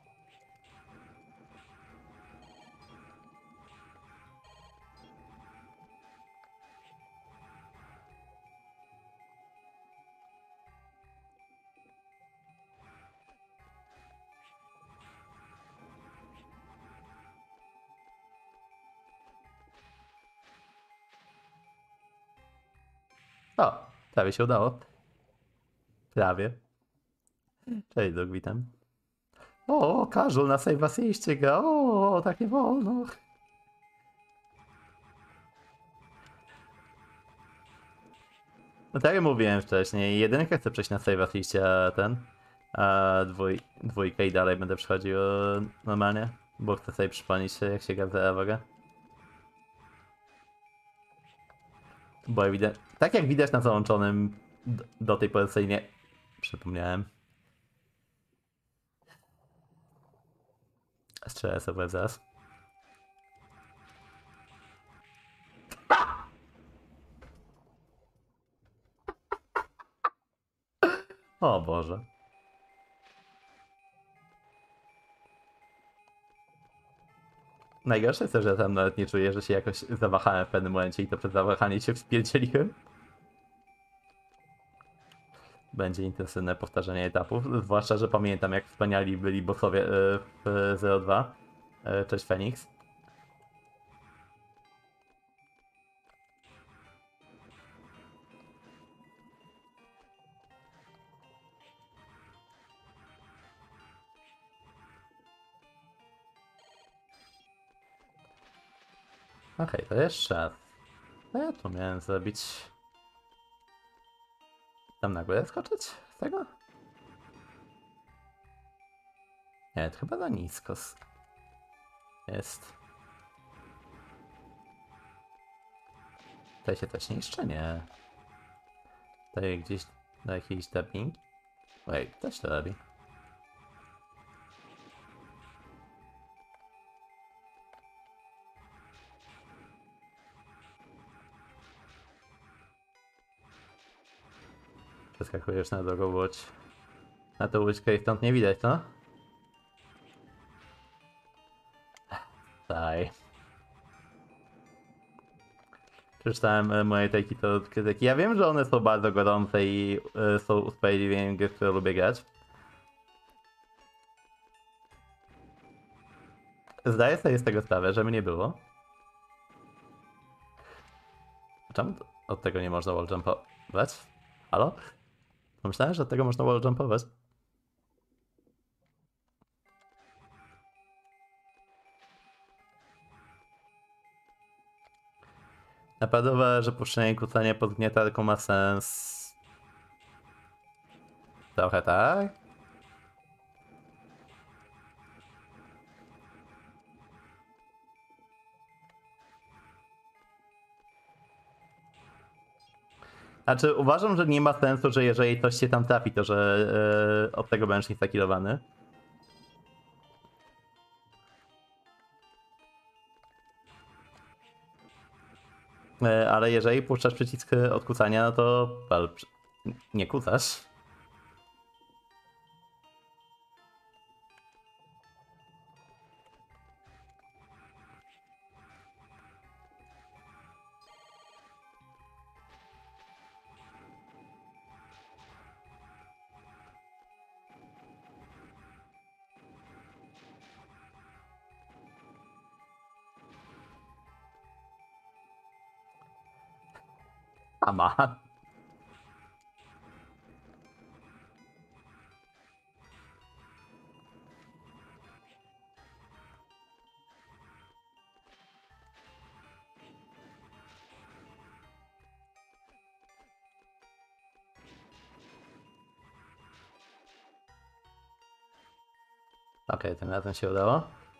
O, prawie się udało. Prawie. Cześć, Doug, witam. O, casual na save was ściga. O, tak nie wolno. No tak jak mówiłem wcześniej, jedynkę chcę przejść na save liście, a dwójkę i dalej będę przechodził normalnie, bo chcę sobie przypomnieć, jak się gra w Evoga. Bo tak jak widać na załączonym do tej pory sobie nie przypomniałem. Strzelę sobie zaraz. O Boże. Najgorsze jest to, że ja tam nawet nie czuję, że się jakoś zawahałem w pewnym momencie i to przez zawahanie się wspierdzieliłem. Będzie intensywne powtarzanie etapów, zwłaszcza, że pamiętam jak wspaniali byli bossowie w 02. Cześć Phoenix. Okej, to jeszcze raz. Co ja tu miałem zrobić? Tam na górę skoczyć? Z tego? Nie, to chyba za nisko jest. Tutaj się też niszczy? Nie. Tutaj gdzieś na jakiś dubbing. Ej, ktoś to robi. Przeskakujesz na drugą łódź. Na tą łódźkę i stąd nie widać, co? Daj. Przeczytałem moje tajki to krytyki. Ja wiem, że one są bardzo gorące i są usprawiedliwieniem gry, w które lubię grać. Zdaję sobie z tego sprawę, że mnie nie było. Czemu od tego nie można walljumpować? Halo? Pomyślałem, że od tego można walljumpować. Naprawdę, że puszczenie kłócenia pod gnietarką ma sens. Trochę tak. Znaczy, uważam, że nie ma sensu, że jeżeli coś się tam trafi, to że od tego będziesz instakilowany. Ale jeżeli puszczasz przycisk od kucania, no to nie kucasz. Ama. Okej, tym razem się udało.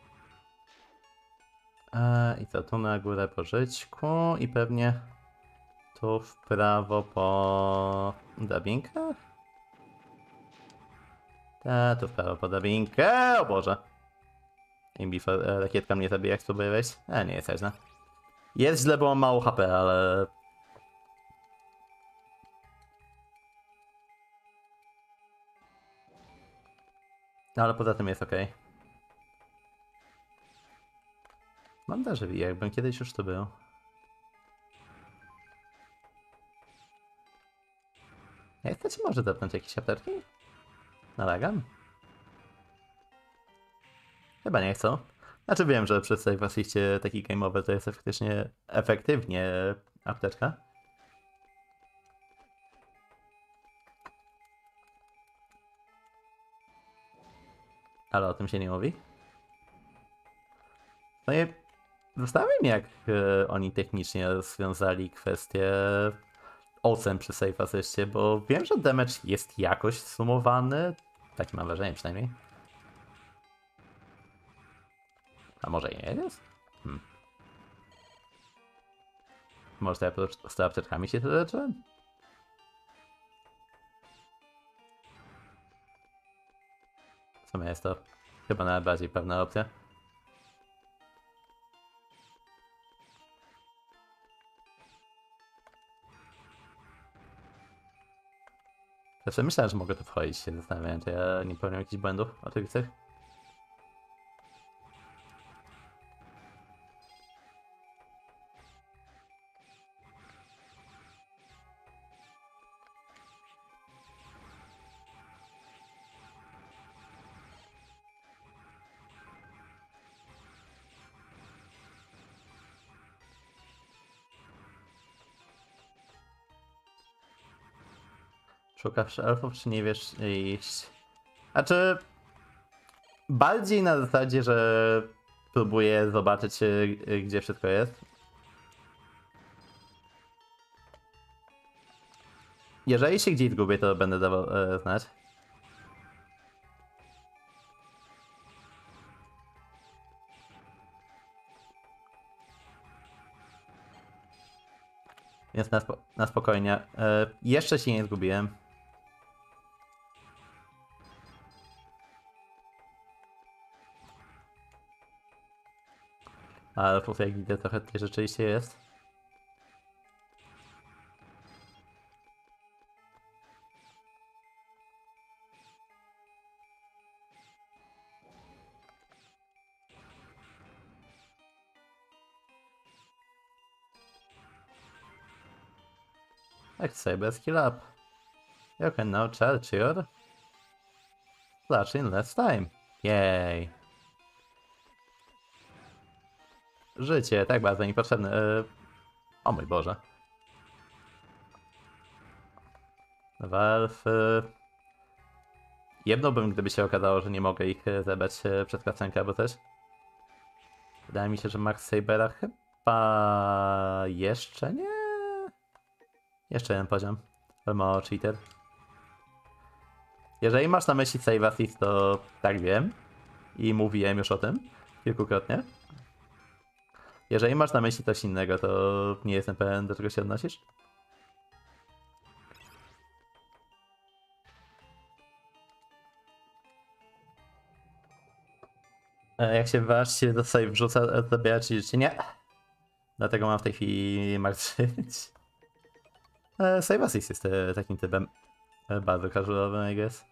I co, tu na górę po żyćku i pewnie tu w prawo po drabinkę? Tu w prawo po drabinkę, o Boże. Imbi rakietka mnie zabija, jak spróbuję wejść. Nie jest źle. Jest źle, bo mam mało HP, ale... Ale poza tym jest ok. Mam déjà vu, jakbym kiedyś już tu był. Jak chcecie może dopnąć jakieś apteczki? Nalagam? Chyba nie chcą. Znaczy wiem, że przy save assistie taki game over to jest faktycznie efektywnie apteczka. Ale o tym się nie mówi. No i zastanawiam się, jak oni technicznie rozwiązali kwestię ocen przy save assistie, bo wiem, że damage jest jakoś sumowany. Takie mam wrażenie przynajmniej. A może nie jest? Może ja z apteczkami się leczyłem? W sumie jest to chyba najbardziej pewna opcja. Zawsze myślałem, że mogę tu wchodzić, się zastanawiałem, czy ja nie popełniam jakichś błędów oczywistych. Szukasz elfów, czy nie wiesz iść? Znaczy... Bardziej na zasadzie, że próbuję zobaczyć, gdzie wszystko jest. Jeżeli się gdzieś zgubię, to będę dawał znać. Więc na spokojnie. Jeszcze się nie zgubiłem. Ale jak widzę, trochę tutaj rzeczywiście jest. Jak sobie skill up. You can now charge your flash in less time. Yay. Życie, tak bardzo niepotrzebne. O mój Boże. Valve. Jednałbym, gdyby się okazało, że nie mogę ich zebrać przed kacenkę albo coś. Wydaje mi się, że Max Sabera chyba jeszcze nie. Jeszcze jeden poziom. Albo cheater. Jeżeli masz na myśli save assist, to tak wiem. I mówiłem już o tym kilkukrotnie. Jeżeli masz na myśli coś innego, to nie jestem pewien, do czego się odnosisz. Jak się właściwie do save wrzuca, zabierać ci życie? Nie. Dlatego mam w tej chwili martwić. Save Assist jest takim typem bardzo casualowym, I guess.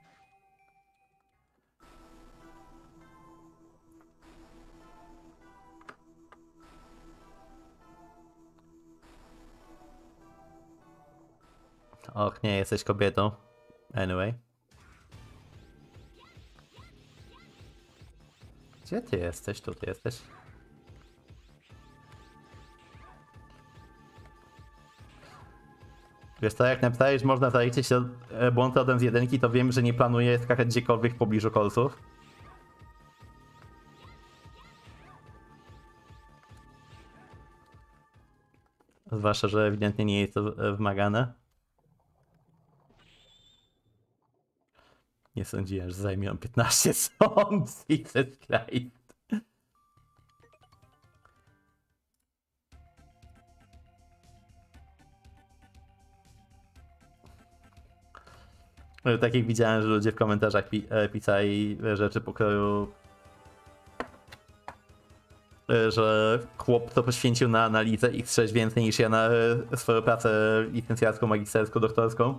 Och, nie jesteś kobietą. Anyway. Gdzie ty jesteś? Tu ty jesteś. Wiesz co, jak napisałeś, że można zaliczyć błąd rodem z jedynki, to wiem, że nie planuję skakać gdziekolwiek w pobliżu kolców. Zwłaszcza, że ewidentnie nie jest to wymagane. Nie sądziłem, że zajmie 15 sekund. Jesus Christ. Tak jak widziałem, że ludzie w komentarzach pisali rzeczy pokroju, że chłop to poświęcił na analizę X6 więcej niż ja na swoją pracę licencjacką, magisterską, doktorską.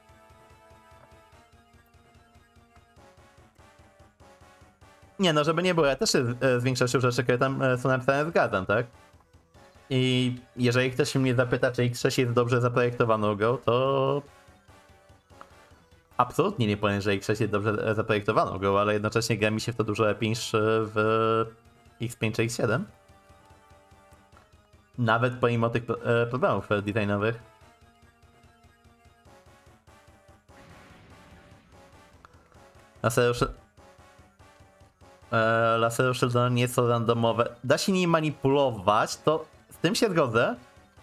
Nie no, żeby nie było, ja też się z większością rzeczy, które tam są napisane, zgadzam, tak? I jeżeli ktoś się mnie zapyta, czy X6 jest dobrze zaprojektowaną grą, to absolutnie nie powiem, że X6 jest dobrze zaprojektowaną grą, ale jednocześnie gra mi się w to dużo lepiej niż w X5 czy X7. Nawet pomimo tych problemów designowych. Lasery Sheldona nie są randomowe. Da się nimi manipulować, to z tym się zgodzę.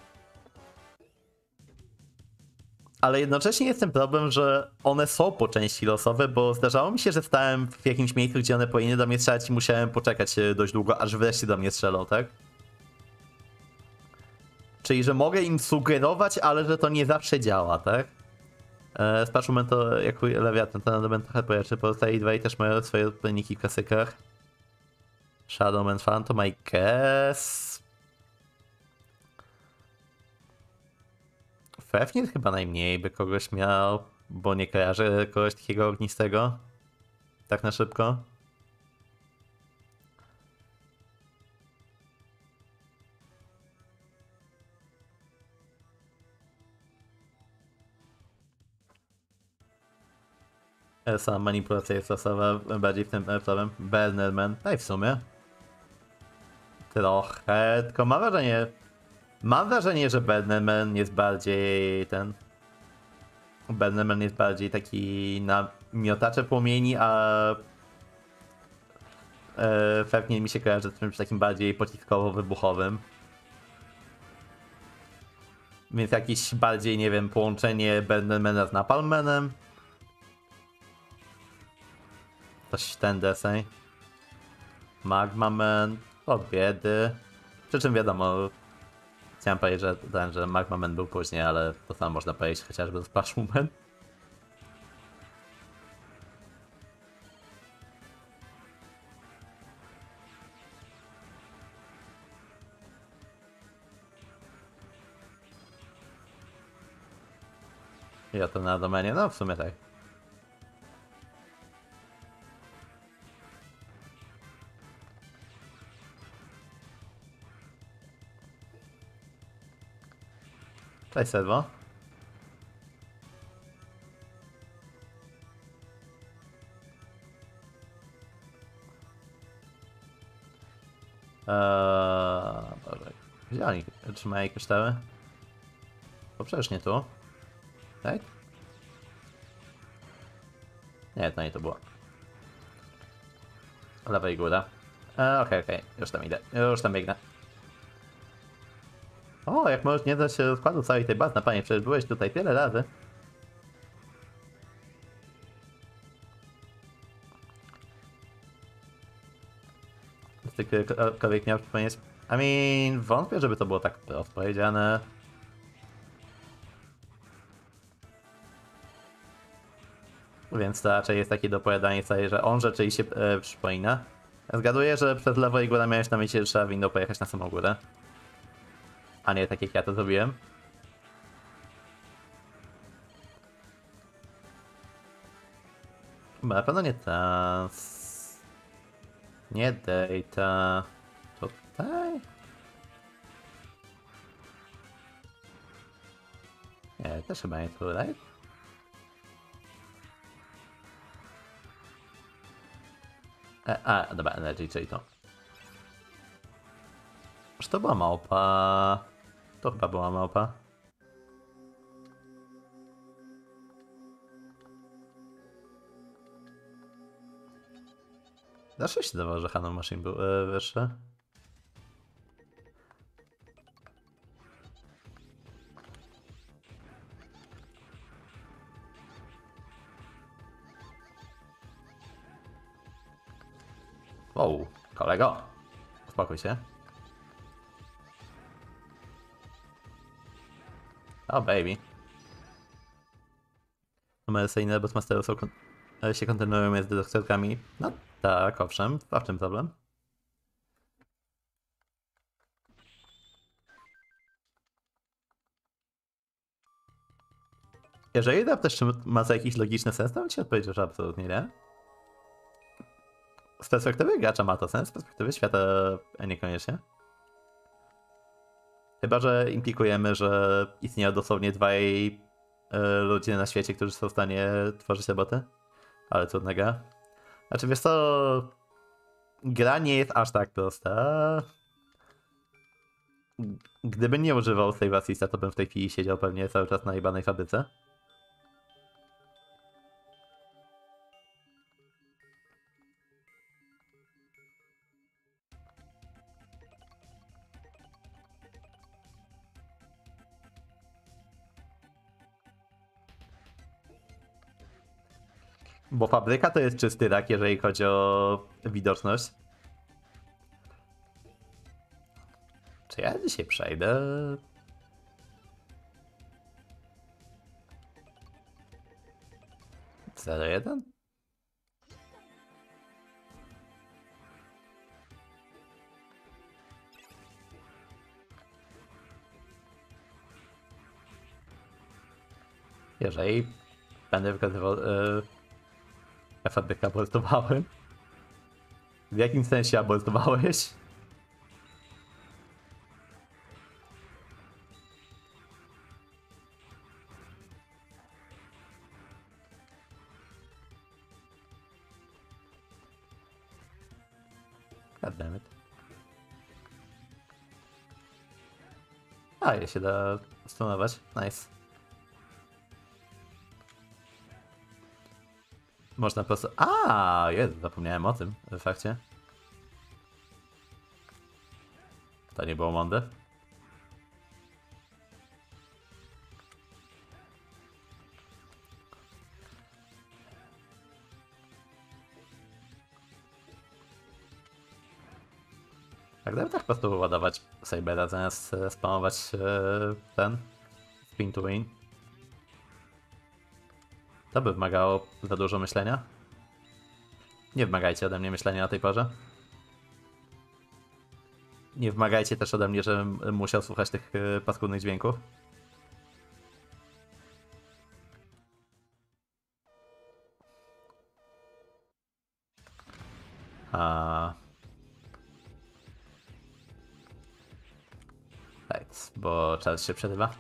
Ale jednocześnie jest ten problem, że one są po części losowe, bo zdarzało mi się, że stałem w jakimś miejscu, gdzie one powinny do mnie strzelać i musiałem poczekać dość długo, aż wreszcie do mnie strzelą, tak? Czyli, że mogę im sugerować, ale że to nie zawsze działa, tak? Spatchman to jak Lewiatan, ten element trochę pojaczy, pozostali dwaj też mają swoje odpowiedniki w klasykach. Shadowman Phantom, I guess. Fefnir chyba najmniej by kogoś miał, bo nie kojarzę kogoś takiego ognistego. Tak na szybko. Sama manipulacja jest losowa, bardziej w tym problem. Bannerman, no i w sumie. Trochę, tylko mam wrażenie, że Bannerman jest bardziej ten... Bannerman jest bardziej taki na miotacze płomieni, a... Pewnie mi się kojarzy z czymś takim bardziej pociskowo-wybuchowym. Więc jakiś bardziej, nie wiem, połączenie Bannermana z Napalmanem. Coś ten deseń. Magmaman, od biedy. Przy czym wiadomo, chciałem powiedzieć, że Magmaman był później, ale to samo można powiedzieć chociażby z Splashwoman. Ja to na domenie, no w sumie tak. Cześć Serwo. Boże. Gdzie oni trzymają kryształy? Bo przecież nie tu. Tak? Nie, to nie to było. Lewa i góra. Okej. Już tam idę. Już tam biegnę. O, jak możesz nie dać się rozkładu całej tej bazy, panie, przecież byłeś tutaj tyle razy. Ty ktokolwiek miał przypomnieć? I mean, wątpię, żeby to było tak prosto powiedziane. Więc to raczej jest takie dopowiadanie sobie, że on rzeczywiście przypomina. Zgaduję, że przez lewo i górę miałeś na myśli, że trzeba windą pojechać na samą górę. A nie tak jak ja to zrobiłem. Bo na pewno nie trans. Nie data. Tutaj? Nie, też chyba nie tutaj. Dobra, energy, czyli to. Czy to była małpa? To chyba była małpa. Zawsze się dawało, że Hanon Machine był wyższy. Wow, kolego. Uspokój się. O, baby. Numery seryjne Bossmasterów są się kontynuują z doktorkami. No tak, owszem. A w czym problem? Jeżeli rap też ma za jakiś logiczny sens, to bym ci odpowiedział, że absolutnie nie. Z perspektywy gracza ma to sens, z perspektywy świata niekoniecznie. Chyba że implikujemy, że istnieją dosłownie dwaj ludzie na świecie, którzy są w stanie tworzyć roboty. Ale trudnego. Znaczy wiesz co, gra nie jest aż tak prosta. Gdybym nie używał Save Assista, to bym w tej chwili siedział pewnie cały czas na jebanej fabryce. Bo fabryka to jest czysty rak, jeżeli chodzi o widoczność. Czy ja dzisiaj przejdę? Zero jeden? Jeżeli będę wykazywał fabrykę abortowałem. W jakim sensie abortowałeś? Goddammit. A, je się da stunować. Nice. Można po prostu... Jest, zapomniałem o tym, w fakcie. To nie było mądre. A gdyby tak po prostu ładować Sabera zamiast spamować ten spin to win, to by wymagało za dużo myślenia. Nie wymagajcie ode mnie myślenia na tej porze. Nie wymagajcie też ode mnie, żebym musiał słuchać tych paskudnych dźwięków. Tak, bo czas się przerywa.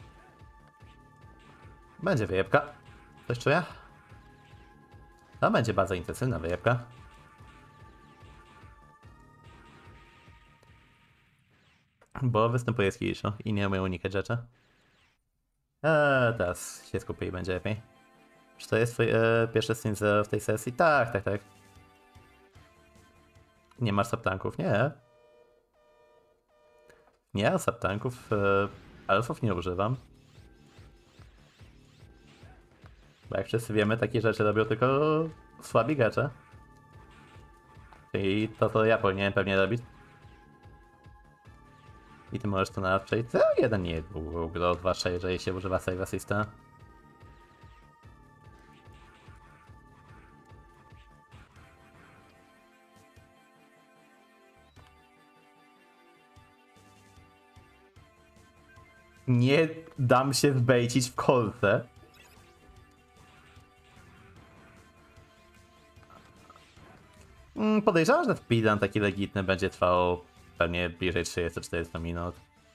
Będzie wyjebka. Coś czuję? To będzie bardzo intensywna wyjebka. Bo występuje z Kiliszu i nie umiem unikać rzeczy. Teraz się skupię i będzie lepiej. Czy to jest twój pierwszy stream w tej sesji? Tak, tak, tak. Nie masz subtanków? Nie. Nie, subtanków, elfów nie używam. Bo jak wszyscy wiemy, takie rzeczy robią tylko słabi gracze. I to ja powinienem pewnie robić. I ty możesz to nawet przejść. Jeden nie był gro, zwłaszcza jeżeli się używa save assista. Nie dam się wbejcić w kolce. Podejrzewam, że speedrun taki legitny będzie trwał pewnie bliżej 30-40 minut.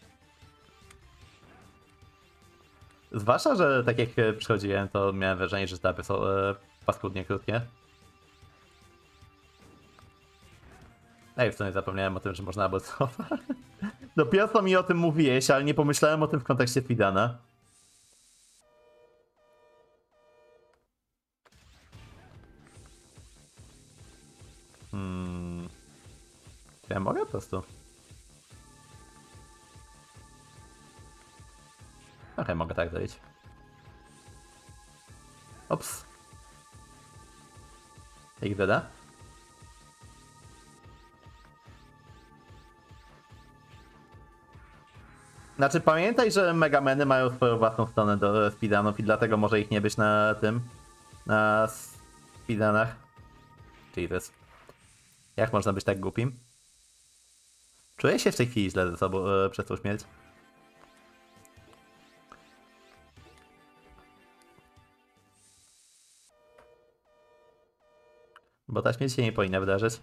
Zwłaszcza, że tak jak przychodziłem, to miałem wrażenie, że etapy są paskudnie krótkie. Ej, w sumie zapomniałem o tym, że można było cofać. Dopiero co mi o tym mówiłeś, ale nie pomyślałem o tym w kontekście speedruna. Ja mogę po prostu. Okej, mogę tak zrobić. Ops. XD. Znaczy pamiętaj, że Megameny mają swoją własną stronę do speedrunów i dlatego może ich nie być na tym. Na speedrunach. Jesus. Jak można być tak głupim? Czuję się w tej chwili źle ze sobą przez tą śmierć. Bo ta śmierć się nie powinna wydarzyć.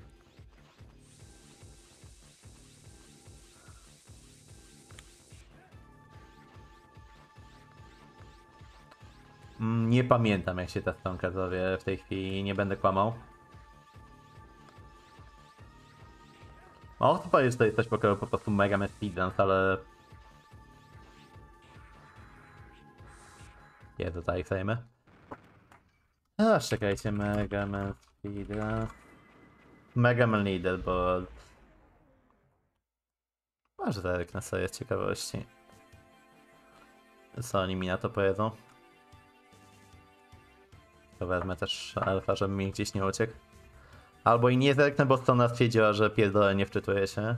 Nie pamiętam, jak się ta stronka zowie w tej chwili, nie będę kłamał. Mało co powiedzieć, że to jest coś po prostu mega speedruns, ale... Jest tutaj chcemy. Czekajcie, Megaman speedrun. Megaman leaderboard. Może zerknę sobie z ciekawości. Co oni mi na to powiedzą? To wezmę też alfa, żeby mi gdzieś nie uciekł. Albo i nie zerknę, bo strona stwierdziła, że pierdolę, nie wczytuje się.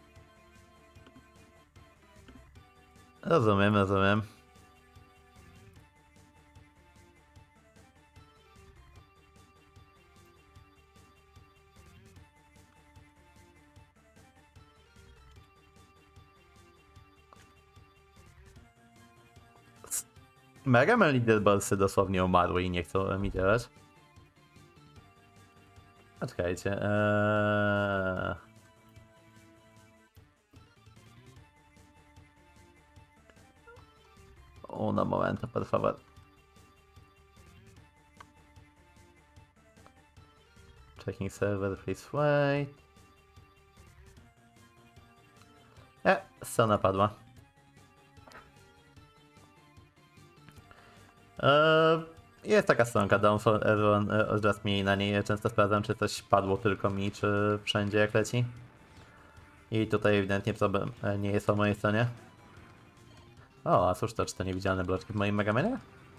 Rozumiem, rozumiem. Megaman Leaderboardsy dosłownie umarły i nie chcą mi działać. Czekajcie. Un momento, por favor. Checking server, please wait. Strona padła. Jest taka stronka Downfall Everyone, odraz mi na niej często sprawdzam, czy coś padło tylko mi, czy wszędzie jak leci. I tutaj ewidentnie problem nie jest po mojej stronie. O, a cóż to, czy to niewidzialne bloczki w moim Megamanie?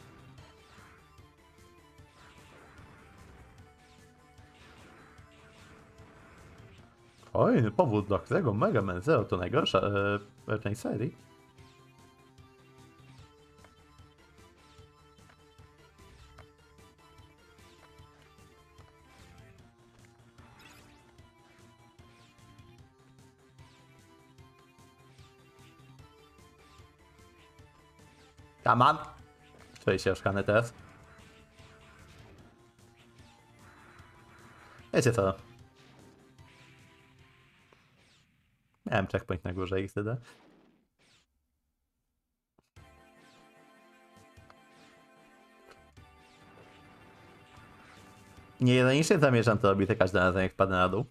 Fajny powód, dla którego Mega Man Zero to najgorsza część serii. Come on! Czuję się oszukany teraz. Wiecie co? Miałem checkpoint na górze XD. Nieironicznie zamierzam to robić za każdym razem, jak wpadnę na dół.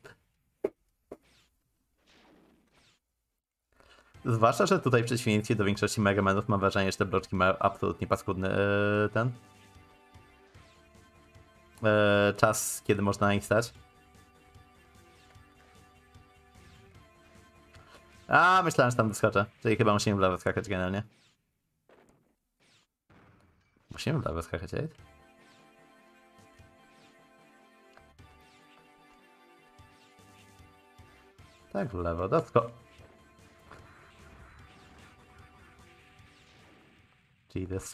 Zwłaszcza, że tutaj w przeciwieństwie do większości Megamanów mam wrażenie, że te bloczki mają absolutnie paskudny czas, kiedy można na nich stać. A, myślałem, że tam doskoczę. Czyli chyba musimy w lewo skakać generalnie. Musimy w lewo skakać, ej? Tak, w lewo, dosko. Jesus.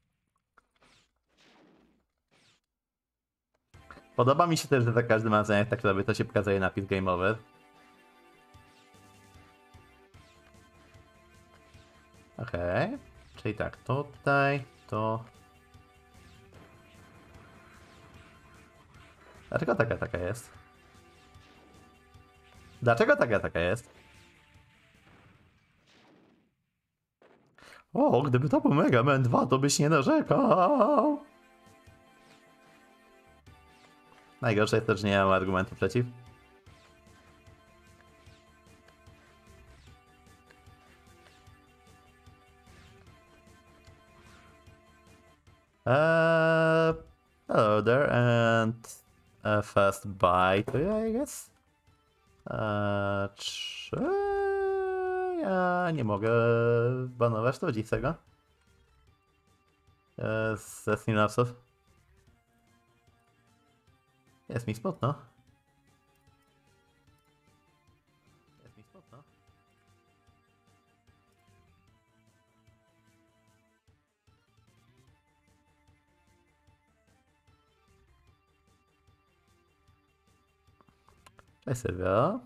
Podoba mi się też, że za każdym razem jak tak robię, to się pokazuje napis Game Over. Okej, Okej. Czyli tak, tutaj, to... Dlaczego taka jest? Dlaczego taka jest? O, gdyby to był Mega Man 2, to byś nie narzekał. Najgorsze jest to, że nie mam argumentu przeciw. Hello there, and a fast bye to you, I guess. Czy ja nie mogę banować ludzi z tego? Ze Snapsów. Jest mi smutno. Jest mi smutno. Cześć Sylwia.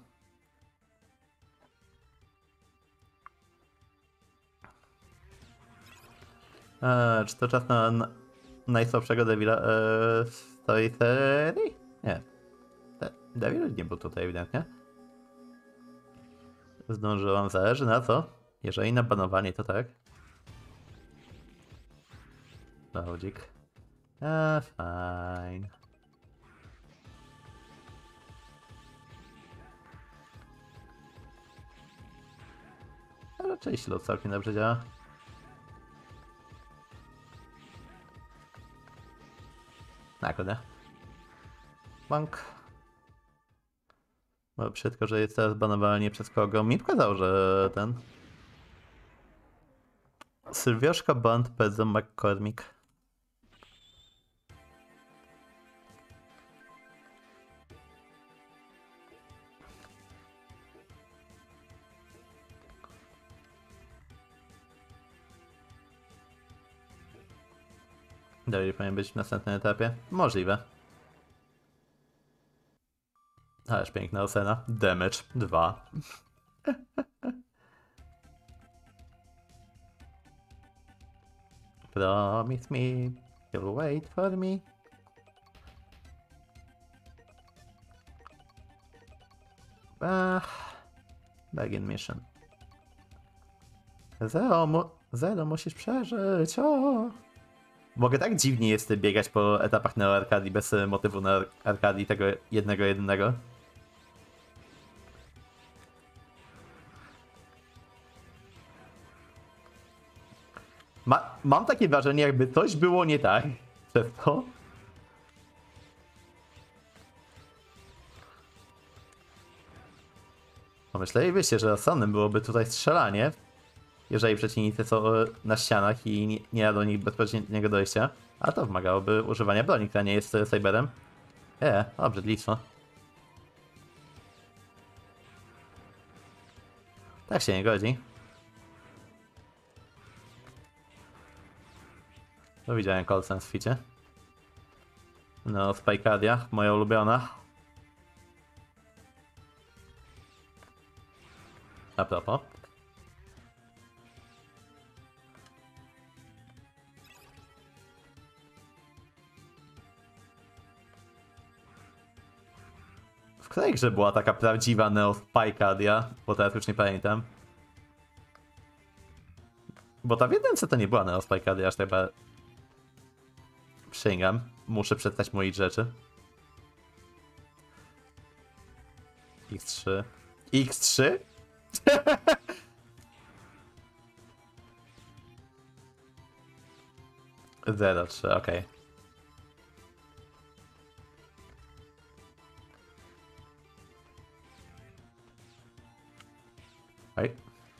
Czy to czas na najsłabszego Devila z tej serii? Nie. Devil nie był tutaj ewidentnie. Zdążyłam, zależy na co. Jeżeli na banowanie, to tak. Lodzik. Fine. A raczej ślub całkiem dobrze działa. Nagrodę. Bank. Bo brzydko, że jest teraz banowanie przez kogo. Mi pokazał, że ten... Sylwioszka Band Pezzo McCormick. Dalej powinien być w następnym etapie? Możliwe. Ależ piękna ocena. Damage 2. Promise me, you'll wait for me. Begin mission. Zero musisz przeżyć. O! Mogę tak dziwnie jest biegać po etapach Neo Arkadii bez motywu na Arkadii tego jedynego. Mam takie wrażenie, jakby coś było nie tak przez to. Pomyślelibyście, że rozsądnym byłoby tutaj strzelanie, jeżeli przeciwnicy są na ścianach i nie da do nich bezpośredniego dojścia, a to wymagałoby używania broni, która nie jest cyberem. Obrzydlistwo. Tak się nie godzi. To widziałem Colson w ficie. No, Spikeadia, moja ulubiona. A propos. W której grze była taka prawdziwa Neo Spikeadia? Bo teraz już nie pamiętam. Bo ta w jedynce to nie była Neo Spikeadia, aż tak bardzo. Przysięgam. Muszę przestać mówić rzeczy. X3. X3? 0,3, okej. Oj.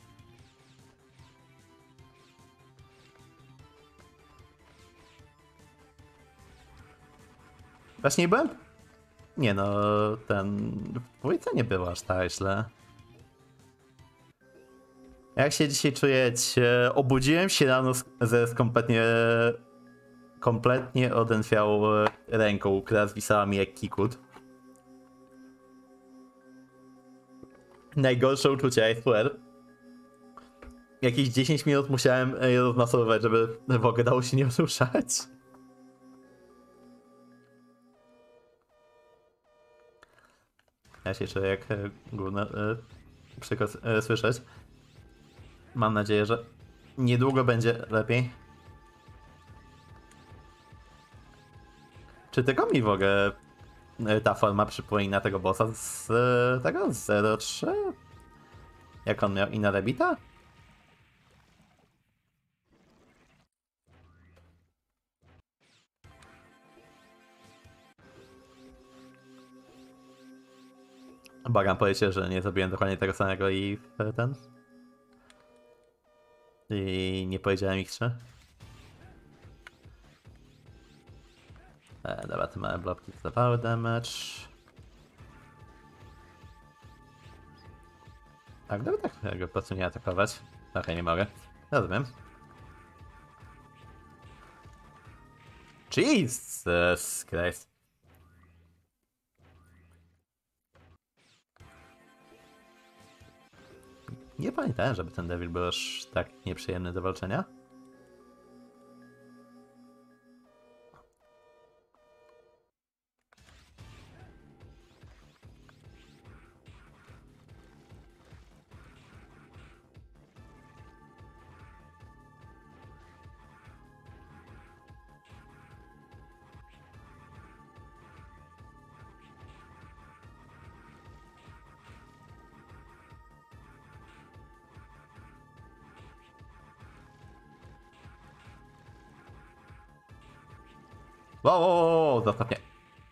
Właśnie byłem? Nie no, w dwójce nie było aż tak źle. Jak się dzisiaj czujecie? Obudziłem się rano z kompletnie odętwiałą ręką, która zwisała mi jak kikut. Najgorsze uczucia, I swear. Jakieś 10 minut musiałem je rozmasowywać, żeby w ogóle dało się nie ruszać. Ja się czuję jak główny przykład słyszeć. Mam nadzieję, że niedługo będzie lepiej. Czy tylko mi w ogóle ta forma przypomina tego bossa z tego 0.3? Jak on miał Inarebita? Błagam, powiecie, że nie zrobiłem dokładnie tego samego i ten. I nie powiedziałem ich 3. Dobra, te małe blokki zdawały damage. A gdyby tak go po prostu nie atakować? Okej, nie mogę. Rozumiem. Jesus Christ. Nie pamiętałem, żeby ten Devil był aż tak nieprzyjemny do walczenia. Wow, zostaw mnie.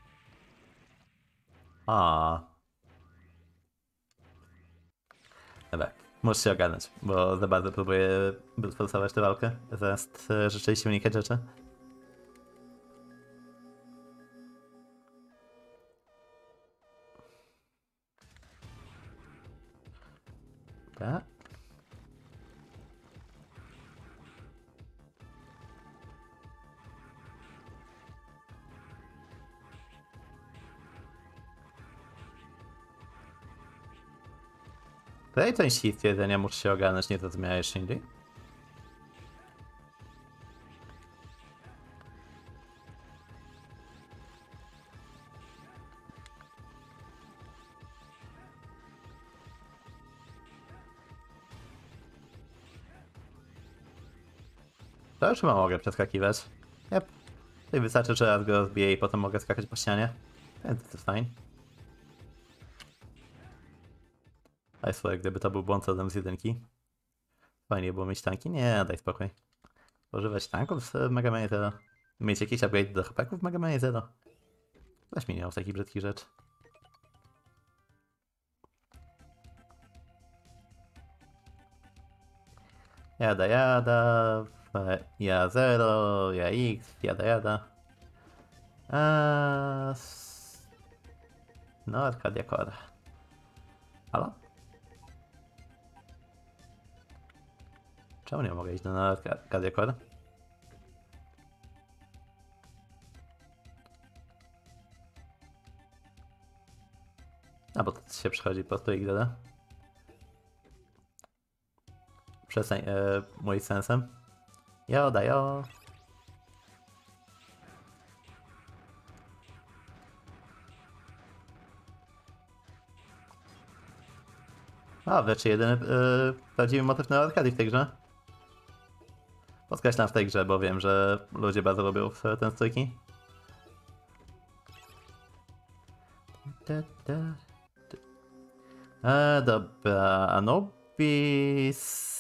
Dobra, muszę się ogarnąć, bo za bardzo próbuję sforsować tę walkę, zamiast rzeczywiście unikać rzeczy. Tak. W tej części stwierdzenia muszę się ogarnąć, nie zrozumiałeś, Shinji? To już chyba mogę przeskakiwać. Yep. Tutaj wystarczy, że raz go rozbiję i potem mogę skakać po ścianie. Więc to jest fajne. Daj swoje, gdyby to był błąd rodem z jedynki. Fajnie było mieć tanki? Nie, daj spokój. Używać tanków w Mega Man 0. Mieć jakiś upgrade do HP w Mega Man 0. Weź mi nie mów takich brzydkich rzeczy. Jada, ja 0, ja X, jada. No, Arcadia Core. Halo? Czemu nie mogę iść na Arcadia Core? A, bo to się przechodzi po prostu XD. Przestań mój sensem. Joda. A, wreszcie jedyny prawdziwy motyw na Arkadii w tej grze. Podkreślam w tej grze, bo wiem, że ludzie bardzo lubią ten stójki. Dobra, Anubis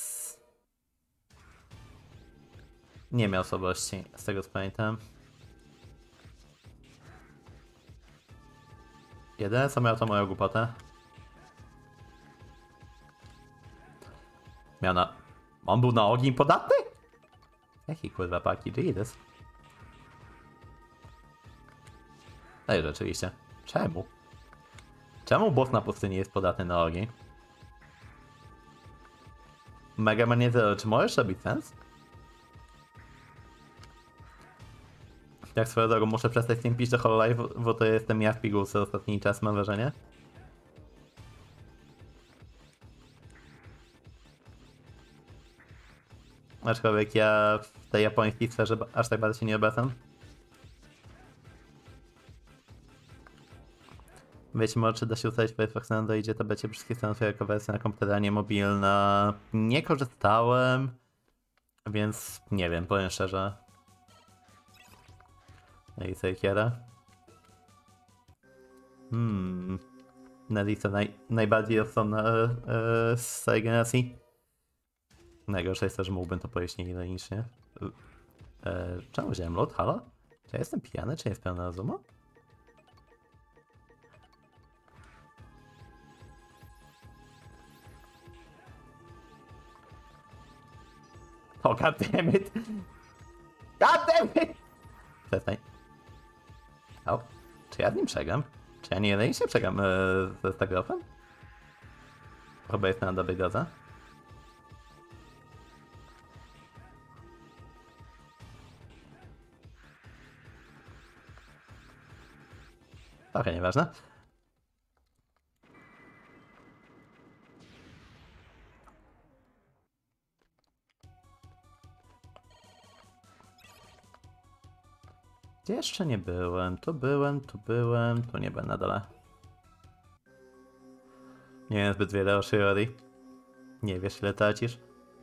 nie miał słabości, z tego co pamiętam. Jedyne co miał to moją głupotę. Miał na... On był na ogień podatny? Jaki kurwa paki, Jesus. Ej, rzeczywiście. Czemu? Czemu boss na pustyni jest podatny na ogień? Mega Man 0, czy możesz robić sens? Jak swoją drogą muszę przestać z tym pić do Hololive, bo to jestem ja w pigułce ostatni czas, mam wrażenie. Aczkolwiek ja w tej japońskiej sferze aż tak bardzo się nie obracam. Wiecie, może czy da się ustalić, bo jak na dojdzie, to będzie wszystkie strony jako wersja na komputer, a nie mobilna. Nie korzystałem, więc nie wiem, powiem szczerze. No i Sejkiera. Nelisa najbardziej rozsądna z tej generacji. Najgorsze jest to, że mógłbym to powiedzieć nieironicznie. Czemu wziąłem load? Halo? Czy ja jestem pijany, czy jest pełna rozumu? O, goddammit! Goddammit! Przestań. O, czy ja z nim przegram? Czy ja nie ironicznie przegram ze Stagrofem? Chyba jest na dobrej drodze. Trochę nieważne. Gdzie jeszcze nie byłem? Tu byłem, tu nie byłem na dole. Nie wiem zbyt wiele o Shiori. Nie wiesz ile tracisz?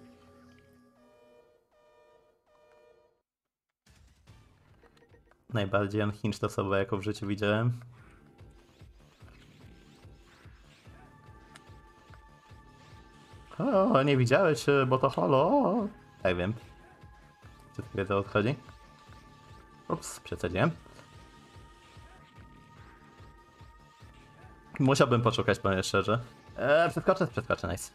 Najbardziej unhinged osoba jaką w życiu widziałem. O, nie widziałeś, bo to holo. Tak wiem. Czy ty wiedzą o co chodzi? Ups, przesadziłem. Musiałbym poszukać, powiem szczerze. Przeskoczę, nice.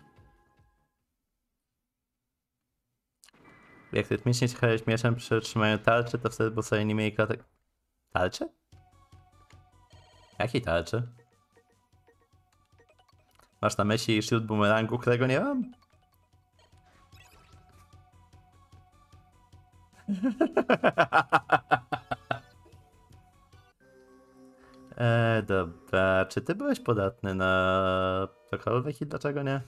Jak rytmicznie ciechałeś mieczem przy trzymaniu tarczy, to wtedy bo sobie nie mieli klatek... Tarczy? Jakiej tarczy? Masz na myśli shield boomerangu, którego nie mam? Dobra. Czy ty byłeś podatny na cokolwiek i dlaczego nie?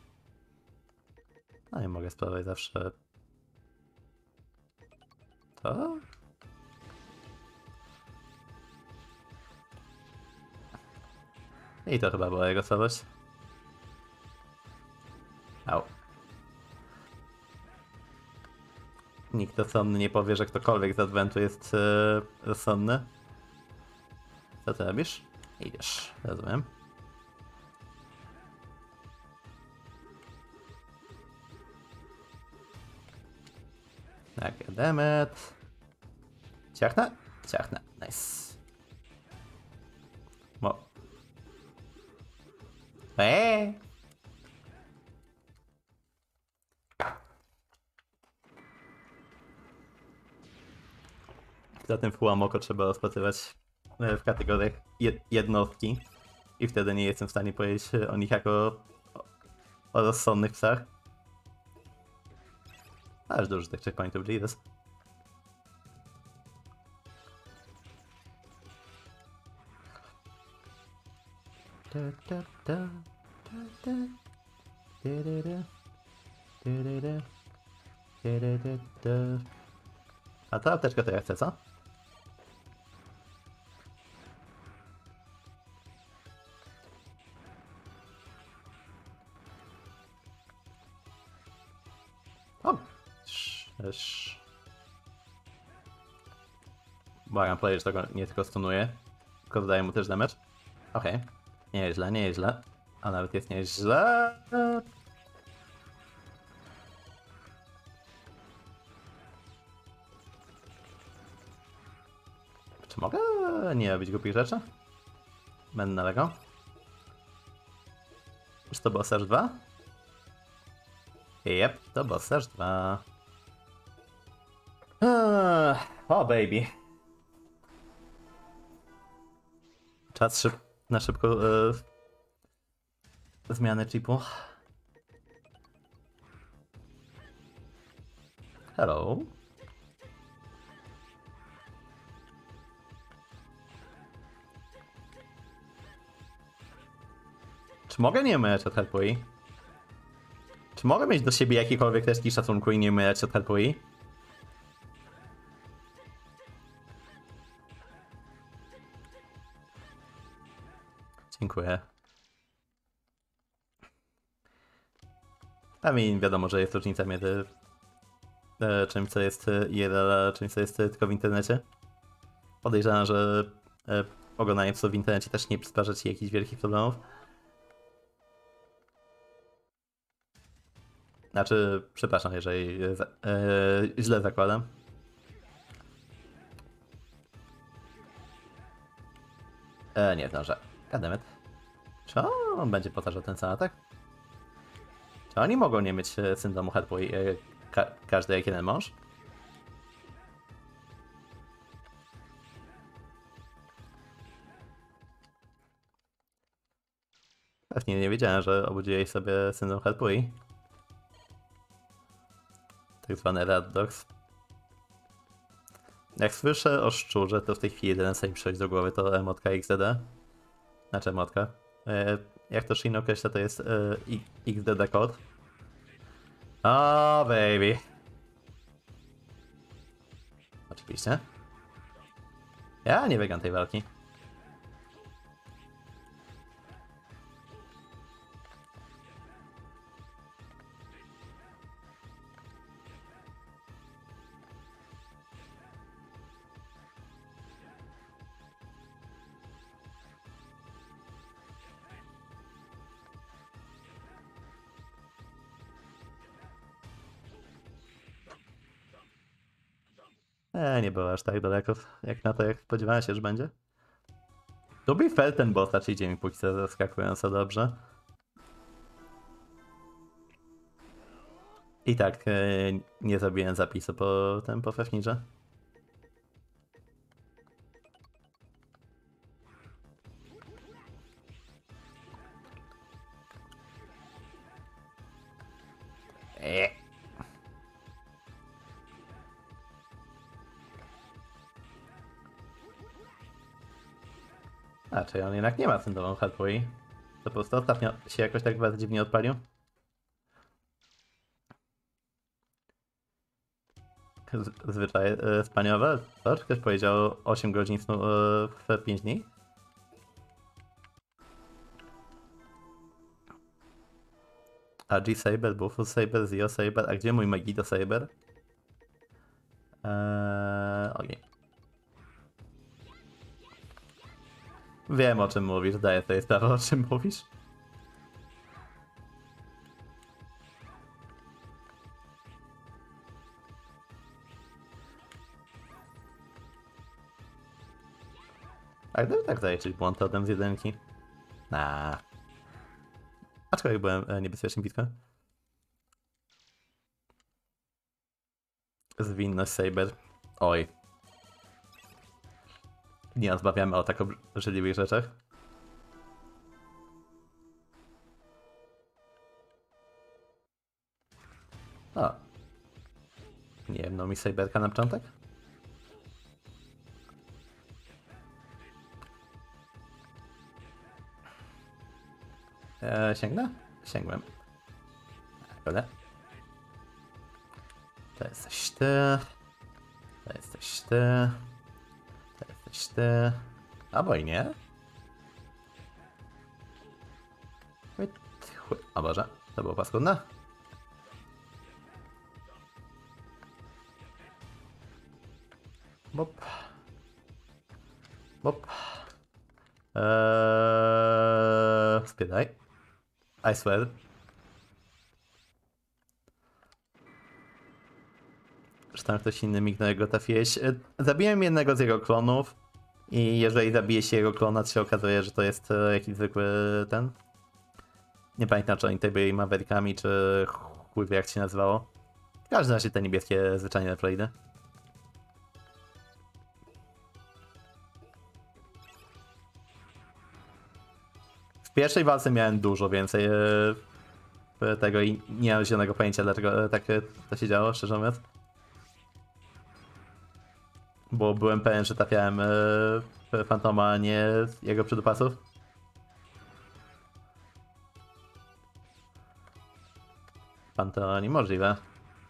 No nie mogę spróbować zawsze. To? I to chyba była jego słabość. Au. Nikt rozsądny nie powie, że ktokolwiek z Adventu jest rozsądny. Co ty robisz? Idziesz, rozumiem. Tak, dammit. Ciachnę? Ciachnę, nice. Mo. Zatem Fuamoko trzeba rozpatrywać w kategoriach jednostki i wtedy nie jestem w stanie powiedzieć o nich jako o rozsądnych psach. Aż dużo tych checkpointów, Jesus. A ta apteczka to ja chcę, co? O! Błagam, powiedzieć, że tego nie tylko stunuje, tylko zadaje mu też damage. Okej. Nie jest źle, nie jest źle. A nawet jest nieźle. Czy mogę nie robić głupich rzeczy? Będę na Lego. Czy to Boss Rush 2? Jep, to Boss Rush 2. O baby. Czas na szybko zmianę chipu. Hello. Czy mogę nie umierać od Helpui? Czy mogę mieć do siebie jakiekolwiek resztki szacunku i nie umierać od Hellpoi? Dziękuję. A mi wiadomo, że jest różnica między czymś, co jest IRL, a czymś, co jest tylko w internecie. Podejrzewam, że oglądanie psów w internecie też nie przysparza ci jakichś wielkich problemów. Znaczy, przepraszam, jeżeli źle zakładam. Nie zdążę. Goddammit. Czy on będzie powtarzał ten sam atak? Czy oni mogą nie mieć syndromu Hellpoi każdy jak jeden mąż? Pewnie nie wiedziałem, że obudziłeś sobie syndrom Hellpoi. Tak zwany Red Dogs. Jak słyszę o szczurze, to w tej chwili jeden sobie mi przychodzi do głowy, to emotka XDD. Znaczy emotka. Jak to Shin określa, to jest XDD kod. O, baby. Oczywiście. Ja nie wygram tej walki. Nie było aż tak daleko, jak na to, jak spodziewałem się, że będzie. To be fair, ten boss raczej idzie mi póki co zaskakująco dobrze. I tak nie zrobiłem zapisu po Fefnirze. A, czyli on jednak nie ma syndromu Hellpoi. To po prostu ostatnio się jakoś tak bardzo dziwnie odpalił. Zwyczaj spaniowe. Co? Czy ktoś powiedział 8 godzin snu w 5 dni? A G-Saber, Buffalo Saber, Zio Saber. A gdzie mój Megiddo Saber? Okej. Wiem, o czym mówisz, zdaję sobie sprawę, o czym mówisz. A gdyby tak zaliczyć błąd totem z jedynki? Aczkolwiek byłem niebezpiecznym blisko. Zwinność Saber. Oj. Nie rozmawiamy o tak obrzydliwych rzeczach. O. Nie wiem, no mi Saberka na początek? Sięgnę? Sięgłem. Dobra. To jesteś ty. To jesteś ty. To jesteś ty. Albo i nie. O Boże, to było paskudne. Bop. Bop. Spiedaj. I swear. Że tam ktoś inny mignął, jak go trafiłeś. Zabiłem jednego z jego klonów. I jeżeli zabije się jego klona, to się okazuje, że to jest jakiś zwykły ten. Nie pamiętam, czy oni tutaj byli Maverickami, czy chuj wie, jak się nazywało. W każdym razie te niebieskie zwyczajne Reploidy. W pierwszej walce miałem dużo więcej tego i nie mam zielonego pojęcia, dlaczego tak to się działo, szczerze mówiąc. Bo byłem pewien, że trafiałem Fantoma, a nie jego przydupasów. Panteonie, możliwe.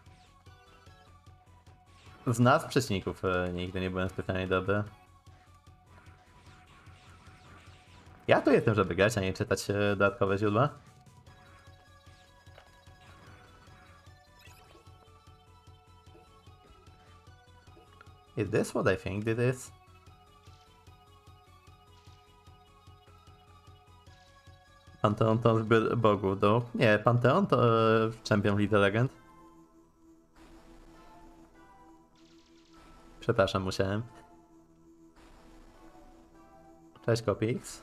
Z nas przeciwników nigdy nie byłem specjalnie dobry. Ja tu jestem, żeby grać, a nie czytać dodatkowe źródła. Is this what I think it is? Panteon to zbyt bogów, do... Nie, Panteon to Champion League Legend. Przepraszam, musiałem. Cześć, Kopie X.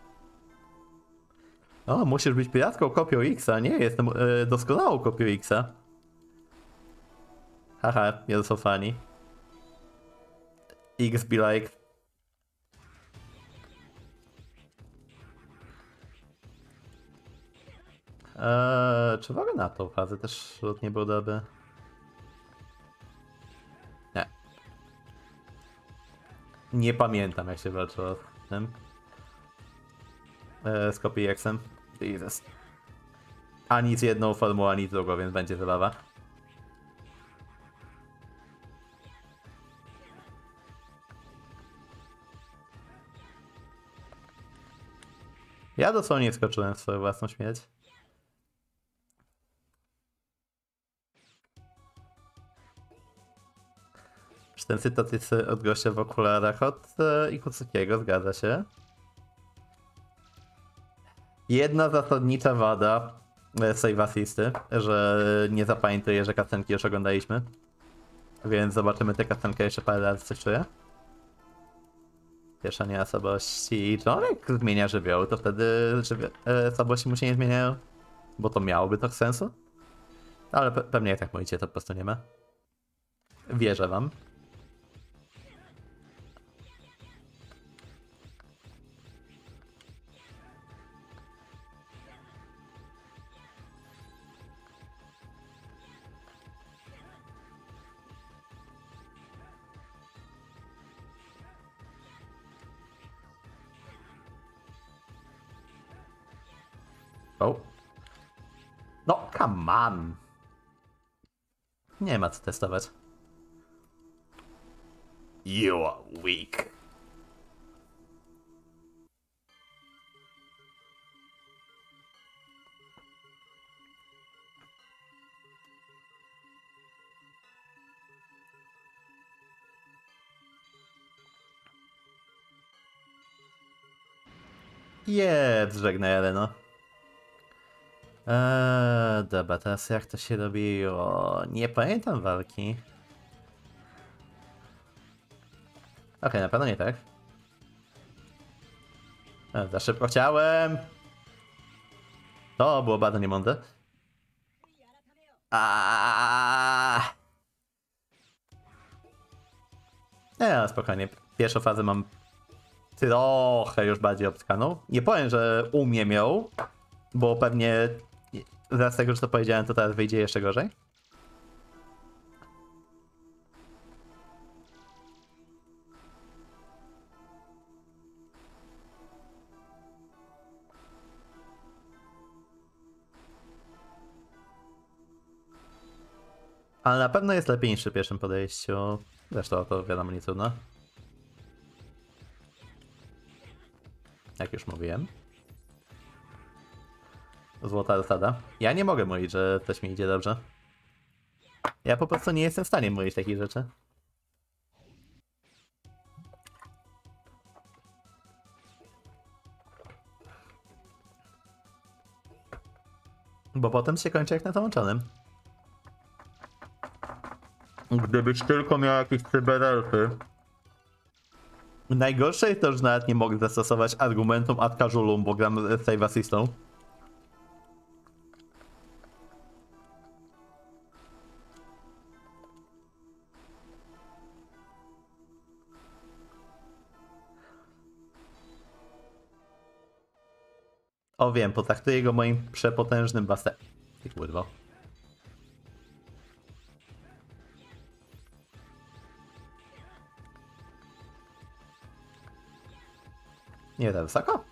O, musisz być piratką kopią X-a. Nie, jestem doskonałą kopią X-a. Haha, you're so funny. X be like... czy w ogóle na tą fazę też rzut nie był dobry? Nie. Nie pamiętam, jak się walczyło z tym. Z Copy X-em. Jesus. Ani z jedną formułą, ani z drugą, więc będzie zabawa. Ja dosłownie skoczyłem w swoją własną śmierć. Czy ten cytat jest od gościa w okularach od Ikusukiego, zgadza się. Jedna zasadnicza wada save assisty, że nie zapamiętuję, że kacenki już oglądaliśmy. Więc zobaczymy tę kacenkę jeszcze parę razy, coś czuję. Pieszanie osobowości. Człowiek zmienia żywioł, to wtedy osobowości mu się nie zmieniają. Bo to miałoby to sensu. Ale pewnie jak tak mówicie, to po prostu nie ma. Wierzę wam. O. No, come on. Nie ma co testować. You are weak. Żegnaj, Eleno. Dobra, teraz jak to się robiło? Nie pamiętam walki. Okej, na pewno nie tak. Za szybko chciałem. To było bardzo niemądre. Nie, spokojnie. Pierwszą fazę mam trochę już bardziej obtkaną. Nie powiem, że umiem ją, bo pewnie zaraz tego, że to powiedziałem, to teraz wyjdzie jeszcze gorzej. Ale na pewno jest lepiej niż przy pierwszym podejściu. Zresztą to wiadomo, nie trudno. Jak już mówiłem. Złota zasada. Ja nie mogę mówić, że coś mi idzie dobrze. Ja po prostu nie jestem w stanie mówić takich rzeczy. Bo potem się kończy jak na załączonym. Gdybyś tylko miał jakieś cyberelfy. Najgorsze jest to, że nawet nie mogę zastosować argumentum ad casualum, bo gram save assistą. O wiem, potraktuję go moim przepotężnym basem. Kurwa. Nie tak wysoko?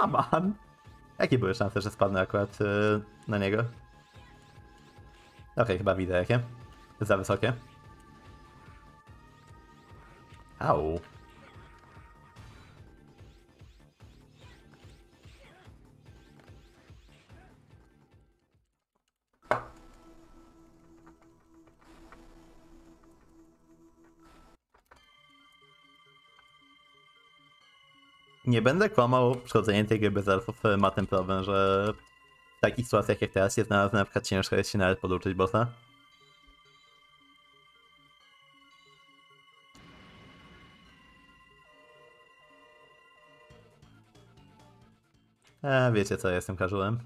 szaman! Jakie były szanse, że spadnę akurat na niego? Okej, chyba widzę jakie. Za wysokie. Au. Nie będę kłamał, przechodzenie tej gry bez elfów ma ten problem, że w takich sytuacjach jak teraz się znalazłem, na przykład ciężko jest się nawet poduczyć bossa. Wiecie co, ja jestem casualem.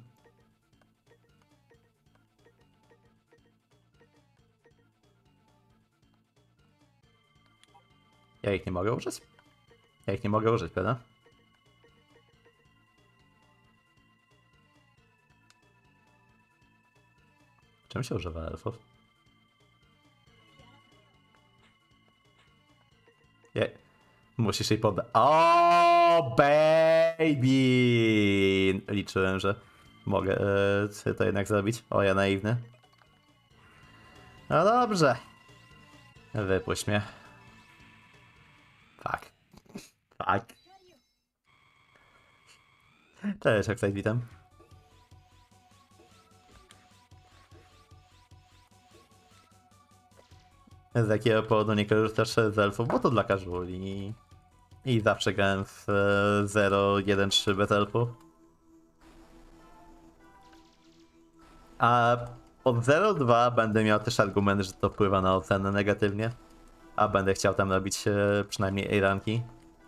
Ja ich nie mogę użyć? Ja ich nie mogę użyć, prawda? Czym się używa elfów? Musisz jej poddać. O, baby! Liczyłem, że mogę to jednak zrobić. O, ja naiwny. No dobrze. Wypuść mnie. Fuck. Fuck. Cześć, Oxide, witam. Z jakiego powodu nie korzystasz z elfów? Bo to dla casuali. I zawsze grałem w 0-1-3 bez elfów. A od 0-2 będę miał też argument, że to wpływa na ocenę negatywnie. A będę chciał tam robić przynajmniej A-ranki.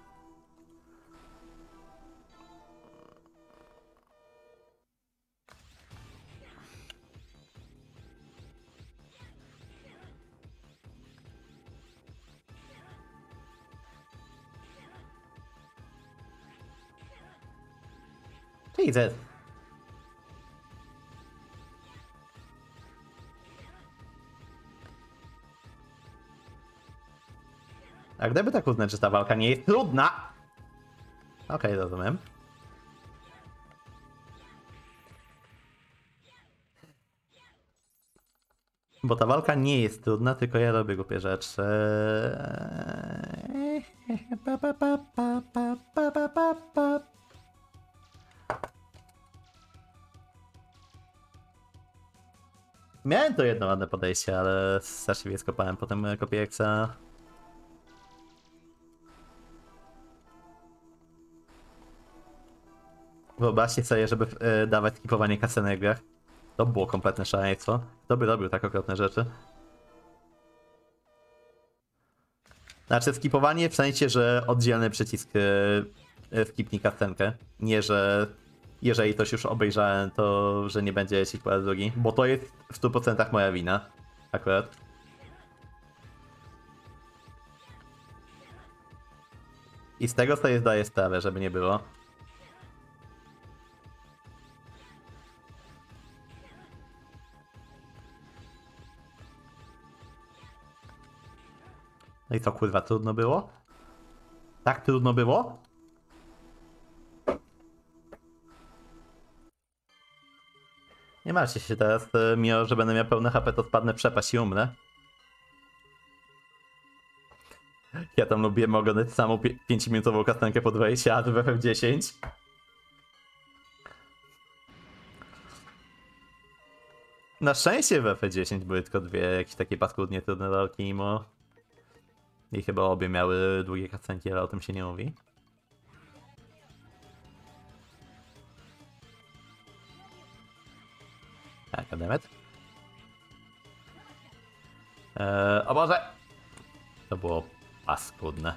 Jesus. A gdyby tak uznać, że ta walka nie jest trudna? Okej, rozumiem. Bo ta walka nie jest trudna, tylko ja robię głupie rzeczy. Miałem to jedno ładne podejście, ale straszliwie skopałem potem kopieksa. Wyobraźcie sobie, żeby dawać skipowanie kasenek w grach. To było kompletne szaleństwo. Kto by robił tak okropne rzeczy? Znaczy skipowanie w sensie, że oddzielny przycisk skipnij kasenkę. Nie, że jeżeli coś już obejrzałem, to że nie będzie lecieć po raz drugi. Bo to jest w 100% moja wina. Akurat. I z tego sobie zdaję sprawę, żeby nie było. No i co, kurwa, trudno było? Tak trudno było? Nie martwcie się teraz, mimo że będę miał pełne HP, to spadnę w przepaść i umrę. Ja tam lubię oglądać samą 5-minutową kastankę pod wejście, a w FF10. Na szczęście w FF10 były tylko dwie jakieś takie paskudnie trudne walki, mimo... I chyba obie miały długie kacenki, ale o tym się nie mówi. Tak, goddammit. O Boże! To było paskudne.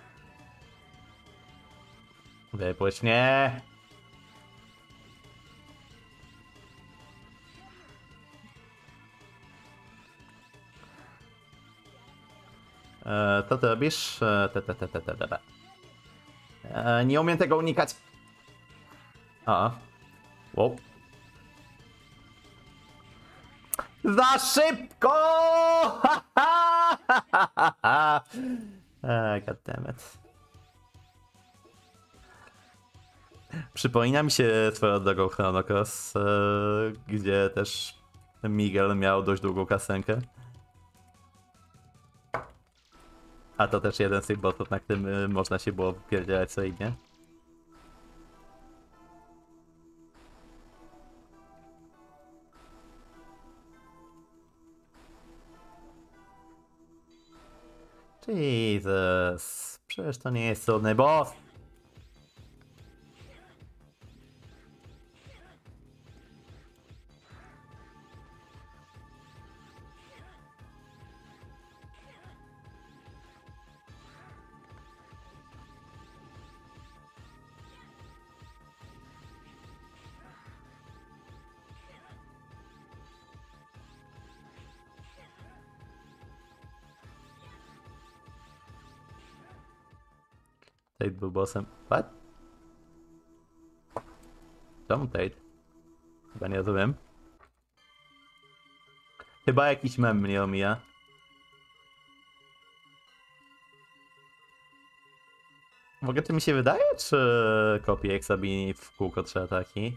Wypuść mnie! Co ty robisz? Nie umiem tego unikać. Wow. Za szybko! Goddammit. Przypomina mi się swoją drogą Chrono Cross, gdzie też Miguel miał dość długą kasenkę. A to też jeden z tych bossów, na którym można się było wpierdzielać solidnie. Jesus, przecież to nie jest trudny boss. Tate był bossem. What? Czemu Tate? Chyba nie rozumiem. Chyba jakiś mem mnie omija. W ogóle to mi się wydaje, czy kopie jak Sabini w kółko 3 ataki?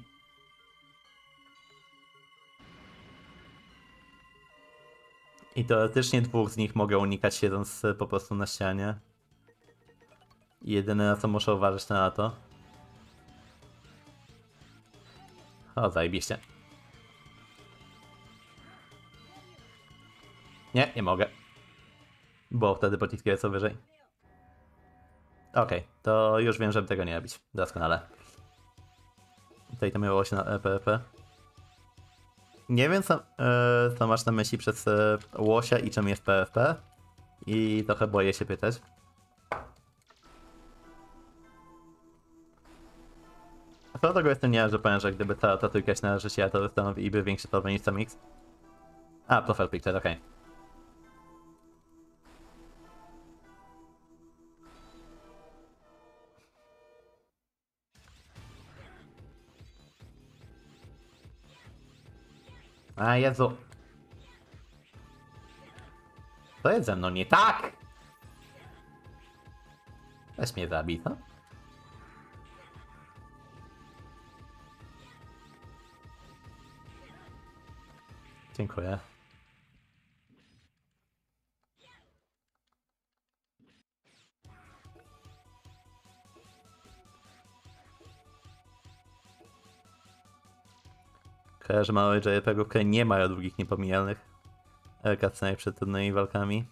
I teoretycznie dwóch z nich mogę unikać siedząc po prostu na ścianie. I jedyne na co muszę uważać to na to. O, zajebiście. Nie mogę. Bo wtedy pociski lecą wyżej. Okej, to już wiem, żeby tego nie robić. Doskonale. Tutaj to miało się na PvP. Nie wiem co masz na myśli przez łosia i czym jest PvP. I trochę boję się pytać. Co tego jestem nie, że powiem, że gdyby ta trójka się należy, to stanowiłby większy problem niż Mix. A, profile picture, okej. A Jezu. To jest ze mną nie tak! Weź mnie zabij, co? Dziękuję. Kojarzę małe JRPG, które nie mają długich, niepomijalnych cutscenek przed trudnymi walkami.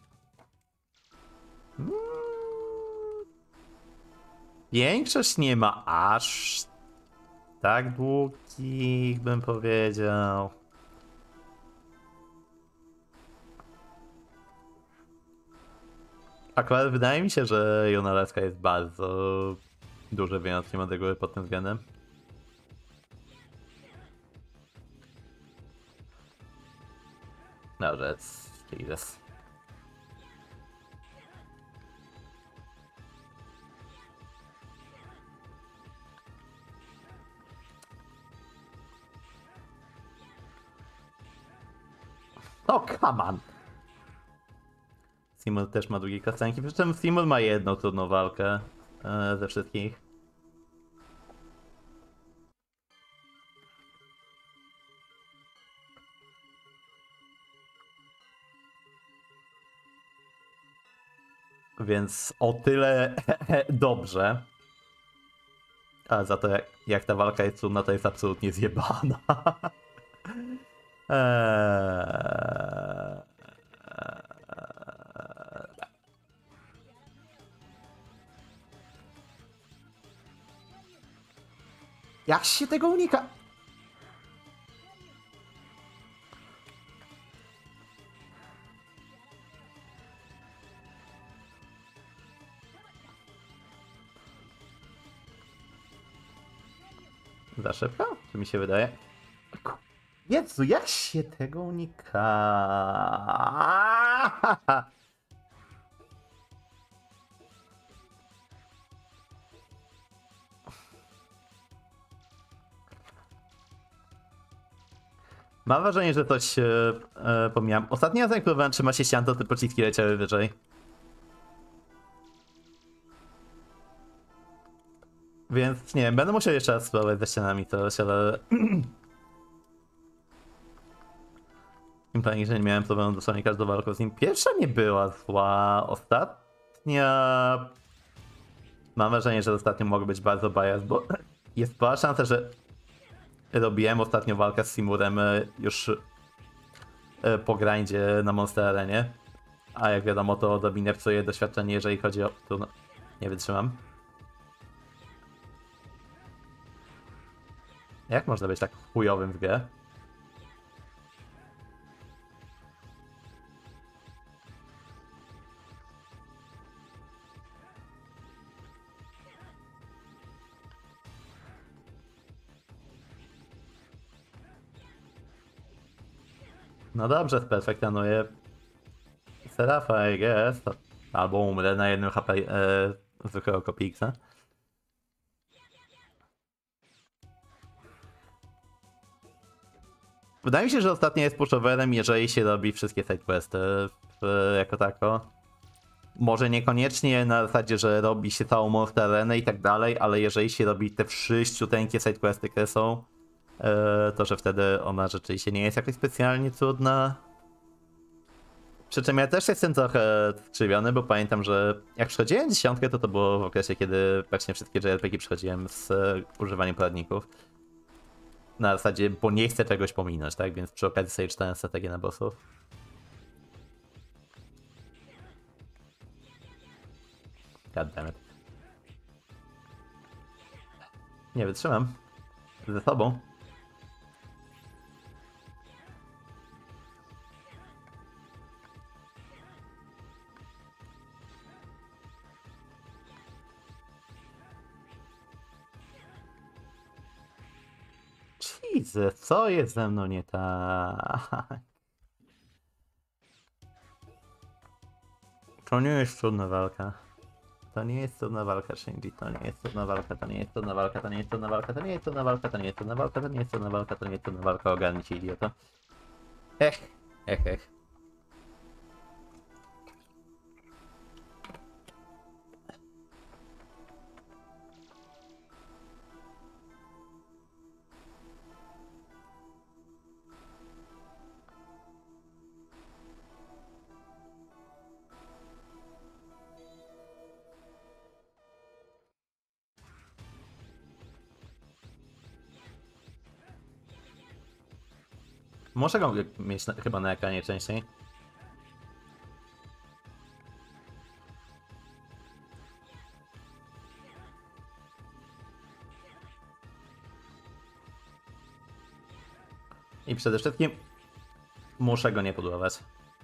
Większość nie ma aż tak długich, bym powiedział. Akurat wydaje mi się, że Junaleska jest bardzo dużym wyjątkiem od reguły pod tym względem. Dobrze, Jesus. O, come on! Simul też ma długie kastanki, przy czym Simul ma jedną trudną walkę ze wszystkich. Więc o tyle dobrze. A za to jak ta walka jest trudna, to jest absolutnie zjebana. Jak się tego unika? Za szybko? Czy mi się wydaje? Jezu, jak się tego unika? Mam wrażenie, że coś pomijam. Ostatni raz jak próbowałem trzymać się ścian, to te pociski leciały wyżej. Więc nie wiem, będę musiał jeszcze raz spróbować ze ścianami coś, ale... Implannie, że nie miałem problemu dosłownie każdą walką z nim. Pierwsza nie była zła, ostatnia... Mam wrażenie, że ostatnio mogę być bardzo biased, bo jest była szansa, że robiłem ostatnią walkę z Simurem już po grindzie na Monster Arenie. A jak wiadomo, to odrobinę psuje doświadczenie, jeżeli chodzi o... Trudno. Nie wytrzymam. Jak można być tak chujowym w grę? No dobrze, sperfektanuję Serafa, I guess. Albo umrę na jednym HP zwykłego Kopiksa. Wydaje mi się, że ostatnio jest pushoverem, jeżeli się robi wszystkie sidequesty jako tako. Może niekoniecznie na zasadzie, że robi się całą Monster Arenę i tak dalej, ale jeżeli się robi te wszyściuteńkie sidequesty, które są, to że wtedy ona rzeczywiście nie jest jakoś specjalnie trudna. Przy czym ja też jestem trochę skrzywiony, bo pamiętam, że jak przechodziłem dziesiątkę, to było w okresie, kiedy praktycznie wszystkie JRPG przechodziłem z używaniem poradników. Na zasadzie, bo nie chcę czegoś pominąć, tak? Więc przy okazji sobie czytałem strategię na bossów. Goddammit. Nie wytrzymam. Ze sobą. Jesus, co jest ze mną nie tak? To nie jest trudna walka. To nie jest trudna walka, Shinji. To nie jest trudna walka, to nie jest trudna walka, to nie jest trudna walka, to nie jest trudna walka, to nie jest trudna walka, to nie jest trudna walka, to nie jest trudna walka, ogarnij się, idioto. Ech, ech, ech. Muszę go mieć chyba na ekranie częściej. I przede wszystkim muszę go nie pudłować.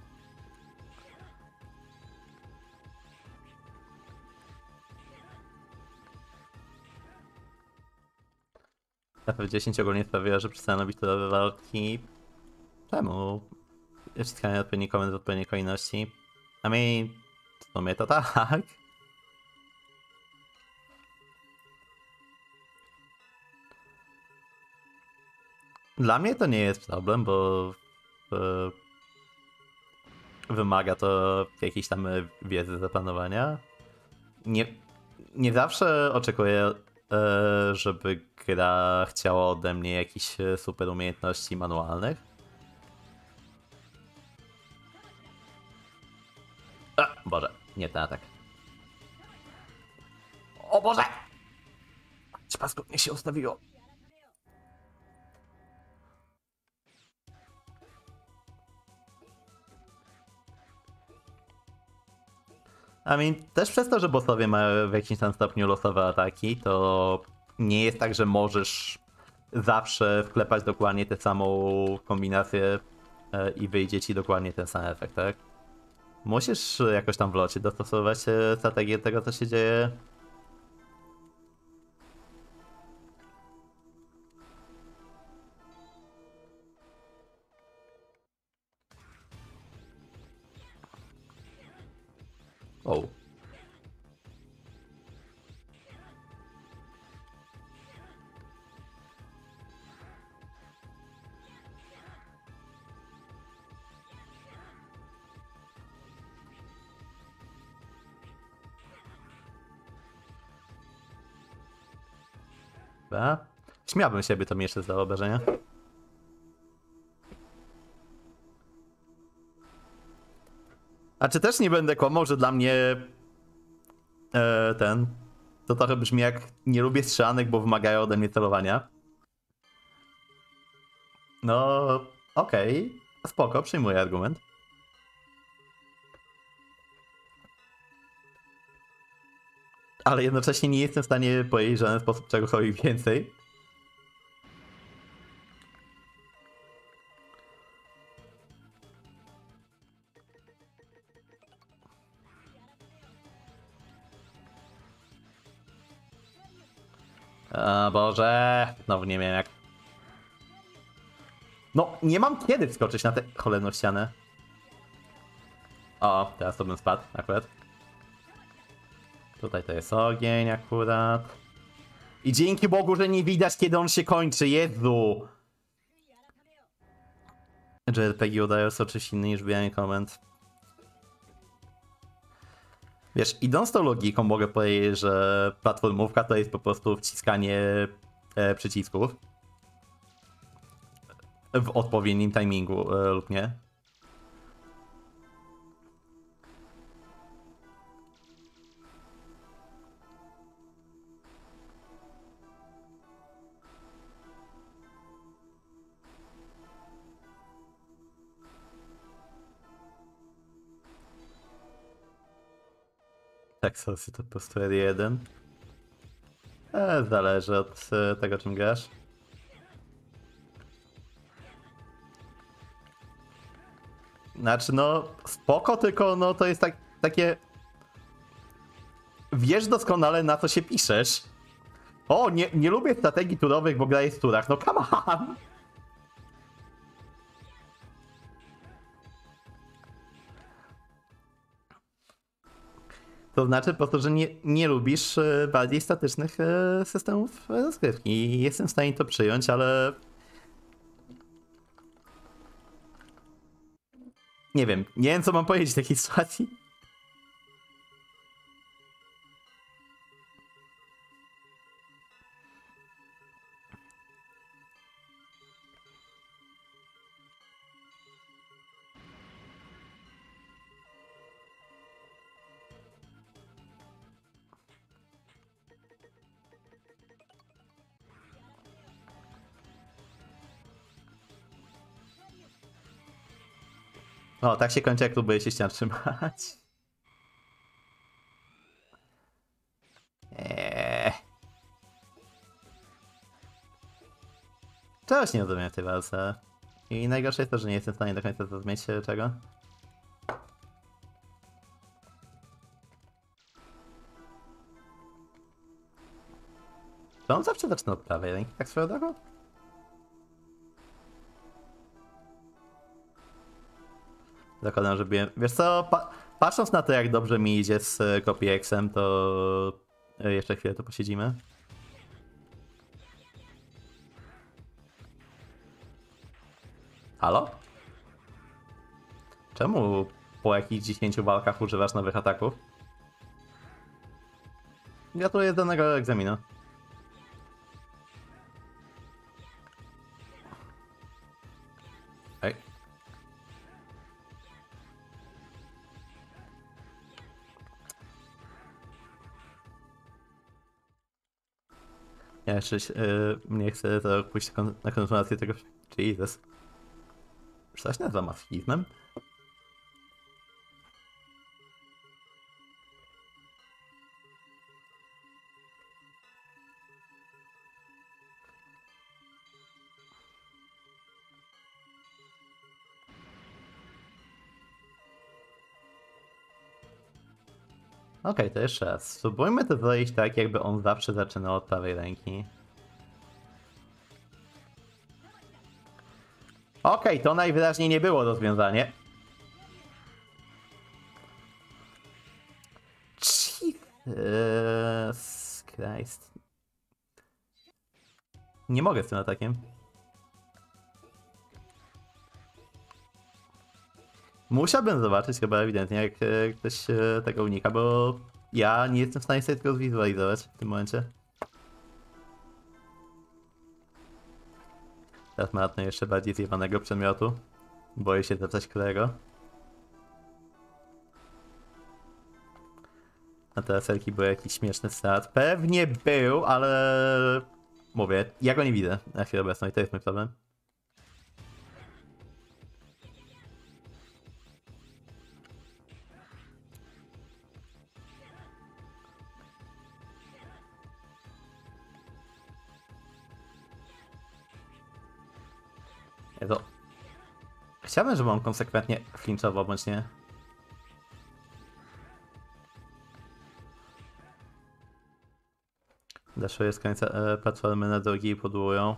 FF10 ogólnie sprawiła, że przestałem robić te walki. Czemu? Wciskanie odpowiedniej komend w odpowiedniej kolejności. I mean, w sumie to tak. Dla mnie to nie jest problem, bo wymaga to jakiejś tam wiedzy zaplanowania. Nie zawsze oczekuję, żeby gra chciała ode mnie jakichś super umiejętności manualnych. Boże, nie ten atak. O Boże! Paskudnie się ustawiło. I mean, też przez to, że bossowie mają w jakimś tam stopniu losowe ataki, to nie jest tak, że możesz zawsze wklepać dokładnie tę samą kombinację i wyjdzie ci dokładnie ten sam efekt, tak? Musisz jakoś tam w locie dostosować strategię tego, co się dzieje. O. Dobra. Śmiałbym się, by to mi jeszcze zdało obrażenia. A czy też nie będę kłamał, że dla mnie to trochę brzmi jak nie lubię strzelanek, bo wymagają ode mnie celowania. No, okej. Spoko, przyjmuję argument. Ale jednocześnie nie jestem w stanie powiedzieć w żaden sposób czegokolwiek więcej. O Boże, znowu nie wiem jak. No, nie mam kiedy wskoczyć na tę cholerną ścianę. O, teraz to bym spadł akurat. Tutaj to jest ogień akurat. I dzięki Bogu, że nie widać, kiedy on się kończy, Jezu! JRPG udają są czymś innym niż wbijanie komend. Wiesz, idąc tą logiką, mogę powiedzieć, że platformówka to jest po prostu wciskanie przycisków w odpowiednim timingu lub nie. Texasy to po prostu R1. Zależy od tego, czym grasz. Znaczy, no, spoko, tylko no to jest takie... Wiesz doskonale, na co się piszesz. O, nie lubię strategii turowych, bo gra jest w turach. No come on! To znaczy po to, że nie lubisz bardziej statycznych systemów rozgrywki. Jestem w stanie to przyjąć, ale... Nie wiem co mam powiedzieć w takiej sytuacji. O, tak się kończy, jak próbuję się ścian trzymać. Czegoś nie rozumiem w tej walce. I najgorsze jest to, że nie jestem w stanie do końca zrozumieć czego. Czy on zawsze zaczyna od prawej ręki, tak swoją drogą? Zakładam, że byłem... Wiesz co, patrząc na to, jak dobrze mi idzie z CopyX-em, to jeszcze chwilę tu posiedzimy. Halo? Czemu po jakichś 10 walkach używasz nowych ataków? Gratuluję danego egzaminu. Ej. Ja jeszcze nie chcę to pójść na kontynuację tego. Jesus. Czy coś nazywa masochizmem? Okej, to jeszcze raz. Spróbujmy to zrobić tak, jakby on zawsze zaczynał od prawej ręki. Okej, to najwyraźniej nie było rozwiązanie. Jesus Christ. Nie mogę z tym atakiem. Musiałbym zobaczyć chyba ewidentnie, jak ktoś tego unika, bo ja nie jestem w stanie sobie tego zwizualizować w tym momencie. Teraz ma na jeszcze bardziej zjebanego przedmiotu. Boję się zeptać Klero. A teraz Elki był jakiś śmieszny start. Pewnie był, ale... Mówię, ja go nie widzę na chwilę obecną i to jest mój problem. To... Chciałbym, żeby on konsekwentnie flinchował, bądź nie. Daszuje z końca platformy na drogi i podłują.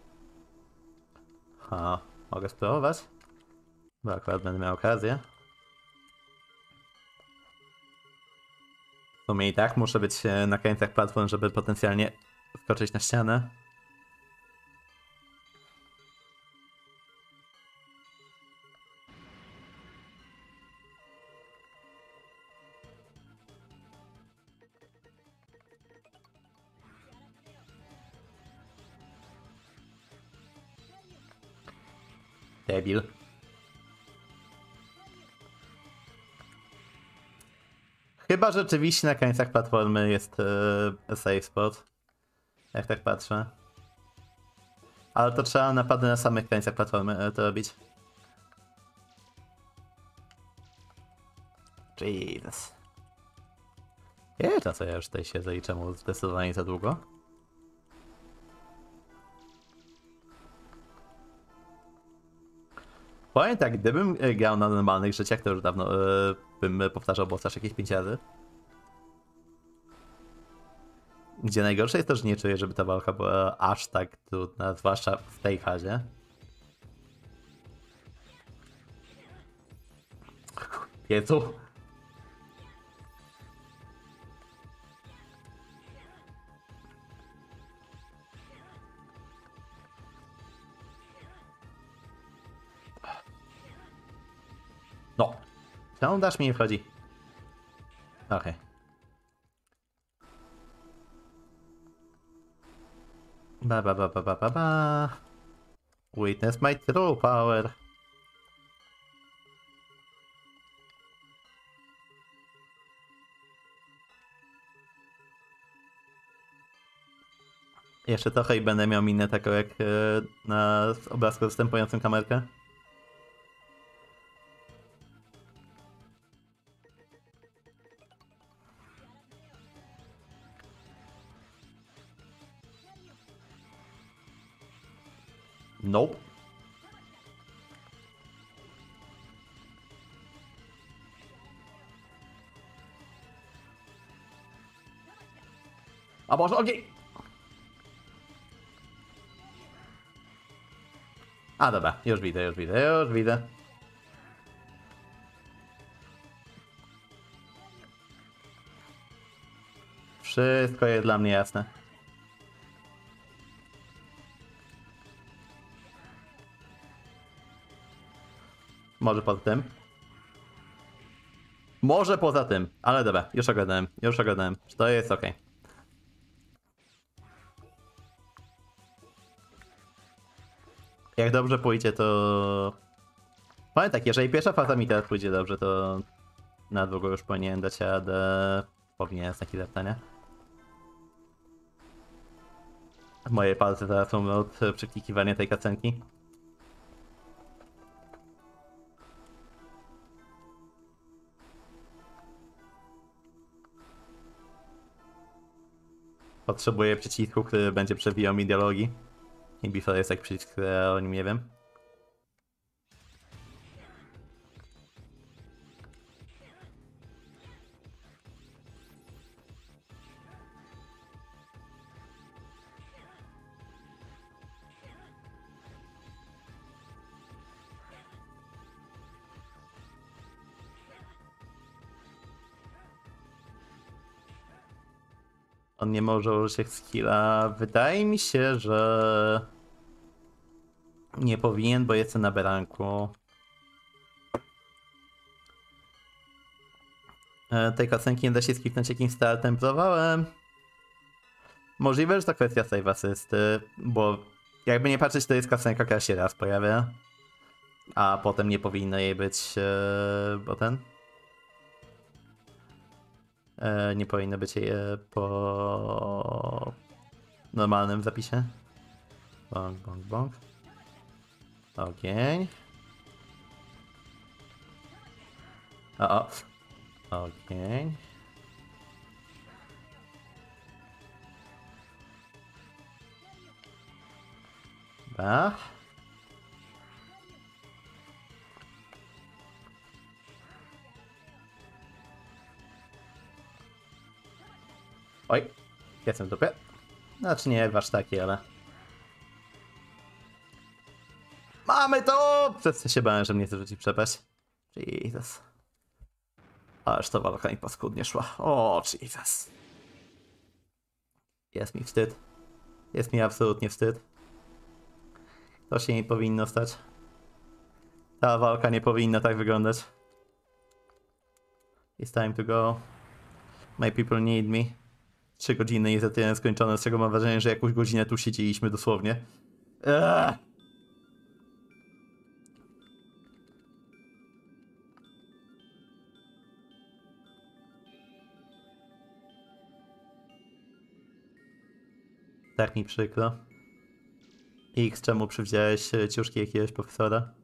Ha, mogę spróbować? Bo akurat będę miał okazję. W sumie i tak muszę być na końcach platform, żeby potencjalnie wskoczyć na ścianę. Debil. Chyba rzeczywiście na końcach platformy jest safe spot. Jak tak patrzę. Ale to trzeba naprawdę na samych końcach platformy to robić. Jesus. To co ja już tutaj się zaliczę mu zdecydowanie za długo. Powiem tak, gdybym grał na normalnych życiach, to już dawno bym powtarzał bossarz jakieś 5 razy. Gdzie najgorsze jest to, że nie czuję, żeby ta walka była aż tak trudna, zwłaszcza w tej fazie. Jezu. No. Czemu dasz mi nie wchodzi? Okej. Ba. Witness my true power. Jeszcze trochę i będę miał minę taką jak na obrazku zastępującym kamerkę. Nope. A Boże, okej. A dobra, już widzę. Wszystko jest dla mnie jasne. Może poza tym. Ale dobra, już oglądałem. To jest ok. Jak dobrze pójdzie, to... Powiem tak, jeżeli pierwsza faza mi teraz pójdzie dobrze, to na długo już powinien dać radę. Powinien znaki zapytania. Moje palce zaraz są od przeklikiwania tej kacenki. Potrzebuję przycisku, który będzie przewijał mi dialogi. I Before jest jak przycisk, o nim nie wiem. On nie może użyć skilla. Wydaje mi się, że nie powinien, bo jestem na beranku. Tej kasenki nie da się skipnąć jakimś startem. Próbowałem. Możliwe, że to kwestia save assysty, bo Jakby nie patrzeć, to jest kasenka, która się raz pojawia. A potem nie powinno jej być, bo ten... nie powinno być jej po normalnym zapisie. Bąk, bąk, bąk. Ogień. O. Ogień. Bach. Oj, jestem w dupie. Znaczy nie aż taki, ale... Mamy to! Przez co się bałem, że mnie zrzuci przepaść. Jesus. Ależ to walka mi paskudnie szła. O, Jesus. Jest mi wstyd. Jest mi absolutnie wstyd. To się nie powinno stać. Ta walka nie powinna tak wyglądać. It's time to go. My people need me. 3 godziny i za tyle skończone, z czego mam wrażenie, że jakąś godzinę tu siedzieliśmy dosłownie. Tak mi przykro. X, czemu przywdziałeś ciuszki jakiegoś profesora?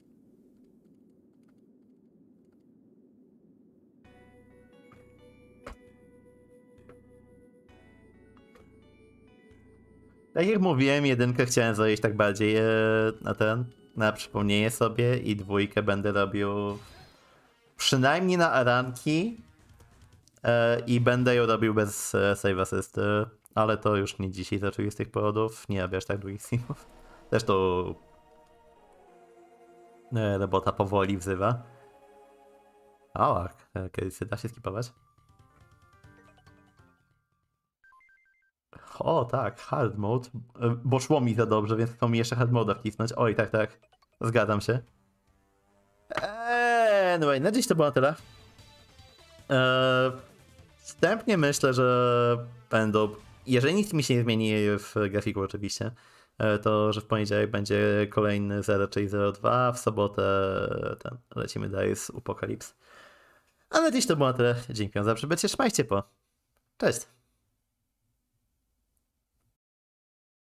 Tak jak mówiłem, jedynkę chciałem zrobić tak bardziej na przypomnienie sobie i dwójkę będę robił przynajmniej na aranki i będę ją robił bez save assist, ale to już nie dzisiaj z oczywistych powodów, nie robię aż tak długich streamów. Zresztą robota powoli wzywa. O, kiedy się da się skipować? O tak, hard mode, bo szło mi za dobrze, więc chcą mi jeszcze hard mode wcisnąć. Oj, tak, tak, zgadzam się. Anyway, na dziś to było tyle. Wstępnie myślę, że będą, jeżeli nic mi się nie zmieni w grafiku oczywiście, to że w poniedziałek będzie kolejny 0, czyli 02, w sobotę lecimy dalej z Apocalypse. A na dziś to było tyle. Dzięki za przybycie, trzymajcie po. Cześć!